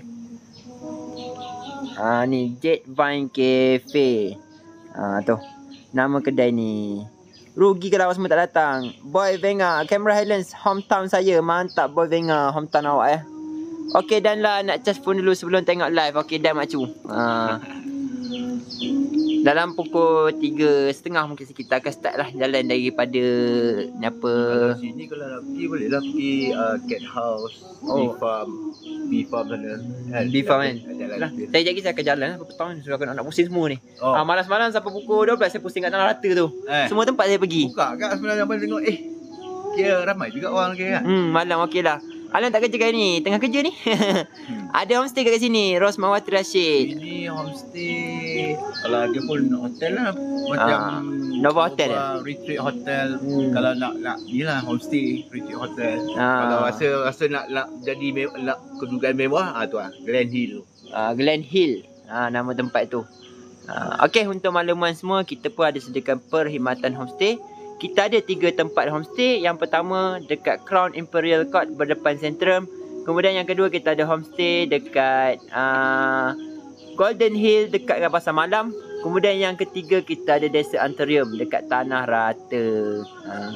Ha ni Jet Vine Cafe. Ha tu. Nama kedai ni. Rugi kalau awak semua tak datang. Boy Venga, Camera Highlands, hometown saya. Mantap Boy Venga, hometown awak eh. Okey dan lah nak charge phone dulu sebelum tengok live. Okey dan Mak Cu. Ha. Dalam pukul tiga setengah mungkin kita akan start lah jalan daripada ni apa. Kalau sini kalau nak pergi boleh lah pergi uh, Cat House, Oh. Bee Farm, Bee Farm sana. Bee Farm kan. Jalan Lah, dia. saya jadi saya akan jalan lah petang ni sudah nak pusing semua ni. Oh. Ah malam-malam sampai pukul dua belas saya pusing kat tanah rata tu. Eh. Semua tempat saya pergi. Buka kat sebenarnya apa tengok eh. Kira ramai juga orang kira kan. Hmm malam okey lah. Alan tak kerja kali ni, tengah kerja ni. Ada homestay kat sini, Rosmawati Rashid. Ini homestay. Kalau ada pun hotel lah. Macam Ah, Nova Hotel Nova Retreat Hotel. Hmm. Kalau nak nak ni lah homestay Retreat Hotel. Ah. Kalau rasa rasa nak nak jadi mewah, nak kedudukan mewah ah tu lah Glen Hill. Uh, Glen Hill. Ah nama tempat tu. Uh, okey untuk makluman semua kita pun ada sediakan perkhidmatan homestay. Kita ada tiga tempat homestay. Yang pertama dekat Crown Imperial Court berdepan Centrum. Kemudian yang kedua kita ada homestay dekat uh, Golden Hill dekat dengan Pasar Malam. Kemudian yang ketiga kita ada Desert Anthurium dekat Tanah Rata. Uh.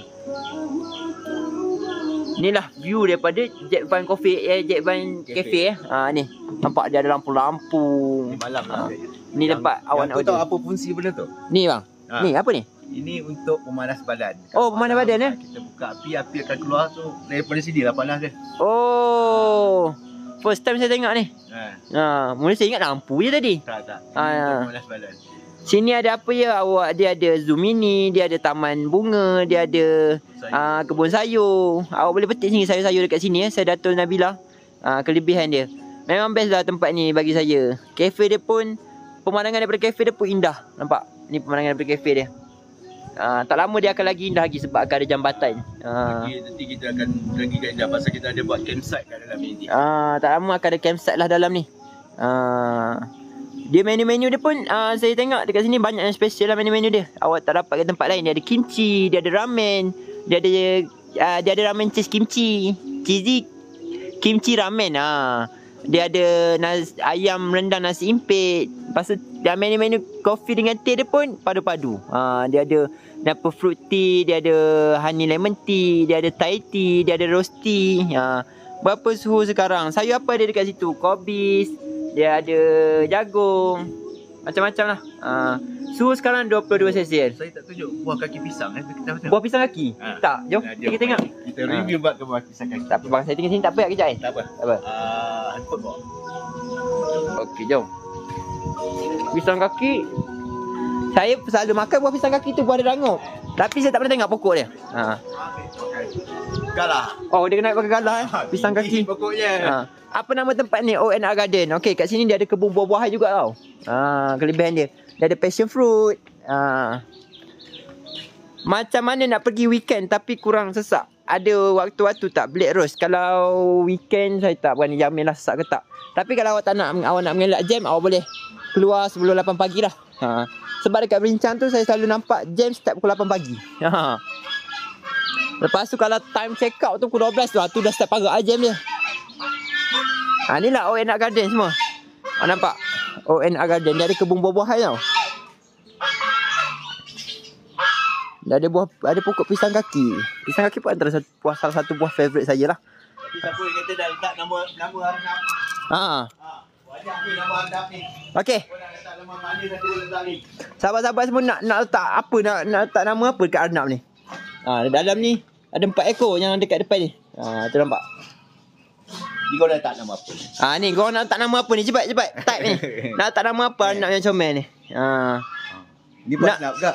Inilah view daripada Jet Vine Coffee eh Jet Vine Cafe, Cafe eh. Ha ni. Nampak dia ada lampu-lampu. Di malam Ha. lah. Ni tempat awak nak Tahu order. apa fungsi benda tu? Ni bang. Ha. Ni apa ni? Ini untuk pemanas badan. Oh, pemanas badan, eh? Kita buka api, api akan keluar tu daripada sini lah panas dia. Oh. First time saya tengok ni. Ha. Ha, mula saya ingat lampu je tadi. Tak tak. Ini Ah, untuk ya. pemanas badan. Sini ada apa ya awak? Dia ada zoo mini, dia ada taman bunga, dia ada uh, kebun sayur. Awak boleh petik sini sayur-sayur dekat sini ya. Saya Datul Nabila. Uh, kelebihan dia. Memang best lah tempat ni bagi saya. Kafe dia pun, pemandangan daripada kafe dia pun indah. Nampak? Ni pemandangan daripada kafe dia. Uh, tak lama dia akan lagi indah lagi sebab akan ada jambatan. Uh, Nanti, nanti kita akan lagi kat indah pasal kita ada buat campsite kat dalam ni. uh, tak lama akan ada campsite lah dalam ni. Uh, Dia menu-menu dia pun uh, saya tengok dekat sini banyak yang special lah menu-menu dia. Awak tak dapat kat tempat lain. Dia ada kimchi, dia ada ramen, dia ada uh, dia ada ramen cheese kimchi, cheesy kimchi ramen ah. Dia ada nasi, ayam rendang nasi impit. Lepas tu dia menu-menu kopi dengan teh dia pun padu-padu. Ah, dia ada apa fruit tea, dia ada honey lemon tea, dia ada Thai tea, dia ada roast tea. Ah, berapa suhu sekarang? Sayur apa ada dekat situ? Kobis, dia ada jagung, macam-macam lah. Uh, suhu sekarang dua puluh dua Celsius. Saya tak tunjuk buah kaki pisang eh kita betul. Buah pisang kaki? Ha. Tak, jom Nah, kita tengok. Kita review buat ke buah pisang kaki. Tak apa bang, saya tinggal sini tak apa kejap eh. Tak apa. Tak apa. Ah, handphone bawa. Okey, jom. Pisang kaki. Saya selalu makan buah pisang kaki tu buah dia rangup. Tapi saya tak pernah tengok pokok dia. Ha. Galah. Oh, dia kena pakai galah eh. Pisang kaki. Pokoknya. Ha. Apa nama tempat ni? O and R Garden. Okey, kat sini dia ada kebun buah-buahan juga tau. Ha, kelebihan dia. Dia ada passion fruit. Ha. Macam mana nak pergi weekend tapi kurang sesak? Ada waktu-waktu tak Black Rose? Kalau weekend saya tak berani jamin lah sesak ke tak. Tapi kalau awak tak nak, awak nak mengelak jam, awak boleh keluar sebelum lapan pagi lah. Ha. Sebab dekat Berincang tu saya selalu nampak jam start pukul lapan pagi. Ha. Lepas tu kalau time check out tu pukul dua belas tu, tu dah start parak lah jam dia. Ha, ni lah O and R Garden semua. Awak nampak? O and R Garden. Dia ada kebun buah-buahan tau. Dia ada buah, ada pokok pisang kaki. Pisang kaki pun antara satu, buah, salah satu buah favourite saya lah. Tapi siapa yang kata dah letak nama nama harap. Ha. Ha, wajah ni nama harap ni. Okey. Kau nak letak nama mana satu letak ni. Sahabat-sahabat semua nak nak letak apa, nak nak letak nama apa dekat Arnab ni? Ha, dalam ni ada empat ekor yang dekat depan ni. Ha, tu nampak. Ni kau dah letak nama apa? Ha, ni kau nak letak nama apa ni? Cepat cepat type ni. Nak letak nama apa Arnab yang comel ni? Ha. Ni buat nak ke?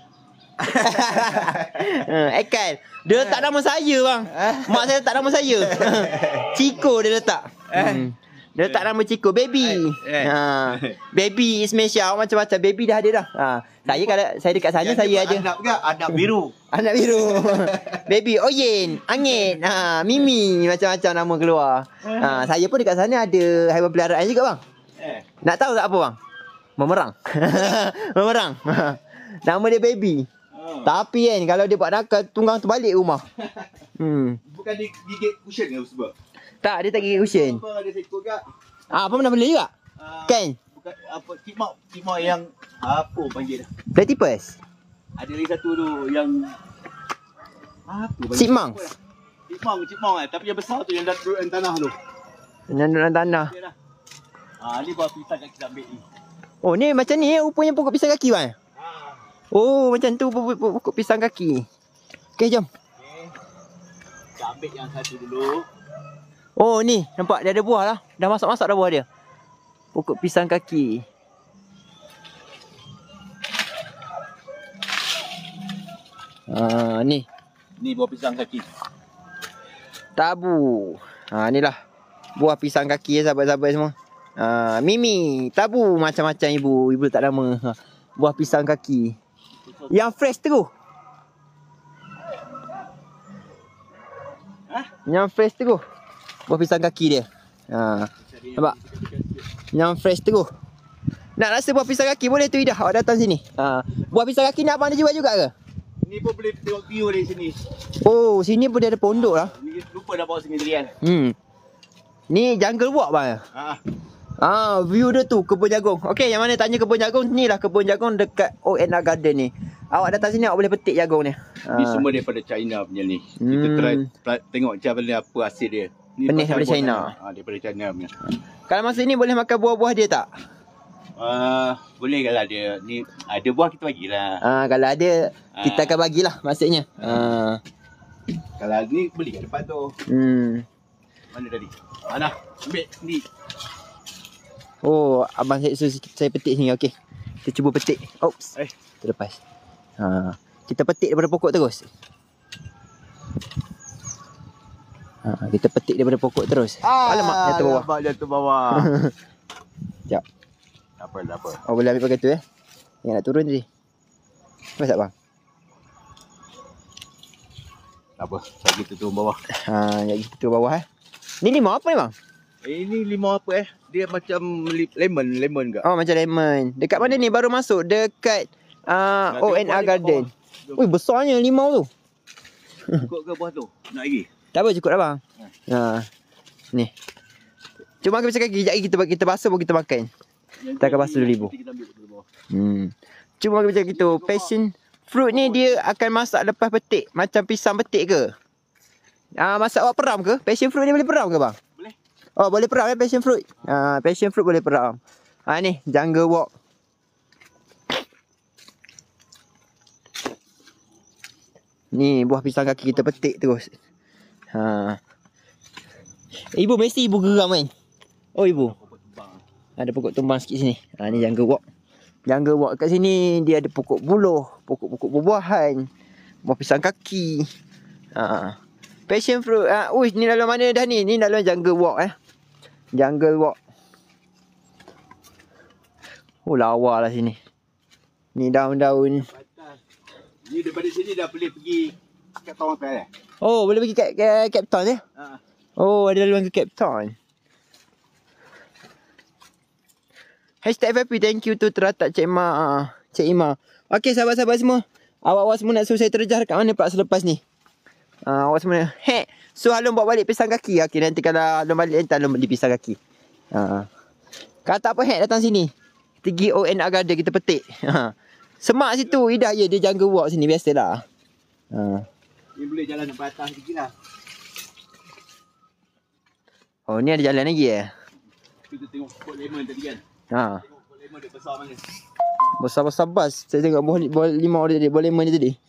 Ha, Ekan. Dia letak nama saya bang. Mak saya letak nama saya. Ciko dia letak. Hmm. Dia letak nama Ciko. Baby. Ha. Baby Ismail macam-macam. Baby dah ada dah. Ha. Saya kalau saya dekat sana saya ada. Anak ke? Anak biru. Anak biru. Baby Oyen, Angin, ha, Mimi, macam-macam nama keluar. Ha, saya pun dekat sana ada haiwan peliharaan juga bang. Nak tahu tak apa bang? Memerang. Memerang. Nama dia Baby. Tapi kan kalau dia buat nakal, tunggang terbalik rumah. Hmm. Bukan dia gigit cushion ke sebab? Tak, dia tak gigit cushion. Apa ada seekor ke? Ah, apa pernah beli juga? Uh, Kan? Bukan apa timau, timau yang apa panggil dah. Platypus. Ada lagi satu tu yang apa panggil? Chipmunk. Chipmunk, chipmunk eh, tapi yang besar tu yang dah turun dalam tanah tu. Yang dalam tanah. Ah, ni buah pisang kat kita ambil ni. Oh, ni macam ni rupanya pokok pisang kaki bang. Oh, macam tu pokok, pokok pisang kaki. Okey, jom. Okey. Kita ambil yang satu dulu. Oh, ni. Nampak dia ada buah lah. Dah masak-masak dah buah dia. Pokok pisang kaki. Ah, ni. Ni buah pisang kaki. Tabu. Ha, inilah. Buah pisang kaki ya sahabat-sahabat semua. Ha, Mimi. Tabu macam-macam ibu. Ibu tak nama. Ha, buah pisang kaki. Yang fresh tu. Ha? Yang fresh tu. Buah pisang kaki dia. Ha. Nampak? Yang fresh tu. Nak rasa buah pisang kaki boleh tu Ida. Awak datang sini. Ha. Buah pisang kaki ni abang ada jual juga ke? Ni pun boleh tengok view dari sini. Oh, sini pun dia ada pondok lah. Ni lupa dah bawa sendirian. Hmm. Ni jungle walk bang. Ha. Ah, view dia tu kebun jagung. Okey, yang mana tanya kebun jagung, ni lah kebun jagung dekat O N R Garden ni. Awak datang sini awak boleh petik jagung ni. Ni Ah. semua daripada China punya ni. Kita Hmm. try, try tengok macam mana apa hasil dia. Ni Benih pasal daripada buah China. China. Ha, daripada China punya. Kalau masa ni boleh makan buah-buah dia tak? Uh, boleh kalau dia ni ada buah kita bagilah. Ah, kalau ada kita Ah. akan bagilah maksudnya. Ah. Kalau ni beli kat depan tu. Hmm. Mana tadi? Mana? Ambil ni. Oh, abang saya suruh saya petik sini. Okey. Kita cuba petik. Oops. Eh. Terlepas. Ha, kita petik daripada pokok terus. Ha, kita petik daripada pokok terus. Alamak, jatuh bawah. Alamak, jatuh bawah. Sekejap. Tak apa, tak apa. Oh, boleh ambil pakai tu eh. Yang nak turun tadi. Masak bang. Tak apa, saya kita turun bawah. Ha, yang kita turun bawah eh. Ni limau apa ni bang? Eh, ini limau apa eh? Dia macam li- lemon, lemon ke? Oh, macam lemon. Dekat mana ni? Baru masuk dekat uh, O N R Garden. Ui, besarnya limau tu. Cukup ke buah tu? Nak lagi? Tak apa, cukup dah bang. Ha. Ni. Cuma makan pisang kaki. Sekejap lagi kita, kita basuh baru kita makan. Kita akan basuh dulu ibu. Kita ambil dulu bawah. Hmm. Cuma makan pisang gitu. Passion fruit ni dia akan masak lepas petik. Macam pisang petik ke? Ah, masak awak peram ke? Passion fruit ni boleh peram ke bang? Boleh. Oh, boleh peram ya passion fruit. Ah, passion fruit boleh peram. Ah ni, jungle walk. Ni buah pisang kaki kita petik terus. Ha. Ibu mesti ibu geram kan? Oh ibu. Ada pokok tumbang sikit sini. Ha, ni jungle walk. Jungle walk kat sini dia ada pokok buluh, pokok-pokok buah-buahan, buah pisang kaki. Ha. Passion fruit. Ah, uish, ni dalam mana dah ni? Ni dalam jungle walk eh. Jungle walk. Oh, lawa lah sini. Ni daun-daun. Ni daripada sini dah boleh pergi kat Taman Hotel eh? Oh, boleh pergi kat, kat Cape Town eh? Ha. Oh, ada laluan ke Cape Town. Hashtag F F P, thank you tu teratak Cik Ma. Cik Ima. Okey, sahabat-sahabat semua. Awak-awak semua nak suruh saya terjah kat mana pula selepas ni? Uh, awak semua. Hek. So, Halum bawa balik pisang kaki. Okey, nanti kalau Halum balik, nanti Halum beli pisang kaki. Uh. Kata apa hek datang sini. Kita pergi O N R Garden, kita petik. Uh. Semak situ. Ida je, dia jungle walk sini. Biasalah. Uh. Ni boleh jalan sampai atas sikit lah. Oh, ni ada jalan lagi eh? Kita tengok pokok lemon tadi kan. Ha. Tengok pokok lemon lemon dia besar mana? Besar-besar bas. Saya tengok buah, buah limau dia tadi. Buah lemon dia tadi.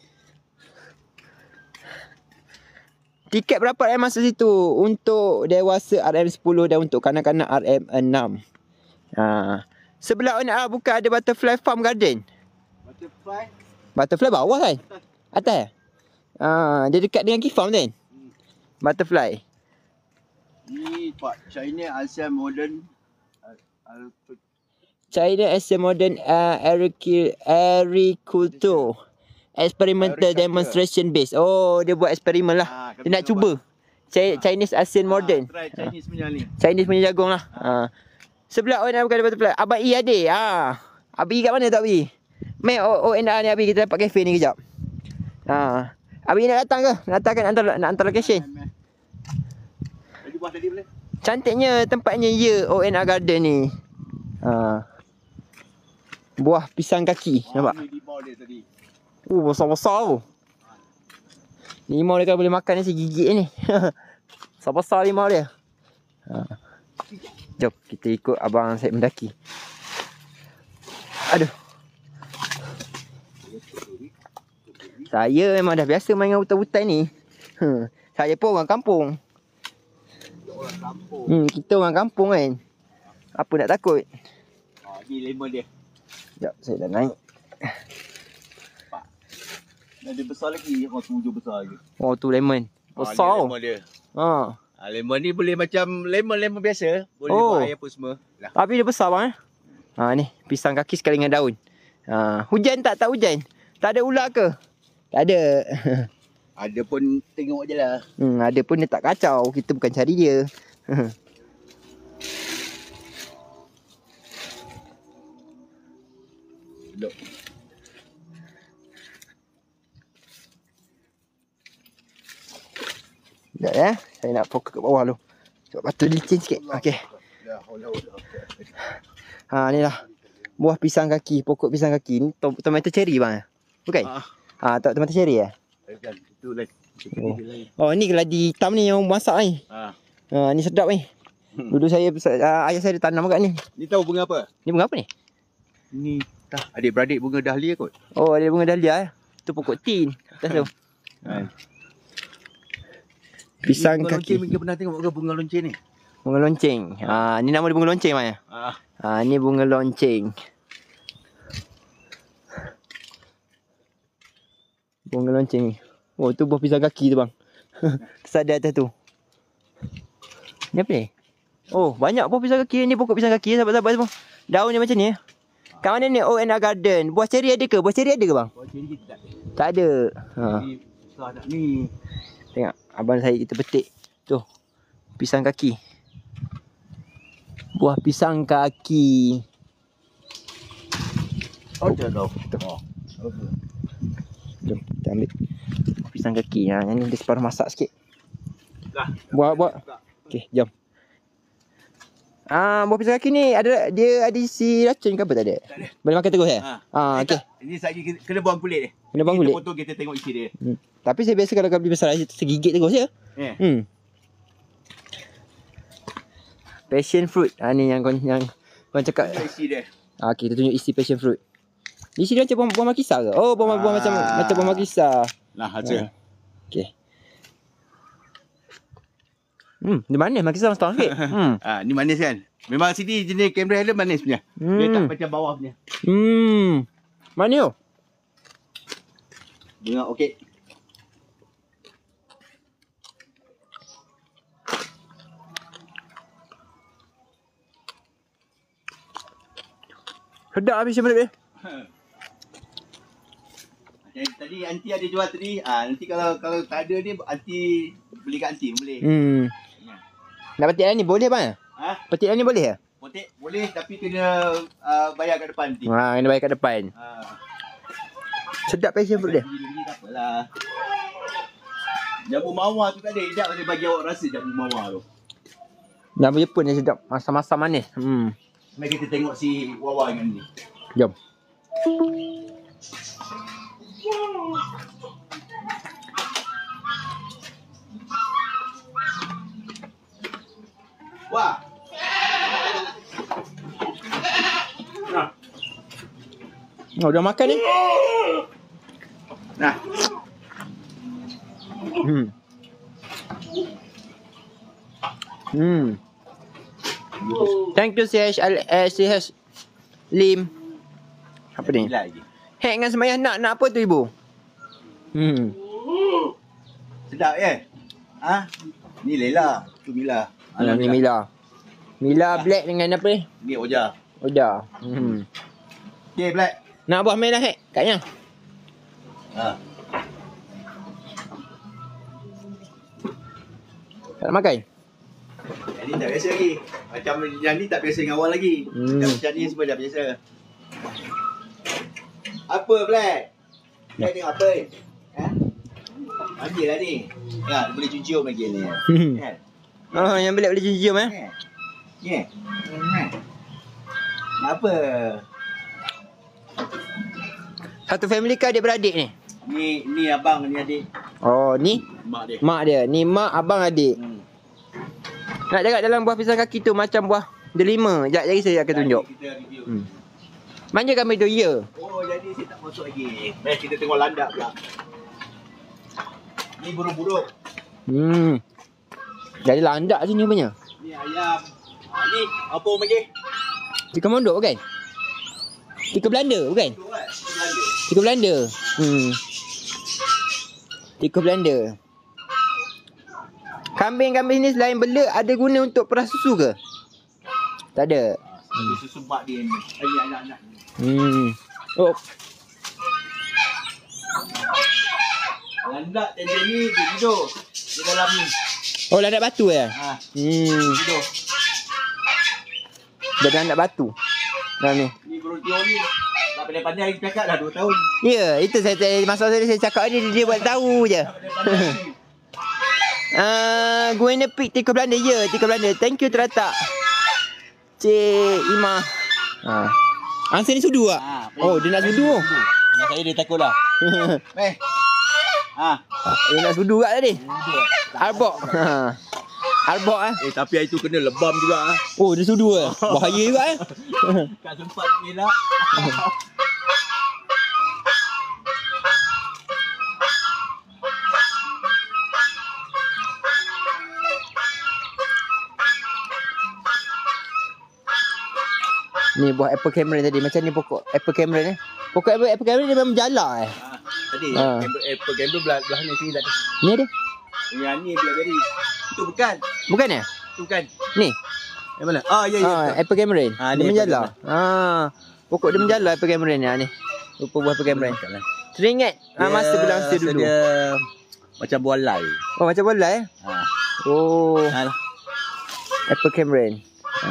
Tiket berapa R M masuk situ? Untuk dewasa R M sepuluh dan untuk kanak-kanak R M enam. Ha. Sebelah ni ah, bukan ada Butterfly Farm Garden. Butterfly. Butterfly bawah kan? Atas. Ha, dia dekat dengan Key Farm kan? Hmm. Butterfly. Ni Pak China Asian Modern uh, uh, China Asian Modern uh, Agriculture Experimental Agriculture. Demonstration Base. Oh, dia buat eksperimen lah. Ah, Dia nak cuba. Chi- Chinese Asian Modern. Ah, try Chinese punya ni. Chinese punya jagung lah. Ha. Sebelah O N R bukan ada Butterfly. Abang E ada. Ha. Abang E kat mana tak Abi? Main O N R ni Abi. Kita dapat kafe ni kejap. Ha. Abi nak datang ke? Nak datang kan hantar, nak hantar location. Tadi buah tadi boleh? Cantiknya tempatnya ya O N R Garden ni. Ha. Buah pisang kaki. Nampak? Ni limau dia tadi. Oh, besar-besar tu. Limau dia kalau boleh makan ni segigit ni. Besar-besar limau dia. Ha. Jom kita ikut abang Syed mendaki. Aduh. Saya memang dah biasa main dengan hutan-hutan ni. Ha. Saya pun orang kampung. Orang kampung. Hmm, kita orang kampung kan. Apa nak takut? Ah, ni lemon dia. Sekejap, saya dah naik. Dan dia besar lagi. Orang tujuh besar lagi. Oh, tu lemon. Besar. Ah, Oh, ni lemon dia. ha. Ah, lemon ni boleh macam lemon-lemon biasa. Boleh Oh. buat air apa semua. Lah. Tapi dia besar bang eh. Ha ni, pisang kaki sekali dengan daun. Ha, hujan tak? Tak hujan. Tak ada ular ke? Tak ada. Ada pun tengok je lah. hmm, ada pun dia tak kacau. Kita bukan cari dia. Duduk. Sekejap ya. Saya nak fokus kat bawah dulu. Sebab batu licin sikit. Okey. Dah, Allah, Allah. Ha ni lah. Buah pisang kaki, pokok pisang kaki. Ni to- tomato cherry bang. Bukan? Ah, Ha, tak tomato cherry eh? bukan. Itu lain. Itu Oh. dia lain. Oh, ni keladi hitam ni yang masak ni. Ah. Ha, ni sedap ni. Dulu saya uh, ayah saya ada tanam kat ni. Ni tahu bunga apa? Ni bunga apa ni? Ni dah adik-beradik bunga dahlia kot. Oh, ada bunga dahlia eh. Tu pokok tin atas tu. Ha. Pisang bunga kaki. lonceng, kita pernah tengok ke bunga lonceng ni? Bunga lonceng. Ha, ni nama dia bunga lonceng bang. Ah. Ha, ni bunga lonceng. Bunga lonceng ni. Oh, tu buah pisang kaki tu bang. Tersadar atas tu. Ni apa ni? Oh, banyak buah pisang kaki ni, pokok pisang kaki sahabat-sahabat semua. Daun ni macam ni. Kat mana ni? O N R Garden. Buah ceri ada ke? Buah ceri ada ke bang? Oh, jadi kita tak. Tak ada. Ha. Ni besar nak ni. Tengok abang saya kita petik. Tu. Pisang kaki. Buah pisang kaki. Oh, dah tahu. Oh. Jom kita ambil buah pisang kaki. Ha, yang ni dia separuh masak sikit. Dah. Buah buah. Okey, jom. Ah, buah pisang kaki ni ada dia ada isi racun ke apa tak ada? Tak ada. Boleh makan terus eh? Ha. Ah, okey. Ini saja kena buang kulit dia. Kena buang kulit. Kita potong, kita tengok isi dia. Hmm. Tapi saya biasa kalau kau beli besar segigit terus ya. Eh. Hmm. Passion fruit. Ah ni yang kau yang kau cakap. Tengok isi dia. Ah, okey, kita tunjuk isi passion fruit. Isi dia macam buah, buah makisa ke? Oh, buah, buah Ah. macam macam buah makisa. Nah, hasil. Okey. Hmm, di mana makisa setengah sikit? Hmm. Ah, ni manis kan? Memang sini jenis Cameron Highland manis punya. Dia tak Hmm. macam bawah punya. Hmm. Mana tu? Bunga okey. Sedap habis macam mana dia? Macam tadi aunty ada jual tadi. Ah, nanti kalau kalau tak ada ni aunty beli kat aunty boleh. Hmm. Nak petik lah ni boleh bang? Ha? Petik lah ni boleh ke? Potek boleh tapi kena uh, bayar kat depan nanti. Ha, kena bayar kat depan. Ha. Sedap passion fruit dia. Ni tak apalah. Jambu mawar tu tak ada. Sekejap boleh bagi awak rasa jambu mawar tu. Jambu Jepun dia sedap. Masam-masam manis. Hmm. Mari kita tengok si Wawa dengan ni. Jom. Wah. Nah. Oh, dah makan ni. Nah. Hmm. Hmm. Thank you C H Al eh, C H Lim. Apa ni? Gila lagi. Hek dengan semayah nak nak apa tu ibu? Hmm. Sedap ya? Ha? Ni Lela, tu Mila. Alah ni Mila. Mila black dengan apa ni? Ni Oja. Oja. Hmm. Okey, Black. Nak buah merah hek katnya. Ha. Tak nak makan? Yang ni tak biasa lagi. Macam yang ni tak biasa dengan awal lagi. Hmm. Yang macam ni semua dah biasa. Apa, Black? Black tengok apa? Ha? Manja lah ni. Ya, dia boleh cium lagi ni. Hmm. Kan? Oh, yang black boleh cium eh? Ya. Ya. Ha. Nak apa? Satu family ke adik-beradik ni? Ni ni abang ni adik. Oh, ni Mak dia. mak dia. Ni mak, abang, adik. Hmm. Nak cakap dalam buah pisang kaki tu macam buah delima. Sekejap lagi saya akan tunjuk. Kita review. Hmm. Manja kami tu, ya. Oh, jadi saya tak masuk lagi. Baik, kita tengok landak pula. Ni burung-burung. Hmm. Jadi landak sini punya. Ni ayam. Ha, ni apa orang panggil? Tika mondok bukan? Tika Belanda bukan? Tu kan? Kita Belanda. Tika Belanda. Hmm. Tika Belanda. Kambing-kambing ni selain bela ada guna untuk perah susu ke? Tak ada. Hmm. Susu bak dia ni. Ini anak-anak ni. Hmm. Oh. Landak tender ni dia tidur. Di dalam ni. Oh, landak batu ya? Ha, Hmm. tidur. Dia ada landak batu. Dalam ni. Ni burung tio ni. Tak pandai-pandai lagi cakap dah dua tahun. Ya, itu saya, saya maksud saya saya cakap dia dia buat tahu je. Tak pandai-pandai lagi. Ah, uh, guna pick Tika Belanda. Ya, Tika Belanda. Thank you terletak. Cik Ima. Ha. Angsa ni sudu tak? Ha, Oh, dia nak sudu. Dengan saya dia takut lah. Eh. Ha. Dia nak sudu kat tadi. Sudu eh. Arbok. Ha. Arbok eh. Eh, tapi hari tu kena lebam juga ah. Oh, dia sudu eh. Bahaya juga eh. Tak sempat nak ngelak. Ni buah apple Cameron tadi. Macam ni pokok apple Cameron eh. Pokok apple, apple Cameron dia memang jala eh. Ha. Tadi Ha. apple gamble belah belah ni sini tak ada. Ni ada? Yang ni blackberry. Itu bukan. Bukan eh? Itu bukan. Ni? Yang mana? Ah, ya ya. Ha, apple Cameron. Ah, Dia ni menjala. apple Ha. Pokok dia menjala apple Cameron ni. Ha, ni. Rupa buah apple Cameron. Teringat ah, masa bulan Angsa dulu. Dia macam buah lai. Oh, macam bola eh? Ha. Oh, Alah. apple Cameron. Ha.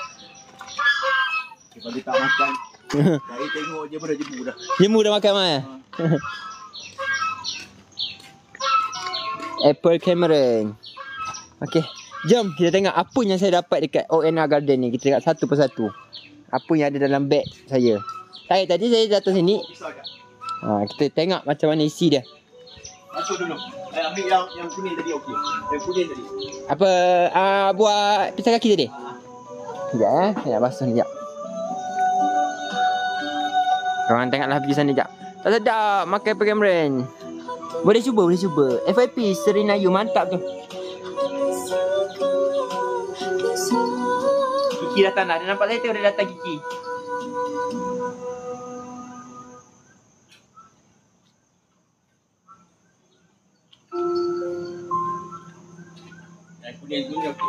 Kalau dia tak makan. Saya tengok je pun dah jemur dah. Jemu dah makan mai. Apple Cameron. Okey. Jom kita tengok apa yang saya dapat dekat O N R Garden ni. Kita tengok satu persatu. Apa yang ada dalam beg saya. Saya tadi saya datang sini. Pisau kat. Ha, kita tengok macam mana isi dia. Masuk dulu. Eh, ambil yang yang kuning tadi okey. Yang kuning tadi. Apa uh, buah pisang kaki tadi? Ha. Sekejap eh. Saya nak basuh ni sekejap. Korang tengoklah pergi sana sekejap. Tak sedap makan Apple Cameron. Boleh cuba, boleh cuba. F I P Serinayu mantap tu. Kiki datang dah. Dia nampak saya tengok dia datang Kiki. Yang kuning-kuning okey.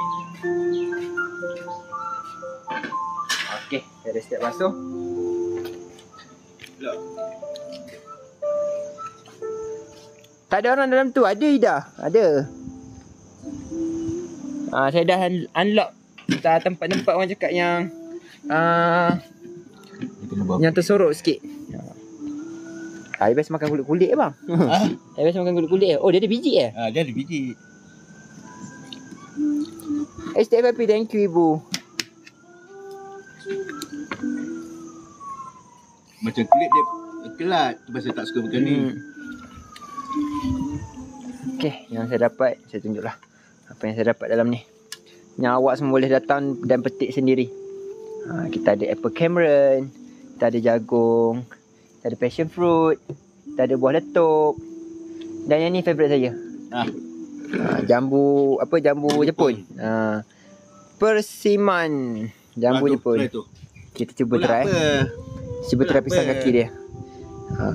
Okey, saya dah siap basuh. Belum. Tak ada orang dalam tu. Ada Ida. Ada. Ah, saya dah un- unlock dah tempat-tempat orang cakap yang ah, yang tersorok sikit. Ah, dia biasa makan kulit-kulit ke bang? Ha? Dia biasa makan kulit-kulit ke? Oh, dia ada biji eh? Ha, dia ada biji. S T F I P, thank you ibu. Macam kulit dia kelat. Tu pasal tak suka makan ni. Hmm. Okay, yang saya dapat, saya tunjuklah apa yang saya dapat dalam ni. Yang awak semua boleh datang dan petik sendiri. Ha, kita ada Apple Cameron, kita ada jagung, kita Tak ada passion fruit. Tak ada buah letup. Dan yang ni favourite saya. Ah. Ha, jambu apa jambu Jepun. Ha. Persiman. Jambu Ah, tu, Jepun. try tu. Kita cuba Pula try. apa? Cuba try Pula pisang apa? kaki dia. Ha.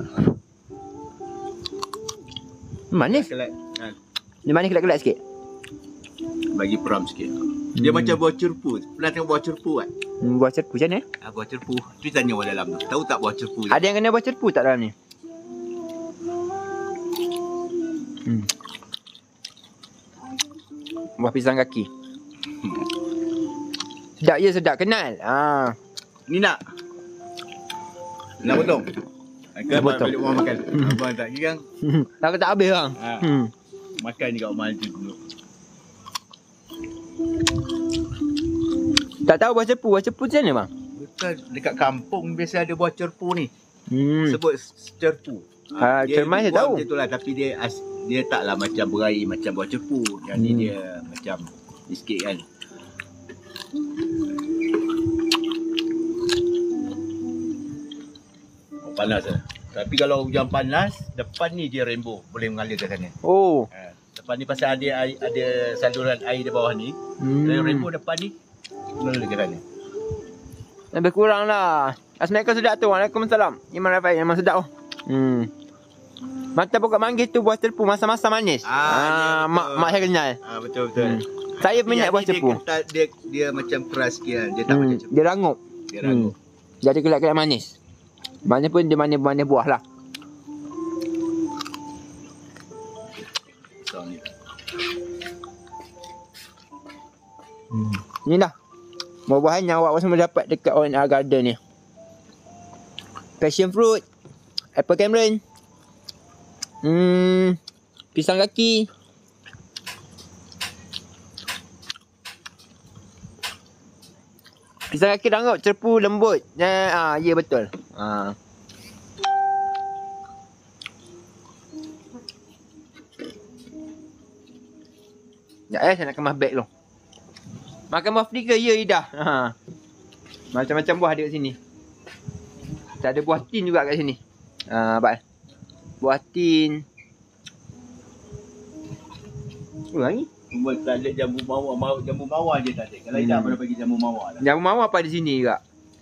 Manis. Kelak. Ha. Dia manis kelak-kelak sikit. Bagi peram sikit. Dia Hmm. macam buah cerpu. Pernah tengok buah cerpu kan? Hmm, buah cerpu macam mana? Ah, buah cerpu. Tu tanya orang dalam tu. Tahu tak buah cerpu? Ada yang kena buah cerpu tak dalam ni? Hmm. Buah pisang kaki. Sedap ya, sedap. Kenal. Ha. Ni nak. Nak potong? Kan Nak potong. balik rumah makan. Abang tak kira. Takut tak habis bang. Ha. Hmm. Makan ni kat rumah tu dulu. Tak tahu buah cerpu. Buah cerpu macam mana bang? Bukan dekat kampung biasa ada buah cerpu ni. Hmm. Sebut cerpu. Ah, cermai saya buah tahu. Macam tu lah, tapi dia as, dia taklah macam berair macam buah cerpu. Yang ni Hmm. dia macam ni sikit kan. Oh, panas lah. Tapi kalau hujan panas, depan ni dia rainbow. Boleh mengalir ke sana. Oh. Ha. Depan ni pasal ada air, ada saluran air di bawah ni. Hmm. Kalau rainbow depan ni, mengalir ke sana. Lebih kurang lah. Assalamualaikum sedap tu. Waalaikumsalam. Iman Rafael memang sedap oh. Hmm. Mata pokok manggis tu buah cerpu masa-masa manis. Ah, Ah, ya, mak betul. mak saya kenal. Ah, betul betul. Hmm. Saya minat Yang buah ni cerpu. Dia, kental, dia, dia macam keras sikit kan. Dia tak Hmm. macam cerpu. Dia rangup. Dia Hmm. rangup. Jadi kelak-kelak manis. Mana pun dia manis-manis buah lah. So, ni. Hmm. Ni dah. Buah-buahan yang awak semua dapat dekat O N R Garden ni. Passion fruit. Apple Cameron. Hmm. Pisang kaki. Pisang kaki rangup, cerpu lembut. Ya, ah, ya betul. Ah. Sekejap eh, saya nak kemas beg dulu. Makan buah free ke? Ya, Ida. Ha. Macam-macam buah ada kat sini. Tak ada buah tin juga kat sini. Ha, abang. Buah tin. Oh, ni. Cuma tak ada jambu mawar. Mau- Jambu mawar je tak ada. Kalau Hmm. Ida mana bagi jambu mawar lah. Jambu mawar apa di sini juga?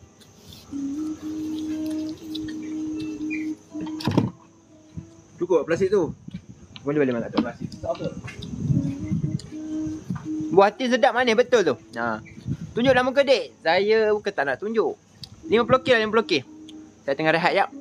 Cukup plastik tu. Boleh boleh mak tak tahu. Plastik tu tak apa. Buah tin sedap manis betul tu. Ha. Tunjuklah muka dek. Saya bukan tak nak tunjuk. lima puluh kilo lah lima puluh kilo. Saya tengah rehat jap.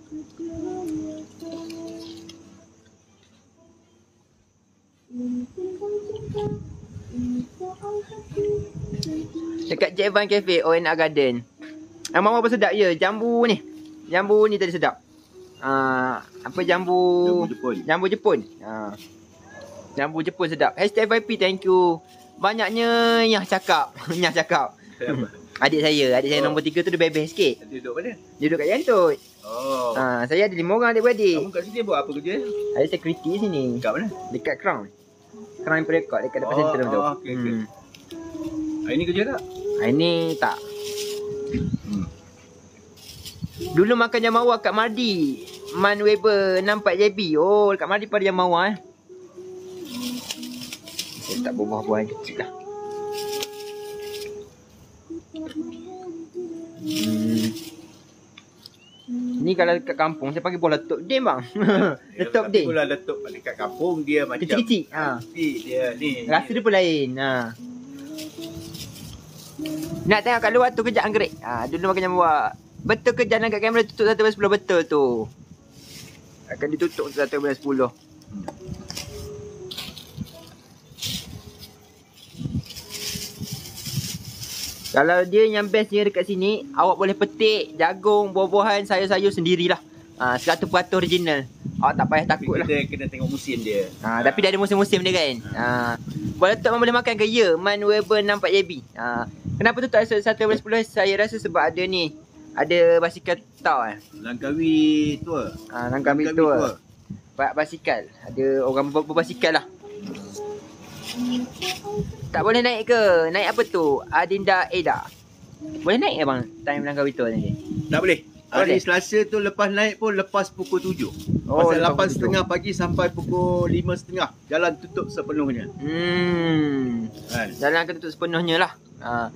Dekat Jack Van Cafe, O N R Garden. Yang mawar pun sedap ya. Jambu ni. Jambu ni tadi sedap. Ah, apa jambu? Jambu Jepun. Jambu Jepun. Ah. Jambu Jepun sedap. Hashtag F Y P, thank you. Banyaknya Nyah cakap. Nyah cakap. Apa? Adik saya. Adik saya Oh. nombor tiga tu dia bebel sikit. Dia duduk mana? Dia duduk kat Jantut. Oh. Ah, saya ada lima orang adik-beradik. Kamu kat sini buat apa kerja? Ada security sini. Kat mana? Dekat Crown. Crown Imperial Court. Dekat depan Oh, center tu. oh, okey, okey. Hmm. Hari ni kerja tak? Hari ni tak. Hmm. Dulu makan jam mawar kat Mardi. Man Weber enam empat J B. Oh, dekat Mardi pada jam mawar eh. Saya tak buah-buahan kecil lah. Hmm. Ni kalau dekat kampung saya panggil buah letup dim bang. Letup Tapi dim. pula letup dekat kampung dia macam Kecil-kecil. Ha. Tapi dia ni. Rasa dia pun lain. Ha. Nak tengok kat luar tu kejap anggerik. Ha, dulu makan jam buah. Betul ke jalan kat kamera tutup satu sepuluh betul tu. Akan ditutup satu sepuluh. Kalau dia yang bestnya dekat sini, awak boleh petik jagung, buah-buahan, sayur-sayur sendirilah. Ha, seratus peratus original. Awak tak payah takut lah. Kita kena tengok musim dia. Ha, tapi dia ada musim-musim dia kan. Ha. Buah letup boleh makan ke? Ya. Man Weber enam empat J B. Ha. Kenapa tutup satu sepuluh? Saya rasa sebab ada ni. Ada basikal tau eh. Langkawi tua. Ha, Langkawi tu. Ba- basikal. Ada orang ber- berbasikal lah. Tak boleh naik ke? Naik apa tu? Adinda Eda. Boleh naik ke bang? Time Langkawi tu ni. Tak boleh. Hari Selasa tu lepas naik pun lepas pukul tujuh. Oh, Pasal lepas lapan pukul setengah pagi sampai pukul lima setengah. Jalan tutup sepenuhnya. Hmm. Kan? Jalan akan tutup sepenuhnya lah. Ha.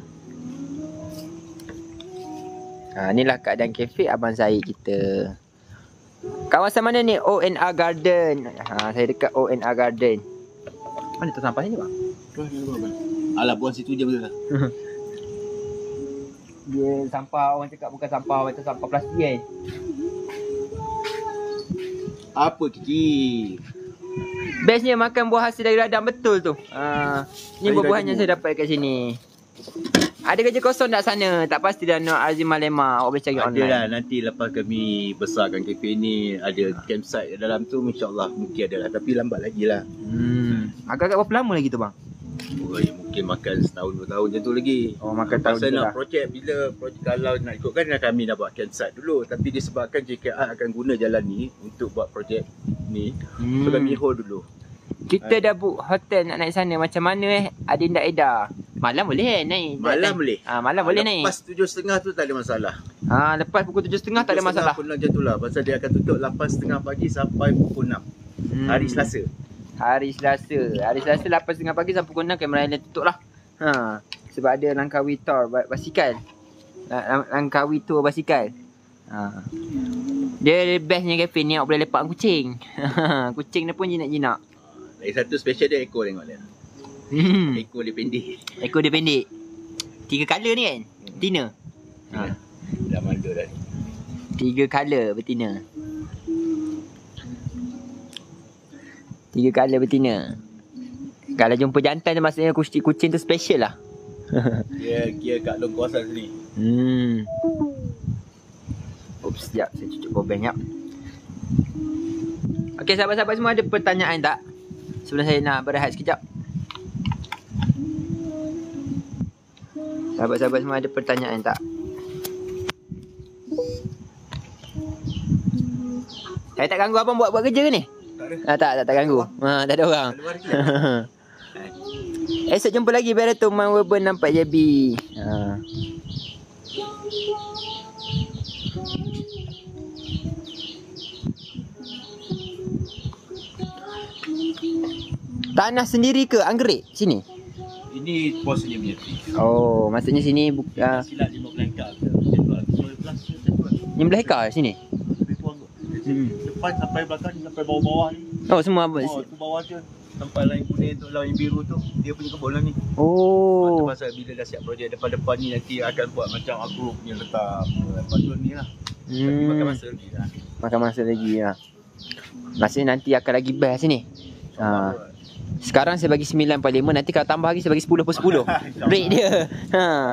Ha, inilah keadaan kafe Abang Zahid kita. Kawasan mana ni? O N R Garden. Ha, saya dekat O N R Garden. Mana tu sampah ni bang? Alah, buang situ je betul lah. Dia sampah, orang cakap bukan sampah, macam sampah plastik kan. Apa Kiki? Bestnya makan buah hasil dari ladang, betul tu. Ha, ni Dari buah-buahan yang ladang. saya dapat kat sini. Ada kerja kosong tak sana? Tak pasti dah Nur Azimah Lema. Awak boleh cari Ada online. lah, nanti lepas kami besarkan kafe ni, ada campsite dalam tu, insyaAllah mungkin ada lah. Tapi lambat lagi lah. Hmm. Agak-agak berapa lama lagi tu bang? Oh, ya, mungkin makan setahun dua tahun macam tu lagi. Oh, makan tahun Pasal tu nak lah. projek, bila projek, kalau nak ikutkan kami dah buat campsite dulu. Tapi disebabkan J K R akan guna jalan ni untuk buat projek ni, Hmm. so kami hold dulu. Kita dah book hotel nak naik sana. Macam mana eh? Adinda Eda. Malam boleh eh naik? Malam boleh. Ah, malam boleh naik. Lepas tujuh setengah tu tak ada masalah. Ah, lepas pukul tujuh setengah tak ada masalah. Pun macam tu lah. Pasal dia akan tutup lapan setengah pagi sampai pukul enam. Hmm. Hari Selasa. Hari Selasa. Hari Selasa lapan setengah pagi sampai pukul enam kamera lain tutup lah. Ha. Sebab ada Langkawi Tour ba- basikal. Lang- Langkawi Tour basikal. Ha. Dia bestnya kafe ni awak boleh lepak dengan kucing. Kucing dia pun jinak-jinak. Lagi satu special dia ekor tengok dia. Hmm. Ekor dia pendek. Ekor dia pendek. Tiga colour ni kan? Betina. Ha. Dah mandu dah ni. Tiga colour betina. Tiga colour betina. Kalau jumpa jantan tu maksudnya kucing, kucing tu special lah. Dia kira kat long kawasan sini. Hmm. Oops, sekejap. Saya cucuk powerbank jap. Okey, sahabat-sahabat semua ada pertanyaan tak? Sebelum saya nak berehat sekejap. Sahabat-sahabat semua ada pertanyaan tak? Saya tak ganggu abang buat buat kerja ke ni? Tak ada. Ah, tak, tak, tak ganggu. Ha, tak ada orang. Keluar lagi. Esok jumpa lagi Berato Man Weber nampak J B. Ha. Tanah sendiri ke anggerik sini? Ini bos ni punya tree. Oh, maksudnya sini bukan uh, Silap lima belas hektar. Macam tu lah. lima belas macam tu lah. lima belas hektar sini. Lebih kurang kot. Hmm. Depan sampai belakang ni, sampai bawah-bawah ni. Oh, semua apa? Oh, tu bawah tu. Sampai lain kuning tu, lain biru tu. Dia punya kebun lah ni. Oh. Lepas tu pasal bila dah siap projek depan-depan ni, nanti akan buat macam agro punya letak. Lepas tu ni lah. Tapi makan Hmm. masa lagi lah. Makan masa lagi lah. Maksudnya nanti akan lagi best sini. Ha. Sekarang saya bagi sembilan per lima, nanti kalau tambah lagi saya bagi sepuluh per sepuluh. Rate dia. Ha.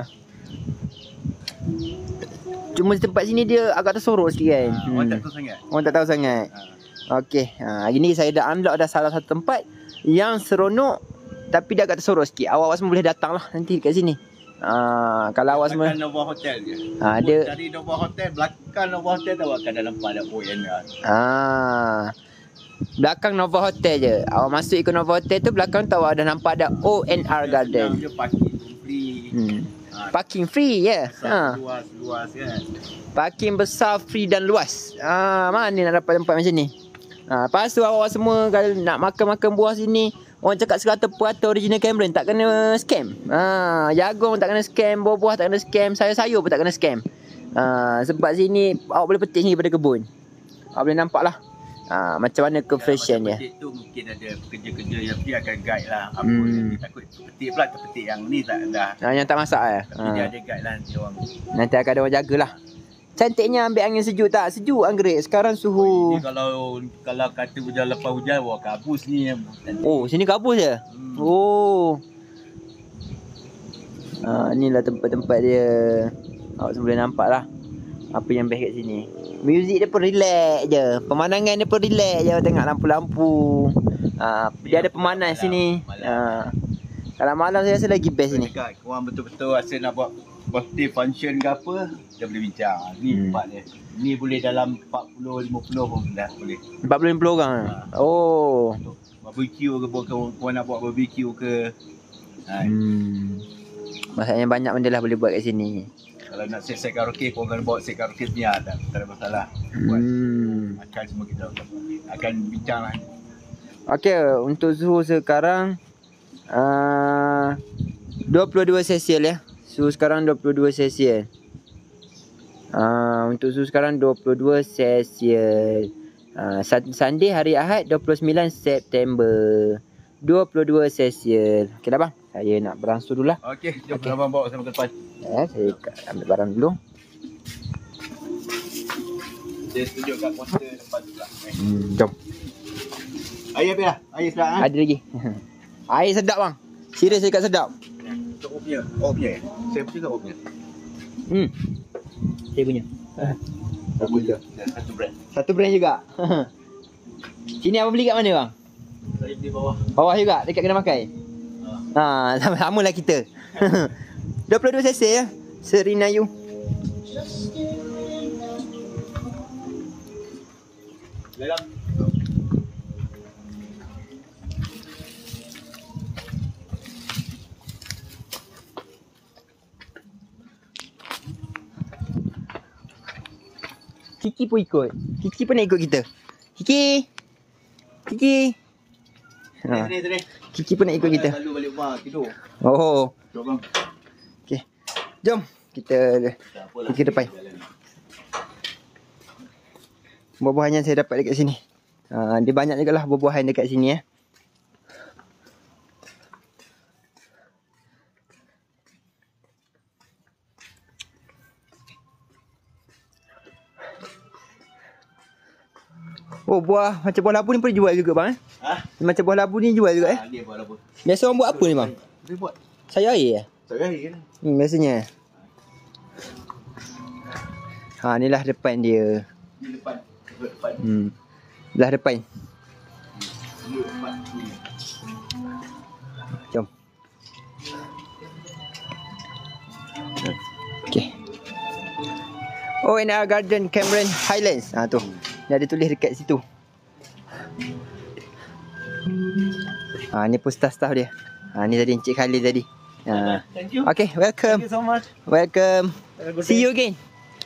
Cuma tempat sini dia agak tersorok sikit kan. Ha, orang tak tahu sangat. Orang tak tahu sangat. Ha. Okey, ha, hari ni saya dah unlock dah salah satu tempat yang seronok tapi dia agak tersorok sikit. Awak-awak semua boleh datang lah nanti dekat sini. Ha, kalau awak semua Belakang Nova Hotel je. ha, dia Cari Nova Hotel, belakang Nova Hotel tu awak akan dah nampak ada O N R. ha, belakang Nova Hotel je. Awak masuk ikut Nova Hotel tu, belakang tu awak dah nampak ada O N R Garden. Dia parking tu free. Hmm. Ha, Parking free je. Yeah. besar, Ha. luas, luas kan. Parking besar, free dan luas. Ah, mana nak dapat tempat macam ni? Ah, lepas tu awak semua kalau nak makan-makan buah sini, orang cakap seratus peratus original Cameron tak kena scam. Ah, jagung tak kena scam, buah-buah tak kena scam, sayur-sayur pun tak kena scam. Ah, sebab sini awak boleh petik sini daripada kebun. Awak boleh nampak lah. Ah, macam mana kefreshan dia. Petik tu mungkin ada pekerja-kerja yang dia akan guide lah. Apa Hmm. yang dia takut petik pula terpetik yang ni tak dah. Ah, yang tak masak eh. Tapi dia Ah, ada guide lah nanti orang. nanti akan ada orang jagalah. Cantiknya ambil angin sejuk tak? Sejuk anggerik. Sekarang suhu. Ini kalau kalau kata hujan lepas hujan, wah kabus ni. Oh, sini kabus je. Hmm. Oh. Ah, inilah tempat-tempat dia. Awak semua boleh nampak lah apa yang best kat sini. Muzik dia pun relax je. Pemandangan dia pun relax je. Awak tengok lampu-lampu. Ah, dia ada pemanas malam, sini. malam. Ah. Kalau malam saya rasa lagi best sini. Dekat korang betul-betul rasa nak buat birthday function ke apa, dia boleh bincang. Ni Hmm. tempat dia. Ni boleh dalam empat puluh lima puluh pun dah boleh. empat puluh lima puluh orang. Oh. Untuk barbecue ke, korang, korang nak buat barbecue ke. Ha, Hmm. Maksudnya banyak benda lah boleh buat kat sini. Kalau Kalau nak set set karaoke, korang bawa set karaoke punya, tak, tak ada masalah. Buat Hmm. makan semua kita akan bincang lah. Okey, untuk suhu sekarang uh, dua puluh dua Celsius ya. Suhu sekarang dua puluh dua Celsius. Uh, untuk suhu sekarang dua puluh dua Celsius. Uh, Sunday hari Ahad dua puluh sembilan September. dua puluh dua Celsius. Okey dah bang. Saya nak beransur dulu lah. Okey, jom Okey. abang bawa sampai ke depan. Ya, saya ambil barang dulu. Dia tunjuk kat poster depan tu lah. Hmm, jom. Air habis lah. Air sedap ha? Ada lagi. Air sedap bang. Serius cakap sedap. Untuk O punya. O punya ya? Saya punya ke O punya? Hmm. Saya punya. O punya. Satu brand. Satu brand juga. Sini abang beli kat mana bang? Saya di bawah. Bawah juga dekat kedai makan. Ha, sama-sama lah kita. dua puluh dua Celsius ya. Serinayu. Dalam. Kiki pun ikut. Kiki pun nak ikut kita. Kiki. Kiki. Ha, Sini, sini. Kiki pun nak ikut kita. Selalu balik rumah tidur. Oh. Jom bang. Okey. Jom kita Tak apalah. pergi depan. Buah-buahan yang saya dapat dekat sini. Ha, dia banyak juga lah buah-buahan dekat sini ya. Oh, buah macam buah labu ni pun dijual juga bang eh? Ha? Macam buah labu ni jual juga eh? Ha, dia buat apa? Biasa orang buat apa ni bang? Dia buat. Sayur air ya? Saya air kan. Hmm, biasanya. Ha, inilah depan dia. Di depan. Di depan. Hmm. Belah depan. Di depan. Jom. Okey. O N R Garden Cameron Highlands. Ha tu. Dia ada tulis dekat situ. Ha, ni pun staff-staff dia. Ha, ni tadi Encik Khalil tadi. Ha. Thank you. Okay, welcome. Thank you so much. Welcome. Have a good See day. you again.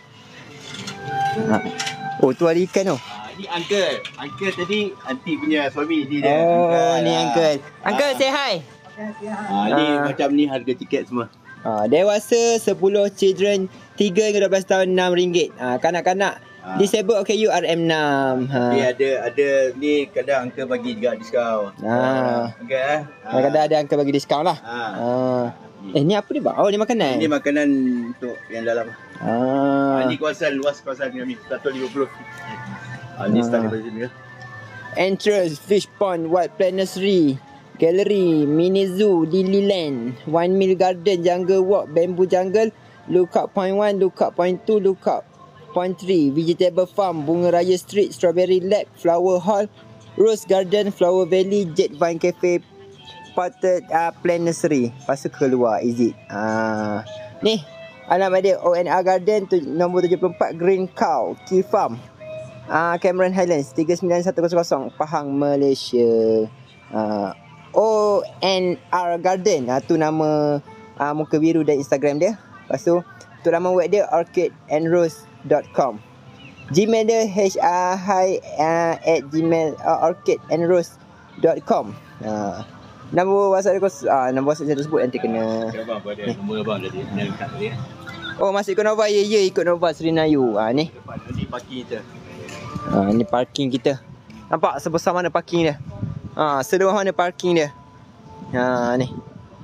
Ha. Oh, tu ada ikan tu. Ah, ini uncle. Uncle tadi aunty punya suami ni dia. Oh, ni uncle. Uncle, Ah. say hi. Ah, ni Ah. macam ni harga tiket semua. Ha, dewasa sepuluh, children tiga hingga dua belas tahun enam ringgit. Ha, kanak-kanak Ah. disabled O K U R M enam. Ni Ha. ada ada ni kadang uncle bagi juga diskaun. Ah. Okey eh. Kadang-kadang ada uncle bagi diskaun lah. Ah. Ha. Eh, ni apa ni bang? Oh, ni makanan. Ini makanan untuk yang dalam. Ah. Ah. Ini kawasan luas kawasan kami seratus lima puluh. Ah, ni Ah. start daripada sini ya. Entrance, fish pond, wild plant nursery, gallery, mini zoo, Lilyland, one mil garden, jungle walk, bamboo jungle, lookout point one, lookout point two, lookout point three, vegetable farm, bunga raya street, strawberry lab, flower hall, rose garden, flower valley, jet vine cafe, potted uh, plant nursery. Lepas tu keluar exit. Ah, ni alamat dia O N R Garden tu, nombor tujuh puluh empat Green Cow Key Farm. Ah, Cameron Highlands tiga sembilan satu kosong kosong Pahang, Malaysia. Ah, O N R Garden. Ah, tu nama ah, muka biru dan Instagram dia. Lepas tu tu nama web dia orchid and rose dot com. Gmail dia h a hi uh, at gmail uh, orchid and rose dot com. Ah, nombor WhatsApp dia kos ah, nombor WhatsApp saya tersebut nanti kena. Ya bang, ada nombor abang tadi. Ada dekat tadi. eh. Oh, masih ikut Nova. Ya, ya, ikut Nova Serinayu. Ah, ni. Depan ni parking kita. Ha, ni parking kita. Nampak sebesar mana parking dia? Ha, seluas mana parking dia? Ha, ni.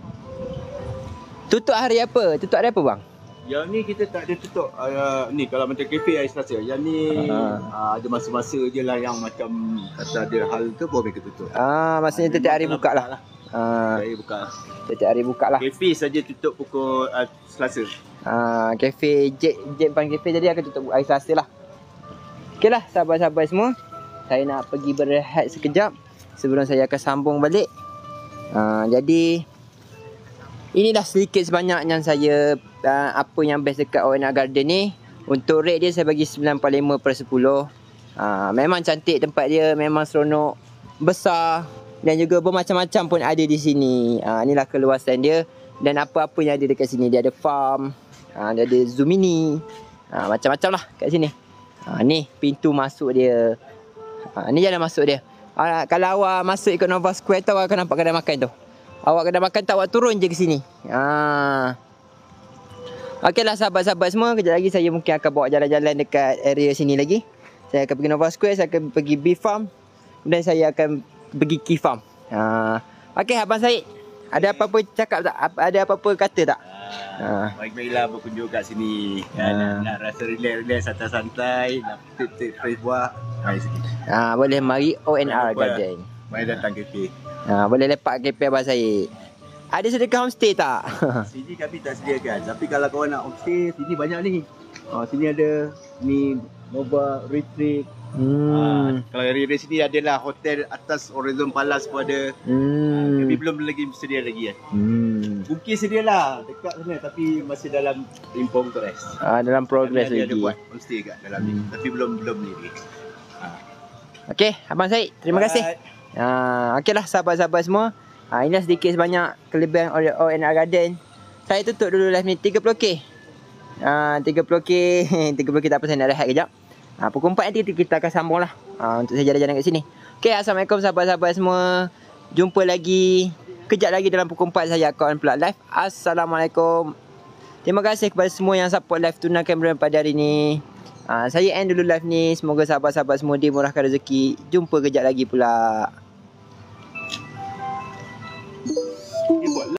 Tutup hari apa? Tutup hari apa bang? Yang ni kita tak ada tutup. Uh, ni kalau macam kafe hari Selasa. Yang ni Ah. uh, ada masa-masa je lah yang macam kata ada hal ke baru mereka tutup. Ah, maksudnya setiap hari buka lah. Ha, Saya buka. setiap hari buka lah. Kafe saja tutup pukul uh, Selasa. Ha, kafe Jet Jet Pan Cafe tadi akan tutup hari Selasa lah. Okey lah sahabat-sahabat semua. Saya nak pergi berehat sekejap sebelum saya akan sambung balik. Ha, jadi inilah sedikit sebanyak yang saya uh, apa yang best dekat O N R Garden ni. Untuk rate dia saya bagi sembilan puluh lima per sepuluh. Ha, memang cantik tempat dia, memang seronok, besar dan juga bermacam-macam pun ada di sini. Ha, inilah keluasan dia dan apa-apa yang ada dekat sini. Dia ada farm, Ha, dia ada zoom mini. Ha, macam-macam lah kat sini. Ha, ni pintu masuk dia. Ha, ni jalan masuk dia. Ha, kalau awak masuk ikut Nova Square tu, awak akan nampak kedai makan tu. Awak kedai makan tak, awak turun je ke sini. Ha. Okeylah sahabat-sahabat semua, kejap lagi saya mungkin akan bawa jalan-jalan dekat area sini lagi. Saya akan pergi Nova Square, saya akan pergi B Farm, kemudian saya akan pergi Key Farm. Ha. Okey, Abang Syed, ada apa-apa cakap tak? Ada apa-apa kata tak? Ha. Baik-baiklah berkunjung kat sini. Ha. Nak, nak rasa relax-relax, santai-santai, nak tip-tip fresh buah, mari sini. Ha, boleh mari O N R Apa? Garden. Mari datang K P. Ha, boleh lepak K P Abang Syed. Ada sedekah homestay tak? Sini kami tak sediakan. Tapi kalau korang nak homestay, sini banyak ni. Oh, sini ada ni Nova Retreat. Hmm. Ah, kalau dari sini adalah hotel atas Horizon Palace pun ada. Hmm. Kami belum lagi sedia lagi kan. Hmm. Mungkin sedialah dekat sana tapi masih dalam in progress. Ah, dalam progress Kami ada, lagi. ada buat homestay kat dalam ni. Hmm. Tapi belum belum ni. Okey, Abang Syed, terima kasih. Ah, okeylah sahabat-sahabat semua. Ah, inilah sedikit sebanyak kelebihan O N R Garden. Saya tutup dulu live ni tiga puluh K. Ah, tiga puluh K, tiga puluh K tak apa, saya nak rehat kejap. Ah, pukul empat nanti kita akan sambung lah. Ah, untuk saya jalan-jalan kat sini. Okey, assalamualaikum sahabat-sahabat semua. Jumpa lagi. Kejap lagi dalam pukul empat saya akan upload live. Assalamualaikum. Terima kasih kepada semua yang support live Tuna Cameron pada hari ni. Ah, saya end dulu live ni. Semoga sahabat-sahabat semua dimurahkan rezeki. Jumpa kejap lagi pula.